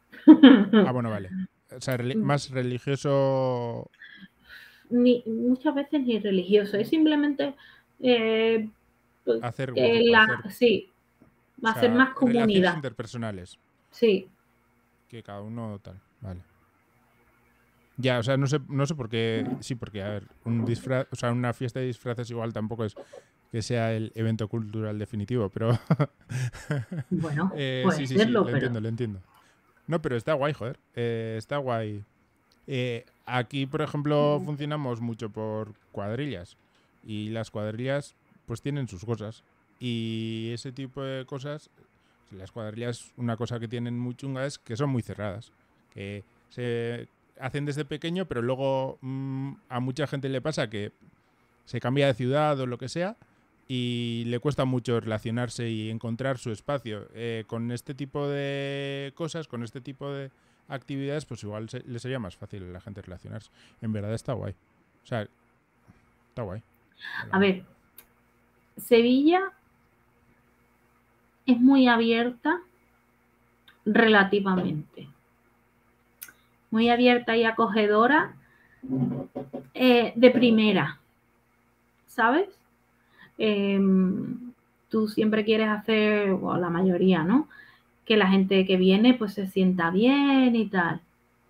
Ah, bueno, vale. O sea, reli- más religioso. Ni, muchas veces ni religioso, es simplemente eh, pues, Hacer que grupo, la, hacer. sí, O hacer sea, más relaciones comunidad, interpersonales. sí. Que cada uno tal. Vale. Ya, o sea, no sé, no sé por qué. Sí, porque, a ver, un disfraz, o sea, una fiesta de disfraces igual tampoco es que sea el evento cultural definitivo, pero. Bueno, eh, puede sí, sí, sí, serlo, lo pero entiendo, lo entiendo. No, pero está guay, joder. Eh, está guay. Eh, aquí, por ejemplo, funcionamos mucho por cuadrillas. Y las cuadrillas, pues tienen sus cosas. Y ese tipo de cosas, las cuadrillas, una cosa que tienen muy chunga es que son muy cerradas. Que se hacen desde pequeño, pero luego mmm, a mucha gente le pasa que se cambia de ciudad o lo que sea y le cuesta mucho relacionarse y encontrar su espacio. Eh, con este tipo de cosas, con este tipo de actividades, pues igual se, le sería más fácil a la gente relacionarse. En verdad está guay. O sea, está guay. a ver, Sevilla es muy abierta relativamente, muy abierta y acogedora eh, de primera, ¿sabes? Eh, tú siempre quieres hacer, o la mayoría, ¿no? Que la gente que viene pues se sienta bien y tal.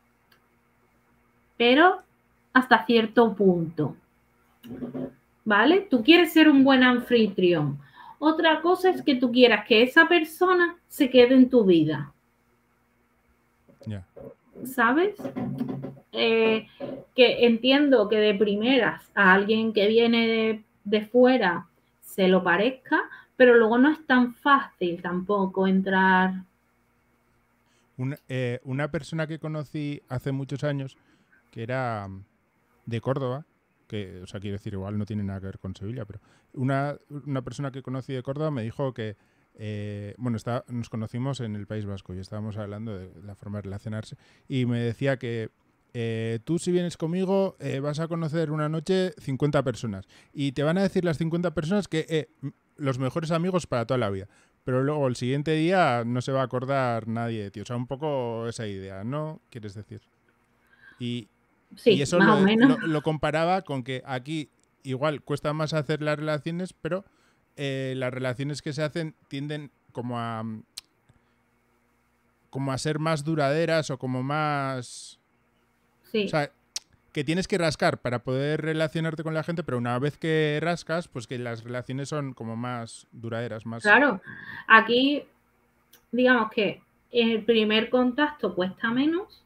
Pero hasta cierto punto, ¿vale? Tú quieres ser un buen anfitrión. Otra cosa es que tú quieras que esa persona se quede en tu vida. Ya. ¿Sabes? Eh, que entiendo que de primeras a alguien que viene de, de fuera se lo parezca, pero luego no es tan fácil tampoco entrar. Una, eh, una persona que conocí hace muchos años, que era mm, de Córdoba, que, o sea, quiero decir, igual no tiene nada que ver con Sevilla, pero una, una persona que conocí de Córdoba me dijo que, eh, bueno, está, nos conocimos en el País Vasco y estábamos hablando de la forma de relacionarse y me decía que eh, tú si vienes conmigo eh, vas a conocer una noche cincuenta personas y te van a decir las cincuenta personas que eh, los mejores amigos para toda la vida. Pero luego el siguiente día no se va a acordar nadie de ti. O sea, un poco esa idea, ¿no? ¿Quieres decir? Y, y Sí, eso más lo, o menos. lo, lo comparaba con que aquí igual cuesta más hacer las relaciones, pero eh, las relaciones que se hacen tienden como a como a ser más duraderas o como más... O Sí, sea, que tienes que rascar para poder relacionarte con la gente, pero una vez que rascas, pues que las relaciones son como más duraderas, más... claro. Aquí, digamos que el primer contacto cuesta menos,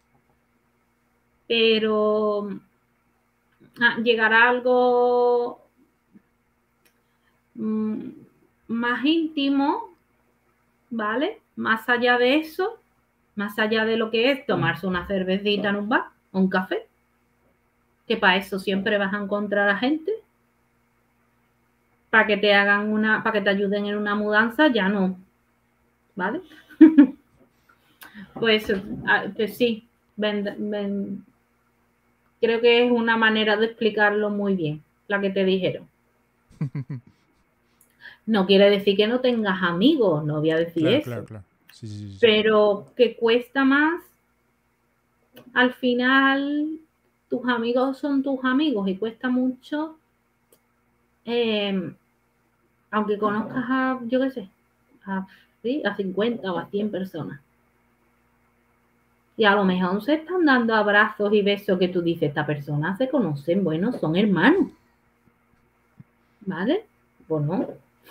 pero ah, llegar a algo mmm, más íntimo, ¿vale? Más allá de eso, más allá de lo que es tomarse una cervecita en un bar o un café, que para eso siempre vas a encontrar a gente, para que te hagan una, para que te ayuden en una mudanza, ya no, ¿vale? Pues, ah, pues sí, ven, ven, creo que es una manera de explicarlo muy bien, la que te dijeron. No quiere decir que no tengas amigos, no voy a decir Claro, claro, eso, claro. Sí, sí, sí, sí. pero que cuesta más, al final tus amigos son tus amigos y cuesta mucho, eh, aunque conozcas a, yo qué sé, a, ¿sí? a cincuenta o a cien personas. Y a lo mejor se están dando abrazos y besos que tú dices, esta persona se conocen, bueno, son hermanos, ¿vale? Pues no.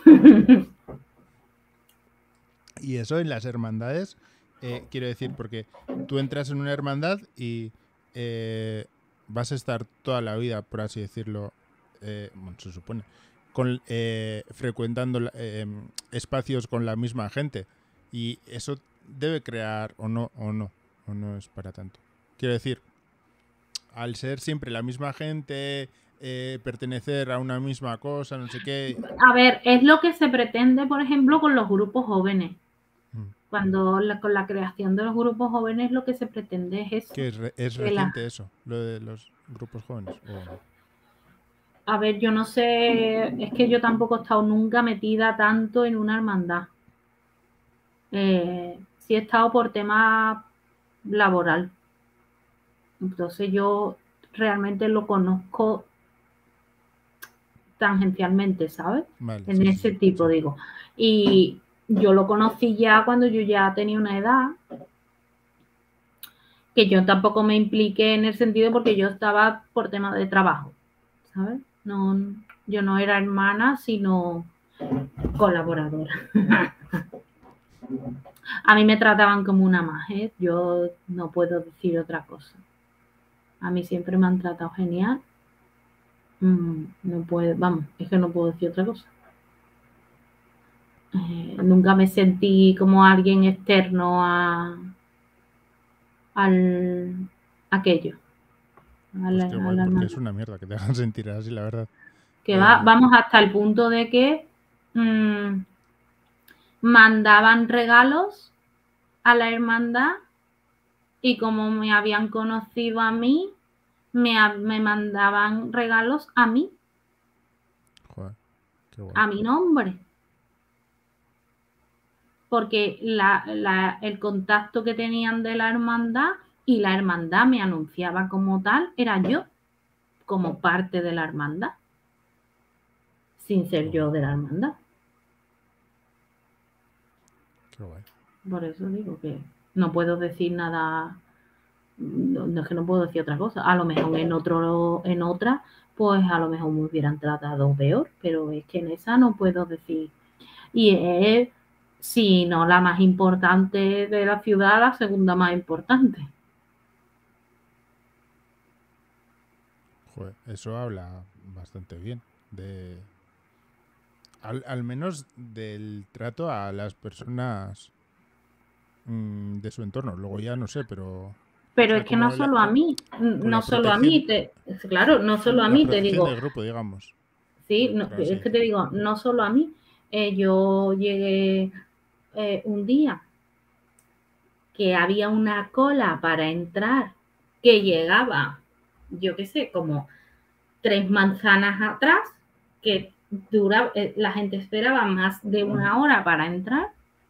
Y eso en las hermandades, eh, quiero decir, porque tú entras en una hermandad y eh, vas a estar toda la vida, por así decirlo, eh, bueno, se supone, con, eh, frecuentando eh, espacios con la misma gente. Y eso debe crear, o no, o no, o no es para tanto. Quiero decir, al ser siempre la misma gente, eh, pertenecer a una misma cosa, no sé qué. A ver, es lo que se pretende, por ejemplo, con los grupos jóvenes. Mm. Cuando la, con la creación de los grupos jóvenes lo que se pretende es eso. ¿Qué es, re- es Que la, reciente eso, lo de los grupos jóvenes? ¿O no? a ver, yo no sé, es que yo tampoco he estado nunca metida tanto en una hermandad. Eh, sí he estado por temas laboral. Entonces yo realmente lo conozco tangencialmente, ¿sabes? Vale, en sí, ese sí, tipo, sí. digo. Y yo lo conocí ya cuando yo ya tenía una edad, que yo tampoco me impliqué en el sentido porque yo estaba por tema de trabajo, ¿sabes? No, yo no era hermana, sino colaboradora. A mí me trataban como una más, ¿eh? Yo no puedo decir otra cosa. A mí siempre me han tratado genial. Mm, no puedo, vamos, es que no puedo decir otra cosa. Eh, nunca me sentí como alguien externo a al aquello. A Pues la, qué a guay, la porque hermana. es una mierda que te hagan sentir así, la verdad. Que va, Eh, vamos hasta el punto de que mmm, mandaban regalos a la hermandad y como me habían conocido a mí, me, me mandaban regalos a mí, joder, qué guay. a mi nombre. Porque la, la, el contacto que tenían de la hermandad y la hermandad me anunciaba como tal, era yo, como parte de la hermandad, sin ser Qué yo guay, de la hermandad. qué guay. Por eso digo que no puedo decir nada, no, no es que no puedo decir otra cosa. A lo mejor en otro, en otra, pues a lo mejor me hubieran tratado peor, pero es que en esa no puedo decir. Y es, si no la más importante de la ciudad, la segunda más importante. Joder, eso habla bastante bien de... Al, al menos del trato a las personas mmm, de su entorno. Luego ya no sé, pero... O Pero sea, es que no como la, solo a con, mí, con no la solo a mí, protección, te, claro, no solo a la mí, te protección digo, del grupo, digamos, sí, no, por así es que te decirlo. digo, no solo a mí, eh, yo llegué eh, un día que había una cola para entrar que llegaba, yo qué sé, como tres manzanas atrás, que dura, eh, la gente esperaba más de una hora para entrar.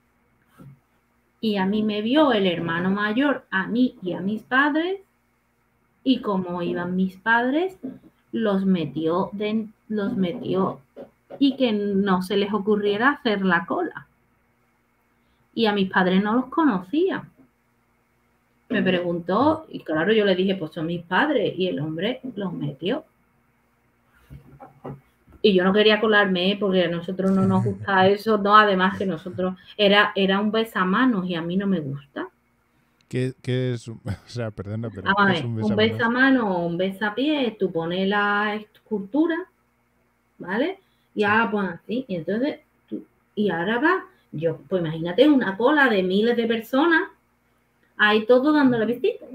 Y a mí me vio el hermano mayor, a mí y a mis padres, y como iban mis padres, los metió, de, los metió y que no se les ocurriera hacer la cola. Y a mis padres no los conocía. Me preguntó, y claro, yo le dije, pues son mis padres, y el hombre los metió. Y yo no quería colarme, porque a nosotros no nos gusta eso, no, además que nosotros, era, era un besamanos y a mí no me gusta. ¿Qué, qué es? O sea, perdona, pero Vamos a ¿qué es ver, un un besamanos? besamano o un besapié, tú pones la escultura, ¿vale? Y Sí. ahora pues así, y entonces, tú, y ahora va, yo, pues imagínate una cola de miles de personas, ahí todo dándole visita.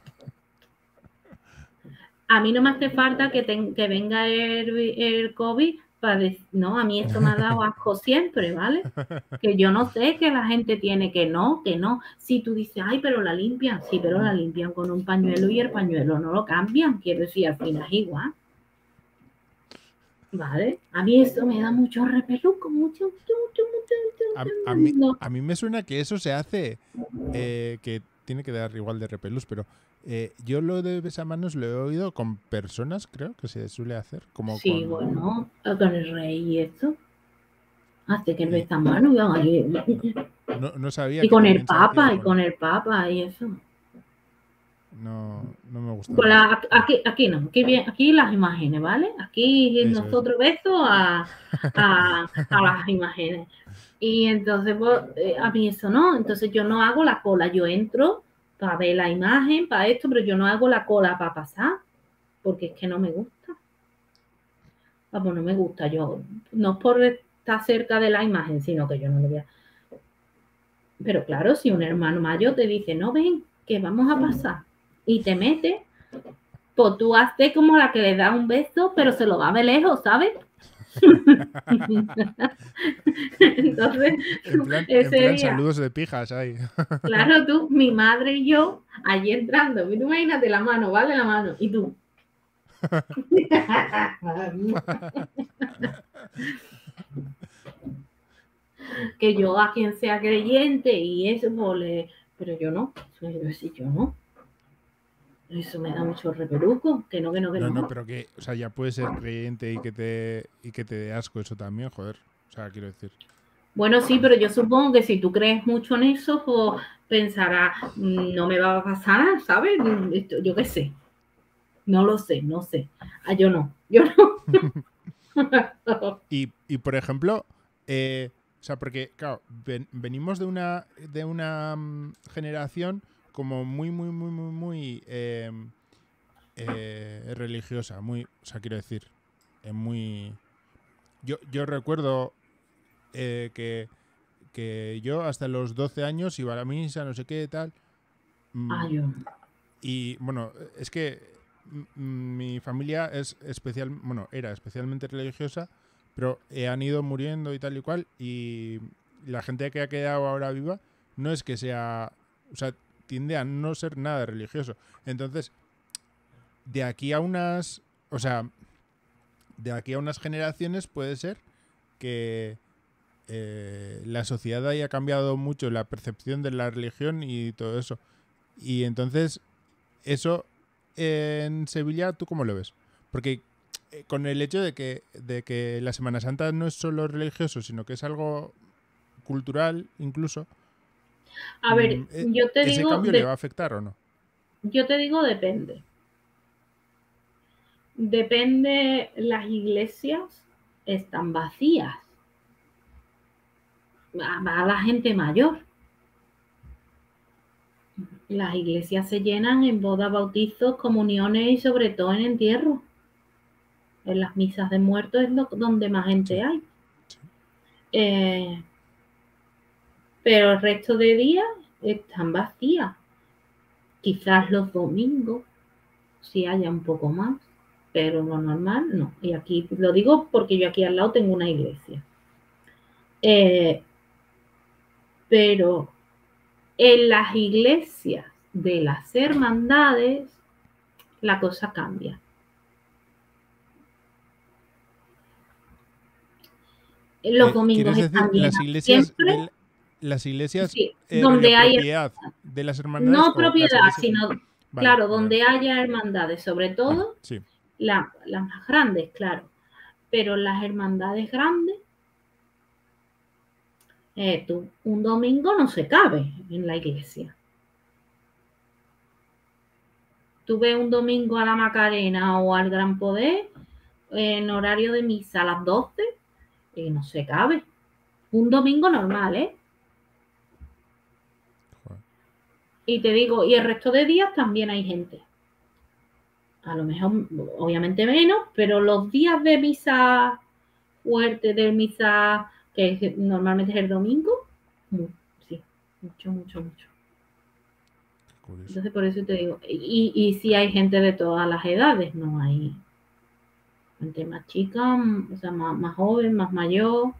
A mí no me hace falta que, ten, que venga el, el COVID para decir, no, a mí esto me ha dado asco siempre, ¿vale? Que yo no sé que la gente tiene que no, que no. Si tú dices, ay, pero la limpian, sí, pero la limpian con un pañuelo y el pañuelo no lo cambian, quiero decir, al final es igual. ¿Vale? A mí eso me da mucho repeluco, mucho, mucho, mucho, A, mucho, a, mí, no. a mí me suena que eso se hace, eh, que tiene que dar igual de repelús, pero eh, yo lo de besamanos lo he oído con personas, creo que se suele hacer, como Sí, con... bueno, con el rey y esto, hace que el Y besamano, no, no, no sabía y que con el también se hacía papa, y con... con el papa y eso. No, no me gusta Pues nada. la, aquí, aquí no, aquí, bien, aquí las imágenes, ¿vale? Aquí Eso, eso. nosotros beso a, a, a las imágenes. Y entonces, pues, eh, a mí eso no, entonces yo no hago la cola, yo entro para ver la imagen, para esto, pero yo no hago la cola para pasar, porque es que no me gusta. Ah, pues no me gusta, yo, no es por estar cerca de la imagen, sino que yo no lo voy a... Pero claro, si un hermano mayor te dice, no, ven, que vamos a pasar, y te mete, pues tú haces como la que le da un beso, pero se lo va de lejos, ¿sabes? Entonces, En plan, en ese plan día, saludos de pijas ahí. claro, tú, mi madre y yo, allí entrando, tú imagínate la mano, ¿vale? La mano, y tú. Que yo a quien sea creyente y eso, pues, le, pero yo no. Yo decir, yo no. Eso me da mucho reperuco, que no, que no, que No, no. no, pero que, o sea, ya puedes ser creyente y que te y que te dé asco eso también, joder. O sea, quiero decir. Bueno, sí, pero yo supongo que si tú crees mucho en eso, pues pensarás, no me va a pasar nada, ¿sabes? Yo qué sé. No lo sé, no sé. Ah, yo no, yo no. y, y, por ejemplo, eh, o sea, porque, claro, ven, venimos de una, de una um, generación como muy, muy, muy, muy, muy eh, eh, religiosa, muy, o sea, quiero decir, eh, muy... Yo, yo recuerdo eh, que, que yo hasta los doce años iba a la misa, no sé qué, tal. Ah, Mm, yo. y bueno, es que mi familia es especial, bueno, era especialmente religiosa, pero eh, han ido muriendo y tal y cual, y la gente que ha quedado ahora viva no es que sea, o sea, tiende a no ser nada religioso. Entonces, de aquí a unas, o sea, de aquí a unas generaciones puede ser que eh, la sociedad haya cambiado mucho la percepción de la religión y todo eso. Y entonces, eso en Sevilla, ¿tú cómo lo ves? Porque eh, con el hecho de que, de que la Semana Santa no es solo religioso, sino que es algo cultural incluso, A ver, mm, eh, yo te ¿ese digo, cambio le va de, a afectar o no? yo te digo depende. Depende, las iglesias están vacías. Va, va la gente mayor. Las iglesias se llenan en bodas, bautizos, comuniones y sobre todo en entierros. En las misas de muertos es lo, donde más gente Sí, hay. sí. Eh, pero el resto de días están vacías. Quizás los domingos sí haya un poco más, pero lo normal no. Y aquí lo digo porque yo aquí al lado tengo una iglesia. Eh, pero en las iglesias de las hermandades la cosa cambia. Los Eh, domingos ¿Quieres decir están las llenas iglesias siempre, de las iglesias sí, eh, rollo donde hay, propiedad de las hermandades no o las propiedad, iglesias? sino, Vale, claro, vale, vale. donde haya hermandades, sobre Vale, todo sí. la, las más grandes, claro. Pero las hermandades grandes, eh, tú, un domingo no se cabe en la iglesia. Tú ves un domingo a la Macarena o al Gran Poder en horario de misa a las doce y no se cabe. Un domingo normal, ¿eh? Joder. Y te digo, y el resto de días también hay gente. A lo mejor, obviamente menos, pero los días de misa fuerte, de misa que normalmente es el domingo, sí, mucho, mucho, mucho. Qué curioso. Entonces, por eso te digo, y, y sí hay gente de todas las edades, no hay gente más chica, o sea, más, más joven, más mayor.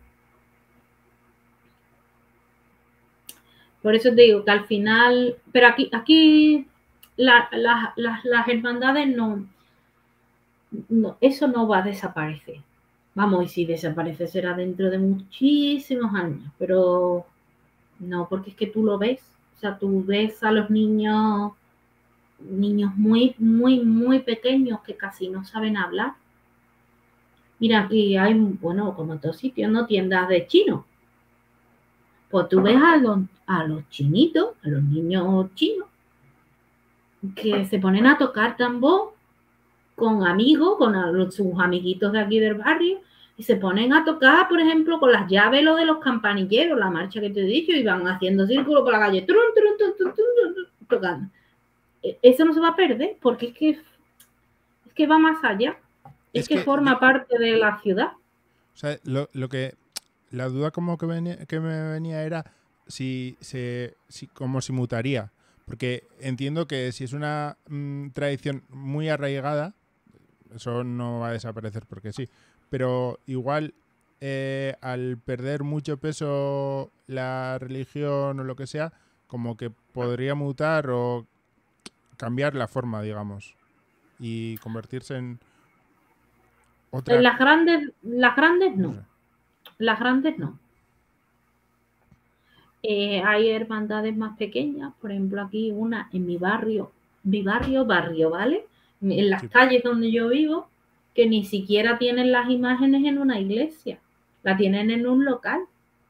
Por eso te digo que al final, pero aquí, aquí la, la, la, las hermandades no, no, eso no va a desaparecer. Vamos, y si desaparece será dentro de muchísimos años, pero no, porque es que tú lo ves, o sea, tú ves a los niños, niños muy, muy, muy pequeños que casi no saben hablar. Mira, aquí hay, bueno, como en todos sitios, ¿no? Tiendas de chino. Pues tú ves a los, a los chinitos, a los niños chinos, que se ponen a tocar tambor con amigos, con a, sus amiguitos de aquí del barrio, y se ponen a tocar, por ejemplo, con las llaves lo de los campanilleros, la marcha que te he dicho, y van haciendo círculo por la calle, trun, trun, trun, trun, trun, tocando. Eso no se va a perder, porque es que, es que va más allá, es Es que que yo, forma parte de la ciudad. o sea, lo, lo que la duda como que, venía, que me venía era si se si, como si mutaría. Porque entiendo que si es una mmm, tradición muy arraigada, eso no va a desaparecer porque sí. Pero igual eh, al perder mucho peso la religión o lo que sea, como que podría mutar o cambiar la forma, digamos, y convertirse en En otra... las grandes, las grandes No no, sé. las grandes no. Eh, hay hermandades más pequeñas, por ejemplo, aquí una en mi barrio, mi barrio, barrio, ¿vale? En las Sí. calles donde yo vivo, que ni siquiera tienen las imágenes en una iglesia, la tienen en un local,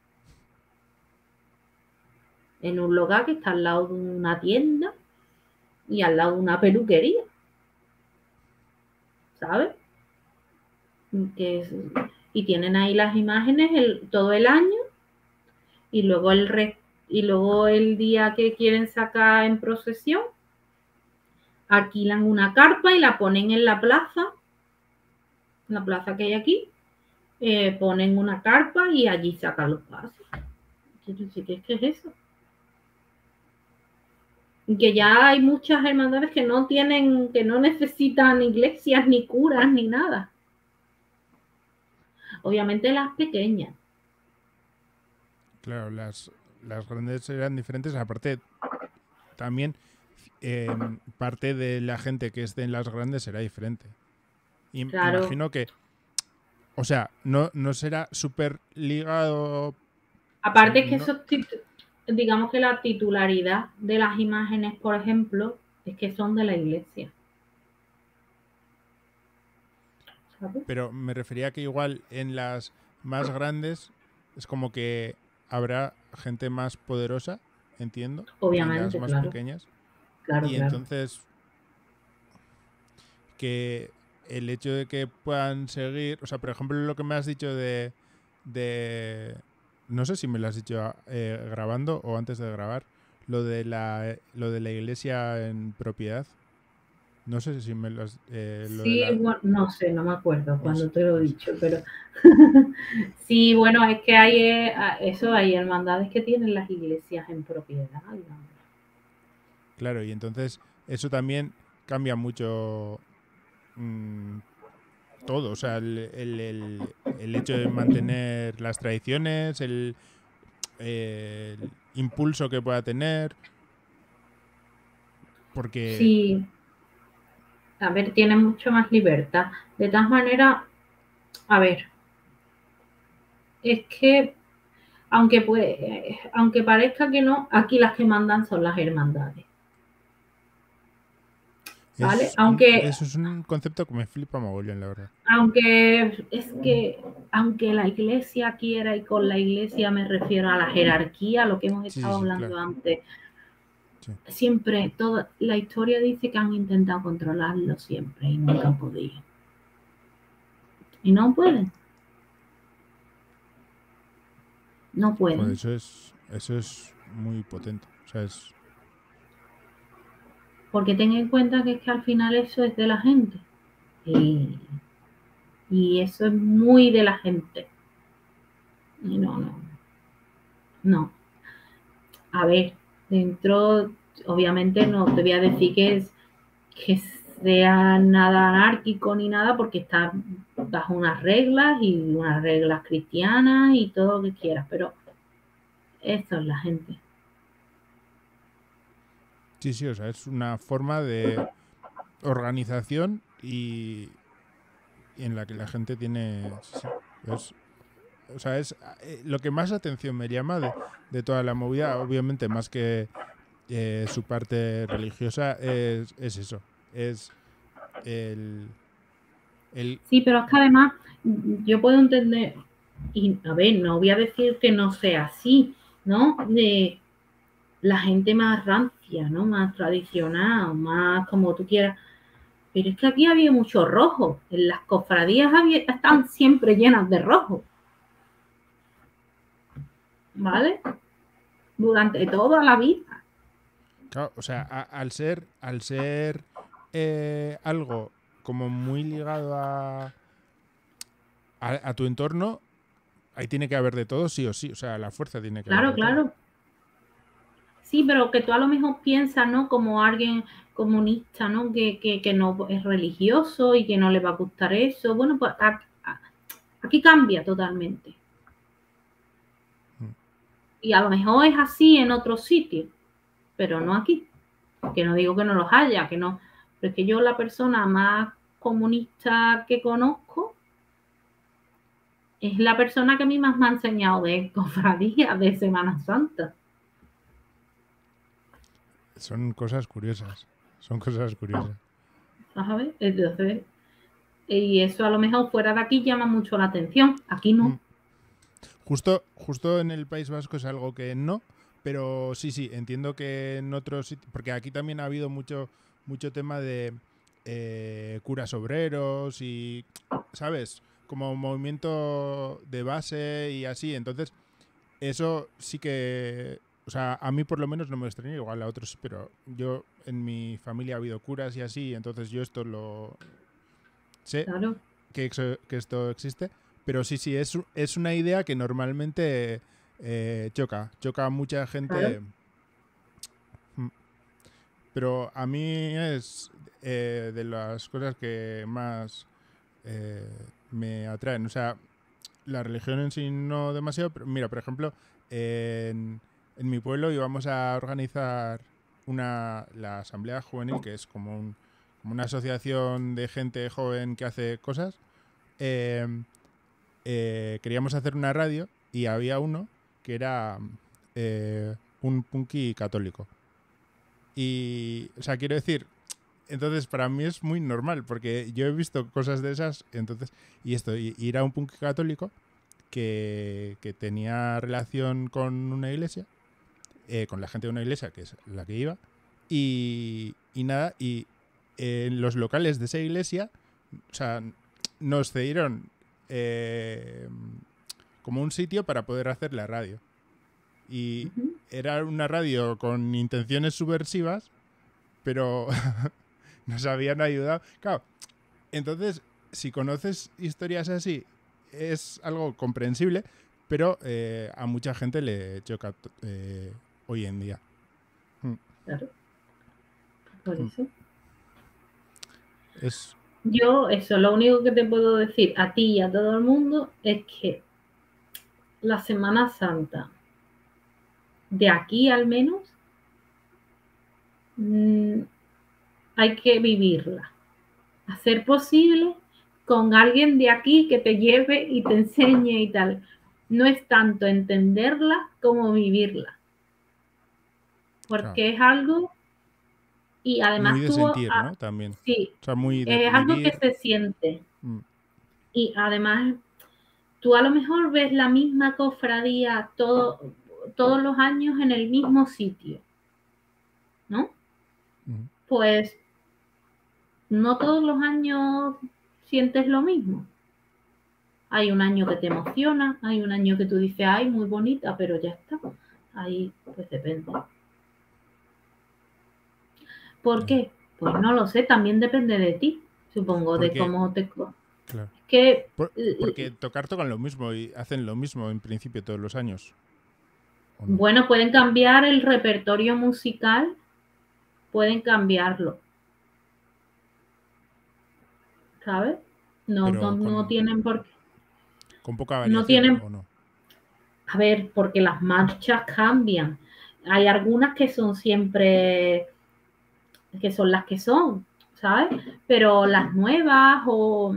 en un local que está al lado de una tienda y al lado de una peluquería, ¿sabes? Que es, y tienen ahí las imágenes el, todo el año y luego el re, y luego el día que quieren sacar en procesión alquilan una carpa y la ponen en la plaza, en la plaza que hay aquí, eh, ponen una carpa y allí sacan los pasos. ¿Qué, qué, qué es eso? Que ya hay muchas hermandades que no tienen, que no necesitan iglesias ni curas ni nada. Obviamente las pequeñas. Claro, las, las grandes eran diferentes. Aparte, también eh, parte de la gente que esté en las grandes será diferente. I Claro. Imagino que, o sea, no, no será súper ligado. Aparte O sea, es que no... eso, digamos que la titularidad de las imágenes, por ejemplo, es que son de la iglesia. ¿Sabes? Pero me refería a que igual en las más grandes es como que habrá gente más poderosa, entiendo, que en las Obviamente, más claro. pequeñas. Claro, Y claro. entonces que el hecho de que puedan seguir, o sea, por ejemplo, lo que me has dicho de, de no sé si me lo has dicho eh, grabando o antes de grabar, lo de la lo de la iglesia en propiedad. No sé si me lo has, eh, lo de Sí, la bueno, no sé, no me acuerdo pues, cuando te lo he pues, dicho, pero sí, bueno, es que hay eh, eso, hay hermandades que tienen las iglesias en propiedad, digamos. claro, y entonces eso también cambia mucho mmm, todo, o sea, el, el, el, el hecho de mantener las tradiciones, el, el impulso que pueda tener, porque Sí, a ver, tiene mucho más libertad. De todas maneras, a ver, es que aunque puede, aunque parezca que no, aquí las que mandan son las hermandades, ¿vale? es un, Aunque eso es un concepto que me flipa mogollón, la verdad. Aunque es que, aunque la iglesia quiera, y con la iglesia me refiero a la jerarquía, lo que hemos Sí, sí, estado sí, hablando claro. antes, Sí. siempre, toda la historia dice que han intentado controlarlo siempre y nunca han podido. Y no pueden, no Joder, pueden. eso es, eso es muy potente. O sea, es, Porque ten en cuenta que es que al final eso es de la gente. Y, y eso es muy de la gente. Y no, no, no. A ver, dentro, obviamente no te voy a decir que es que sea nada anárquico ni nada, porque está bajo unas reglas y unas reglas cristianas y todo lo que quieras, pero esto es la gente. sí, sí, o sea, es una forma de organización y, y en la que la gente tiene, sí, sí, es, o sea, es eh, lo que más atención me llama de, de toda la movida, obviamente más que eh, su parte religiosa, es, es eso, es el, el... Sí, pero es que además yo puedo entender, y a ver, no voy a decir que no sea así, ¿no? De la gente más rancia, ¿no? Más tradicional, más como tú quieras. Pero es que aquí había mucho rojo. En las cofradías había, están siempre llenas de rojo, ¿vale? Durante toda la vida. Claro, o sea, a, al ser, al ser eh, algo como muy ligado a, a, a tu entorno, ahí tiene que haber de todo, sí o sí. O sea, la fuerza tiene que haber Claro, de todo. claro. Sí, pero que tú a lo mejor piensas, ¿no? Como alguien comunista, ¿no? Que, que, que no es religioso y que no le va a gustar eso. Bueno, pues aquí cambia totalmente. Mm. Y a lo mejor es así en otros sitios, pero no aquí. Que no digo que no los haya, que no. Pero es que yo la persona más comunista que conozco es la persona que a mí más me ha enseñado de cofradía, de Semana Santa. Son cosas curiosas. Son cosas curiosas. ¿Sabes? Entonces, y eso a lo mejor fuera de aquí llama mucho la atención. Aquí no. Mm. Justo, justo en el País Vasco es algo que no, pero sí, sí, entiendo que en otros sitios, porque aquí también ha habido mucho, mucho tema de eh, curas obreros y, ¿sabes? Como movimiento de base y así. Entonces, eso sí que, o sea, a mí por lo menos no me extraña, igual a otros, pero yo en mi familia ha habido curas y así, entonces yo esto lo sé Claro, que, eso- que esto existe, pero sí, sí, es, u- es una idea que normalmente eh, choca, choca a mucha claro. gente, mm, pero a mí es eh, de las cosas que más eh, me atraen, o sea, la religión en sí no demasiado, pero mira, por ejemplo, en, en mi pueblo íbamos a organizar una, la asamblea juvenil, que es como, un, como una asociación de gente joven que hace cosas. eh, eh, Queríamos hacer una radio y había uno que era eh, un punky católico. Y, o sea, quiero decir, entonces para mí es muy normal, porque yo he visto cosas de esas, entonces, y esto, y, y era un punky católico que, que tenía relación con una iglesia, eh, con la gente de una iglesia, que es la que iba, y, y nada, y en los locales de esa iglesia, o sea, nos cedieron eh, como un sitio para poder hacer la radio. Y Ujú. era una radio con intenciones subversivas, pero nos habían ayudado. Claro, entonces, si conoces historias así, es algo comprensible, pero eh, a mucha gente le choca eh, hoy en día. Mm, Claro, por mm. eso. Es. Yo, eso, lo único que te puedo decir a ti y a todo el mundo es que la Semana Santa, de aquí al menos, mmm, hay que vivirla. Hacer posible con alguien de aquí que te lleve y te enseñe y tal. No es tanto entenderla como vivirla, Claro, porque es algo, y muy además de tú, sentir, ah, ¿no? También. sí, O sea, muy de es algo que vivir. se siente. Mm, Y además, tú a lo mejor ves la misma cofradía todo, todos los años en el mismo sitio, ¿no? mm, Pues no todos los años sientes lo mismo. Hay un año que te emociona, hay un año que tú dices, ay, muy bonita, pero ya está. Ahí, pues depende. ¿Por ya. qué? Pues no lo sé, también depende de ti, supongo, de Porque, cómo te... claro. Que, Por- porque eh, tocar tocan lo mismo y hacen lo mismo en principio todos los años, ¿o no? bueno, pueden cambiar el repertorio musical, pueden cambiarlo, ¿sabes? No, no, Pero no con, tienen por qué. con poca No variación, tienen, ¿o no? a ver, porque las marchas cambian. Hay algunas que son siempre, que son las que son, ¿sabes? Pero las nuevas o,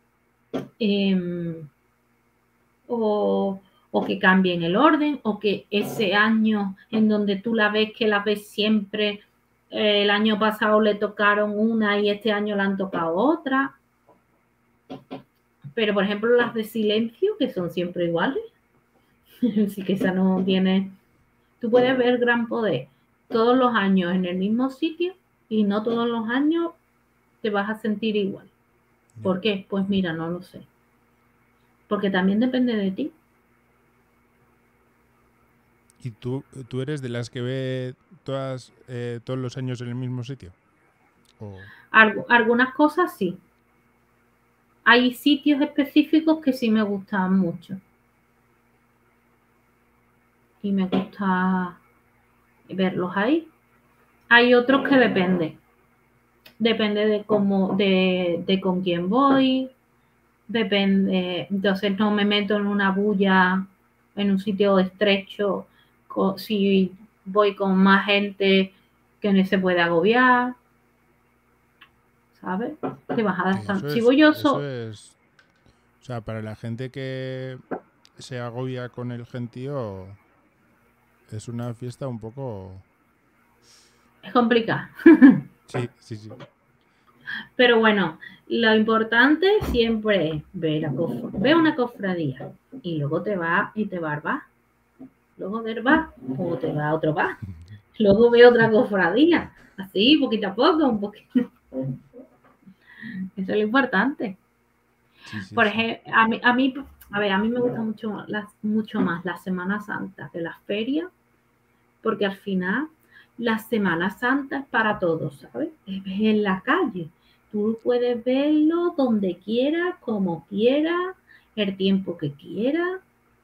eh, o, o que cambien el orden, o que ese año en donde tú la ves, que la ves siempre, eh, el año pasado le tocaron una y este año la han tocado otra. Pero, por ejemplo, las de silencio, que son siempre iguales, sí que esa no tiene... Tú puedes ver Gran Poder todos los años en el mismo sitio y no todos los años te vas a sentir igual. Ya. ¿Por qué? Pues mira, no lo sé. Porque también depende de ti. ¿Y tú, tú eres de las que ve todas, eh, todos los años en el mismo sitio? ¿O Algo, algunas cosas sí. Hay sitios específicos que sí me gustan mucho. Y me gusta verlos ahí. Hay otros que depende. Depende de cómo, de, de con quién voy. Depende. Entonces no me meto en una bulla, en un sitio estrecho. Si voy con más gente que no se puede agobiar. ¿Sabes? Te vas a que dar. eso Si es, voy yo eso so, es, o sea, para la gente que se agobia con el gentío es una fiesta un poco, Es complicado. Sí, sí, sí. Pero bueno, lo importante siempre es ver, la cofra, ver una cofradía y luego te va y te va al bar. Luego del bar, o te va a otro bar. Luego ve otra cofradía. Así, poquito a poco, un poquito. Eso es lo importante. Sí, sí, Por sí. ejemplo, a mí, a mí, a ver, a mí me gusta mucho, la, mucho más la Semana Santa que la feria, porque al final la Semana Santa es para todos, ¿sabes? Es en la calle. Tú puedes verlo donde quieras, como quieras, el tiempo que quieras.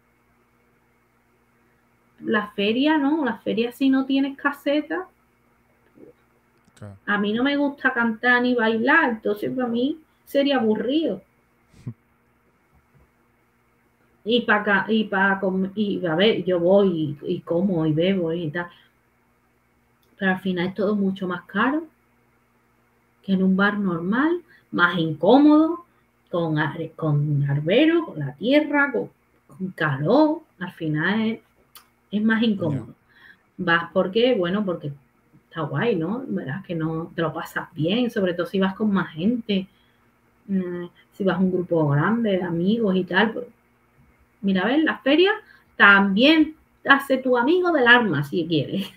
La feria, ¿no? La feria si no tienes caseta. Claro. A mí no me gusta cantar ni bailar, entonces para mí sería aburrido. Y para y para y a ver, yo voy y, y como y bebo y tal, pero al final es todo mucho más caro que en un bar normal, más incómodo, con, con arbero, con la tierra, con, con calor, al final es, es más Ya. incómodo. Vas porque, bueno, porque está guay, ¿no? ¿Verdad? Que no te lo pasas bien, sobre todo si vas con más gente, si vas a un grupo grande de amigos y tal. Pues, mira, a ver, la feria también hace tu amigo del arma si quieres.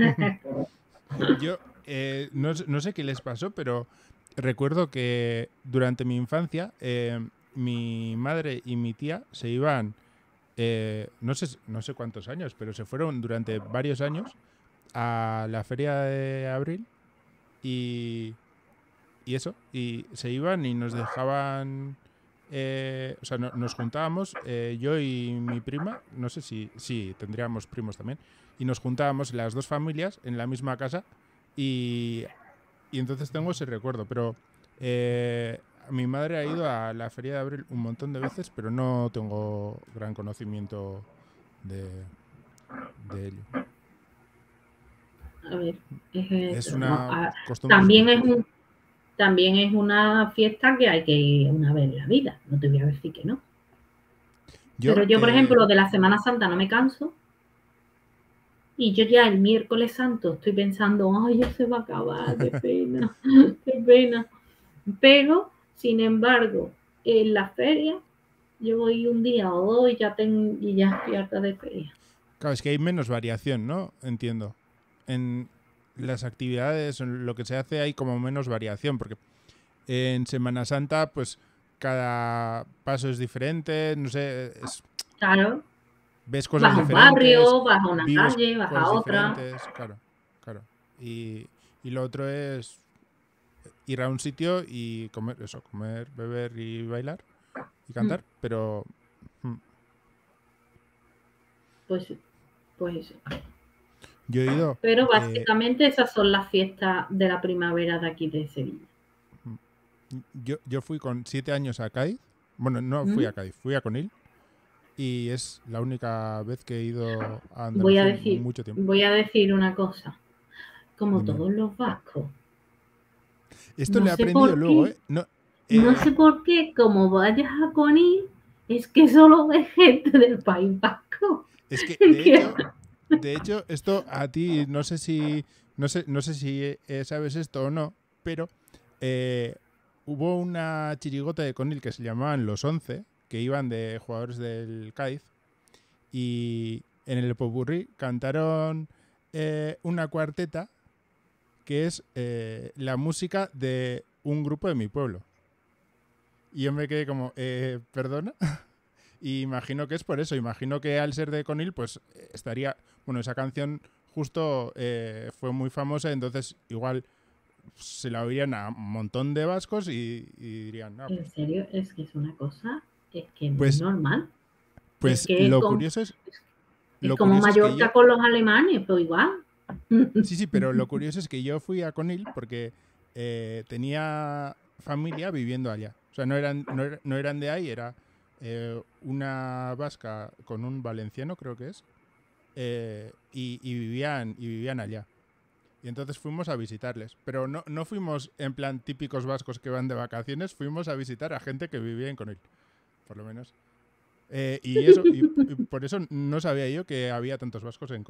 Yo eh, no, no, sé qué les pasó, pero recuerdo que durante mi infancia eh, mi madre y mi tía se iban, eh, no, sé, no sé cuántos años, pero se fueron durante varios años a la feria de abril y, y eso, y se iban y nos dejaban, eh, o sea, no, nos juntábamos, eh, yo y mi prima, no sé si, sí, tendríamos primos también, y nos juntábamos las dos familias en la misma casa y, y entonces tengo ese recuerdo, pero eh, mi madre ha ido a la feria de abril un montón de veces, pero no tengo gran conocimiento de, de ello. A ver, es Es eso, ¿no? una Ah, costumbre súper también es curiosa. un, también es una fiesta que hay que ir una vez en la vida, no te voy a decir que no. Pero Yo, yo, por eh, ejemplo, de la Semana Santa no me canso y yo ya el miércoles santo estoy pensando, ay, ya se va a acabar, qué pena, qué pena. Pero, sin embargo, en la feria, yo voy un día o dos y ya, tengo, y ya estoy harta de feria. claro, es que hay menos variación, ¿no? Entiendo. En las actividades, en lo que se hace, hay como menos variación, porque en Semana Santa, pues cada paso es diferente, no sé, es, Claro, ves cosas vas a un diferentes, barrio, vas a una vives calle, vas cosas a otra. diferentes, claro, claro. Y, y lo otro es ir a un sitio y comer, eso, comer, beber y bailar y Mm, cantar, pero mm, Pues, pues yo he ido, Pero eh, básicamente esas son las fiestas de la primavera de aquí de Sevilla. yo, yo fui con siete años a Cádiz, bueno, no fui ¿Mm? a Cádiz, fui a Conil y es la única vez que he ido a Voy a Andalucía en decir, mucho tiempo. voy a decir una cosa. Como Dime, dime. todos los vascos, Esto no le he sé aprendido por luego, qué, ¿eh? No, no eh, sé por qué, como vayas a Conil, es que solo ves gente del País Vasco. es que, de Que- hecho, de hecho, esto a ti, no sé si, no sé, no sé si eh, sabes esto o no, pero eh, hubo una chirigota de Conil que se llamaban Los Once, que iban de jugadores del Cádiz, y en el popurrí cantaron eh, una cuarteta que es eh, la música de un grupo de mi pueblo. Y yo me quedé como, eh, ¿perdona? Y imagino que es por eso. Imagino que al ser de Conil, pues estaría. Bueno, esa canción justo eh, fue muy famosa, entonces igual se la oirían a un montón de vascos y, y dirían, ah, en pues. serio, es que es una cosa, es que no es Pues, normal. Es pues que es lo como, curioso es. es Lo como curioso es que Mallorca yo. con los alemanes, pero igual. Sí, sí, pero lo curioso es que yo fui a Conil porque eh, tenía familia viviendo allá. O sea, no eran, no, era- no eran de ahí, era eh, una vasca con un valenciano, creo que es, eh, y, y vivían, y vivían allá. Y entonces fuimos a visitarles. Pero no, no fuimos en plan típicos vascos que van de vacaciones, fuimos a visitar a gente que vivía en Conil, por lo menos. Eh, y eso, y, y por eso no sabía yo que había tantos vascos en Conil.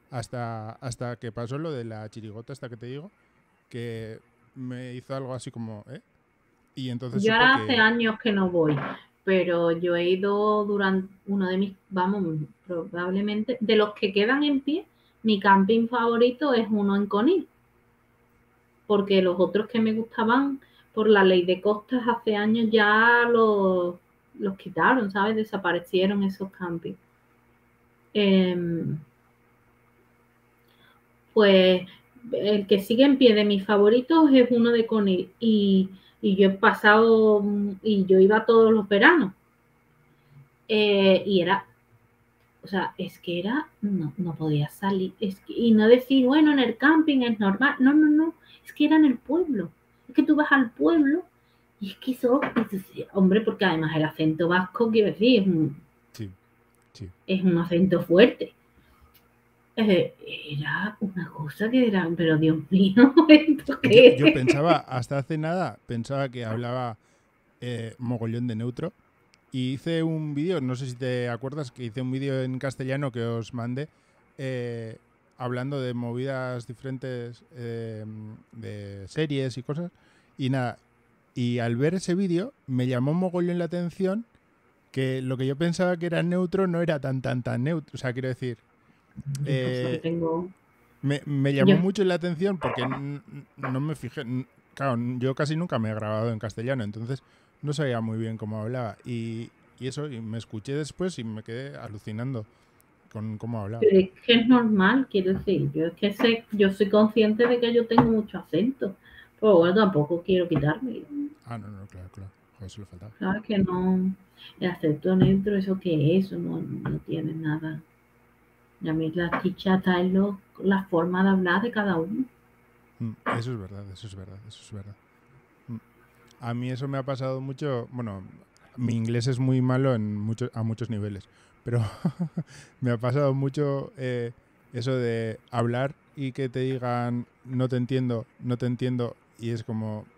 hasta, hasta que pasó lo de la chirigota esta que te digo, que me hizo algo así como, ¿eh? Y entonces Yo supe ahora hace que... años que no voy, pero yo he ido durante uno de mis, vamos, probablemente, de los que quedan en pie, mi camping favorito es uno en Conil, porque los otros que me gustaban por la ley de costas hace años ya los, los quitaron, ¿sabes? Desaparecieron esos campings. Eh, pues el que sigue en pie de mis favoritos es uno de Conil y, y yo he pasado, y yo iba todos los veranos. Eh, y era, o sea, es que era, no, no podía salir, es que, y no decir, bueno, en el camping es normal, no, no, no, es que era en el pueblo, es que tú vas al pueblo y es que eso, hombre, porque además el acento vasco, quiero decir, es un, Sí, sí. es un acento fuerte. Eh, era una cosa que era, pero Dios mío, ¿esto Yo, qué yo es? pensaba, hasta hace nada, pensaba que hablaba eh, mogollón de neutro. Y hice un vídeo, no sé si te acuerdas, que hice un vídeo en castellano que os mandé eh, hablando de movidas diferentes eh, de series y cosas. Y nada, y al ver ese vídeo me llamó mogollón la atención que lo que yo pensaba que era neutro no era tan, tan, tan neutro. O sea, quiero decir, Yo pues que eh, tengo, me, me llamó yo, mucho la atención porque n- no me fijé. n- Claro, yo casi nunca me he grabado en castellano, entonces no sabía muy bien cómo hablaba. Y, y eso, y me escuché después y me quedé alucinando con cómo hablaba. pero es que es normal, quiero decir, yo es que sé, yo soy consciente de que yo tengo mucho acento, pero bueno, tampoco quiero quitarme. Ah, no, no, claro, claro. Joder, eso le faltaba. Sabes que no, el acento neutro, eso que es, eso no, no tiene nada. Y a mí la chicha está en lo, la forma de hablar de cada uno. Mm, eso es verdad, eso es verdad, eso es verdad. Mm. A mí eso me ha pasado mucho. Bueno, mi inglés es muy malo en muchos, a muchos niveles, pero me ha pasado mucho eh, eso de hablar y que te digan no te entiendo, no te entiendo, y es como,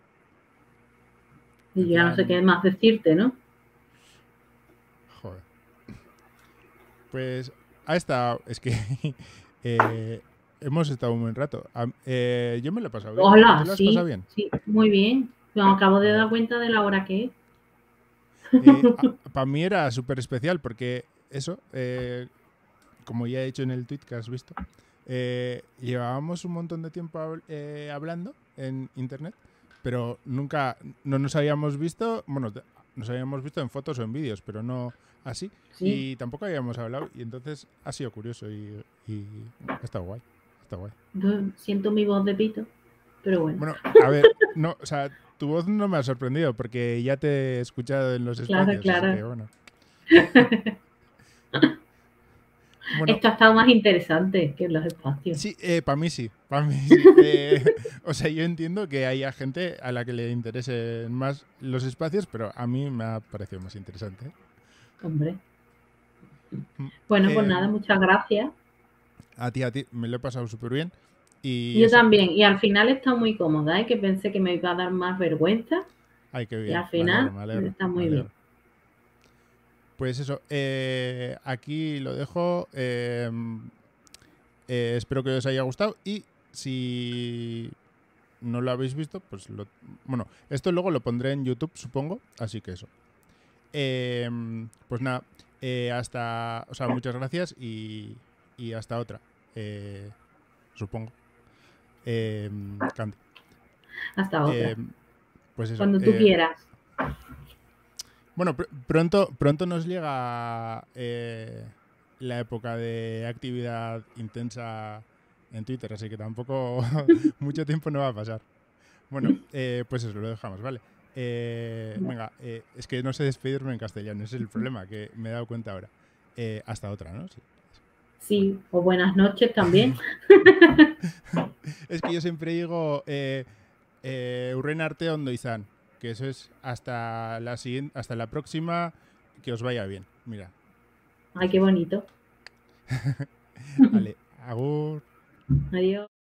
Y en yo ya no sé qué plan, más decirte, ¿no? joder. Pues ha estado, es que eh, hemos estado un buen rato. A- eh, yo me lo he pasado bien. ¿Tú te Hola, lo has pasado sí, bien? sí, muy bien. Me acabo de Vale. dar cuenta de la hora que es. Eh, para mí era súper especial porque eso, eh, como ya he dicho en el tweet que has visto, eh, llevábamos un montón de tiempo hab- eh, hablando en internet, pero nunca, no nos habíamos visto, bueno, te- nos habíamos visto en fotos o en vídeos, pero no así, Sí, y tampoco habíamos hablado, y entonces ha sido curioso y, y ha estado guay, está guay. yo siento mi voz de pito, pero bueno, Bueno, a ver, no, o sea, tu voz no me ha sorprendido porque ya te he escuchado en los claro, espacios, así claro. que bueno. Bueno, Esto ha estado más interesante que los espacios. sí, eh, para mí sí, para mí sí. Eh, o sea, yo entiendo que haya gente a la que le interesen más los espacios, pero a mí me ha parecido más interesante. ¿Eh? Hombre. Mm, Bueno, pues nada, em, muchas gracias. a ti, a ti, me lo he pasado súper bien. Y Yo eso, también. Y al final está muy cómoda, ¿eh? Que pensé que me iba a dar más vergüenza. ay, qué Y bien, al me alegro, final me alegro, está me muy bien. alegro. Pues eso, eh, aquí lo dejo. em, eh, espero que os haya gustado y si no lo habéis visto, pues lo... Bueno, esto luego lo pondré en YouTube, supongo, así que eso. Eh, pues nada, eh, hasta... O sea, muchas gracias y, y hasta otra, eh, supongo. Eh, Candy. Hasta Eh, otra. pues eso. Cuando tú eh, quieras. bueno, pr- pronto, pronto nos llega eh, la época de actividad intensa en Twitter, así que tampoco mucho tiempo no va a pasar. Bueno, eh, pues eso, lo dejamos, ¿vale? Eh, venga, eh, es que no sé despedirme en castellano, ese es el problema, que me he dado cuenta ahora. Eh, hasta otra, ¿no? Sí. Bueno. Sí, o buenas noches también. Es que yo siempre digo eh, eh, Urren arte ondo izan, que eso es hasta la siguiente, hasta la próxima, que os vaya bien. Mira, Ay, eso qué es. bonito. Vale, agur. Adiós.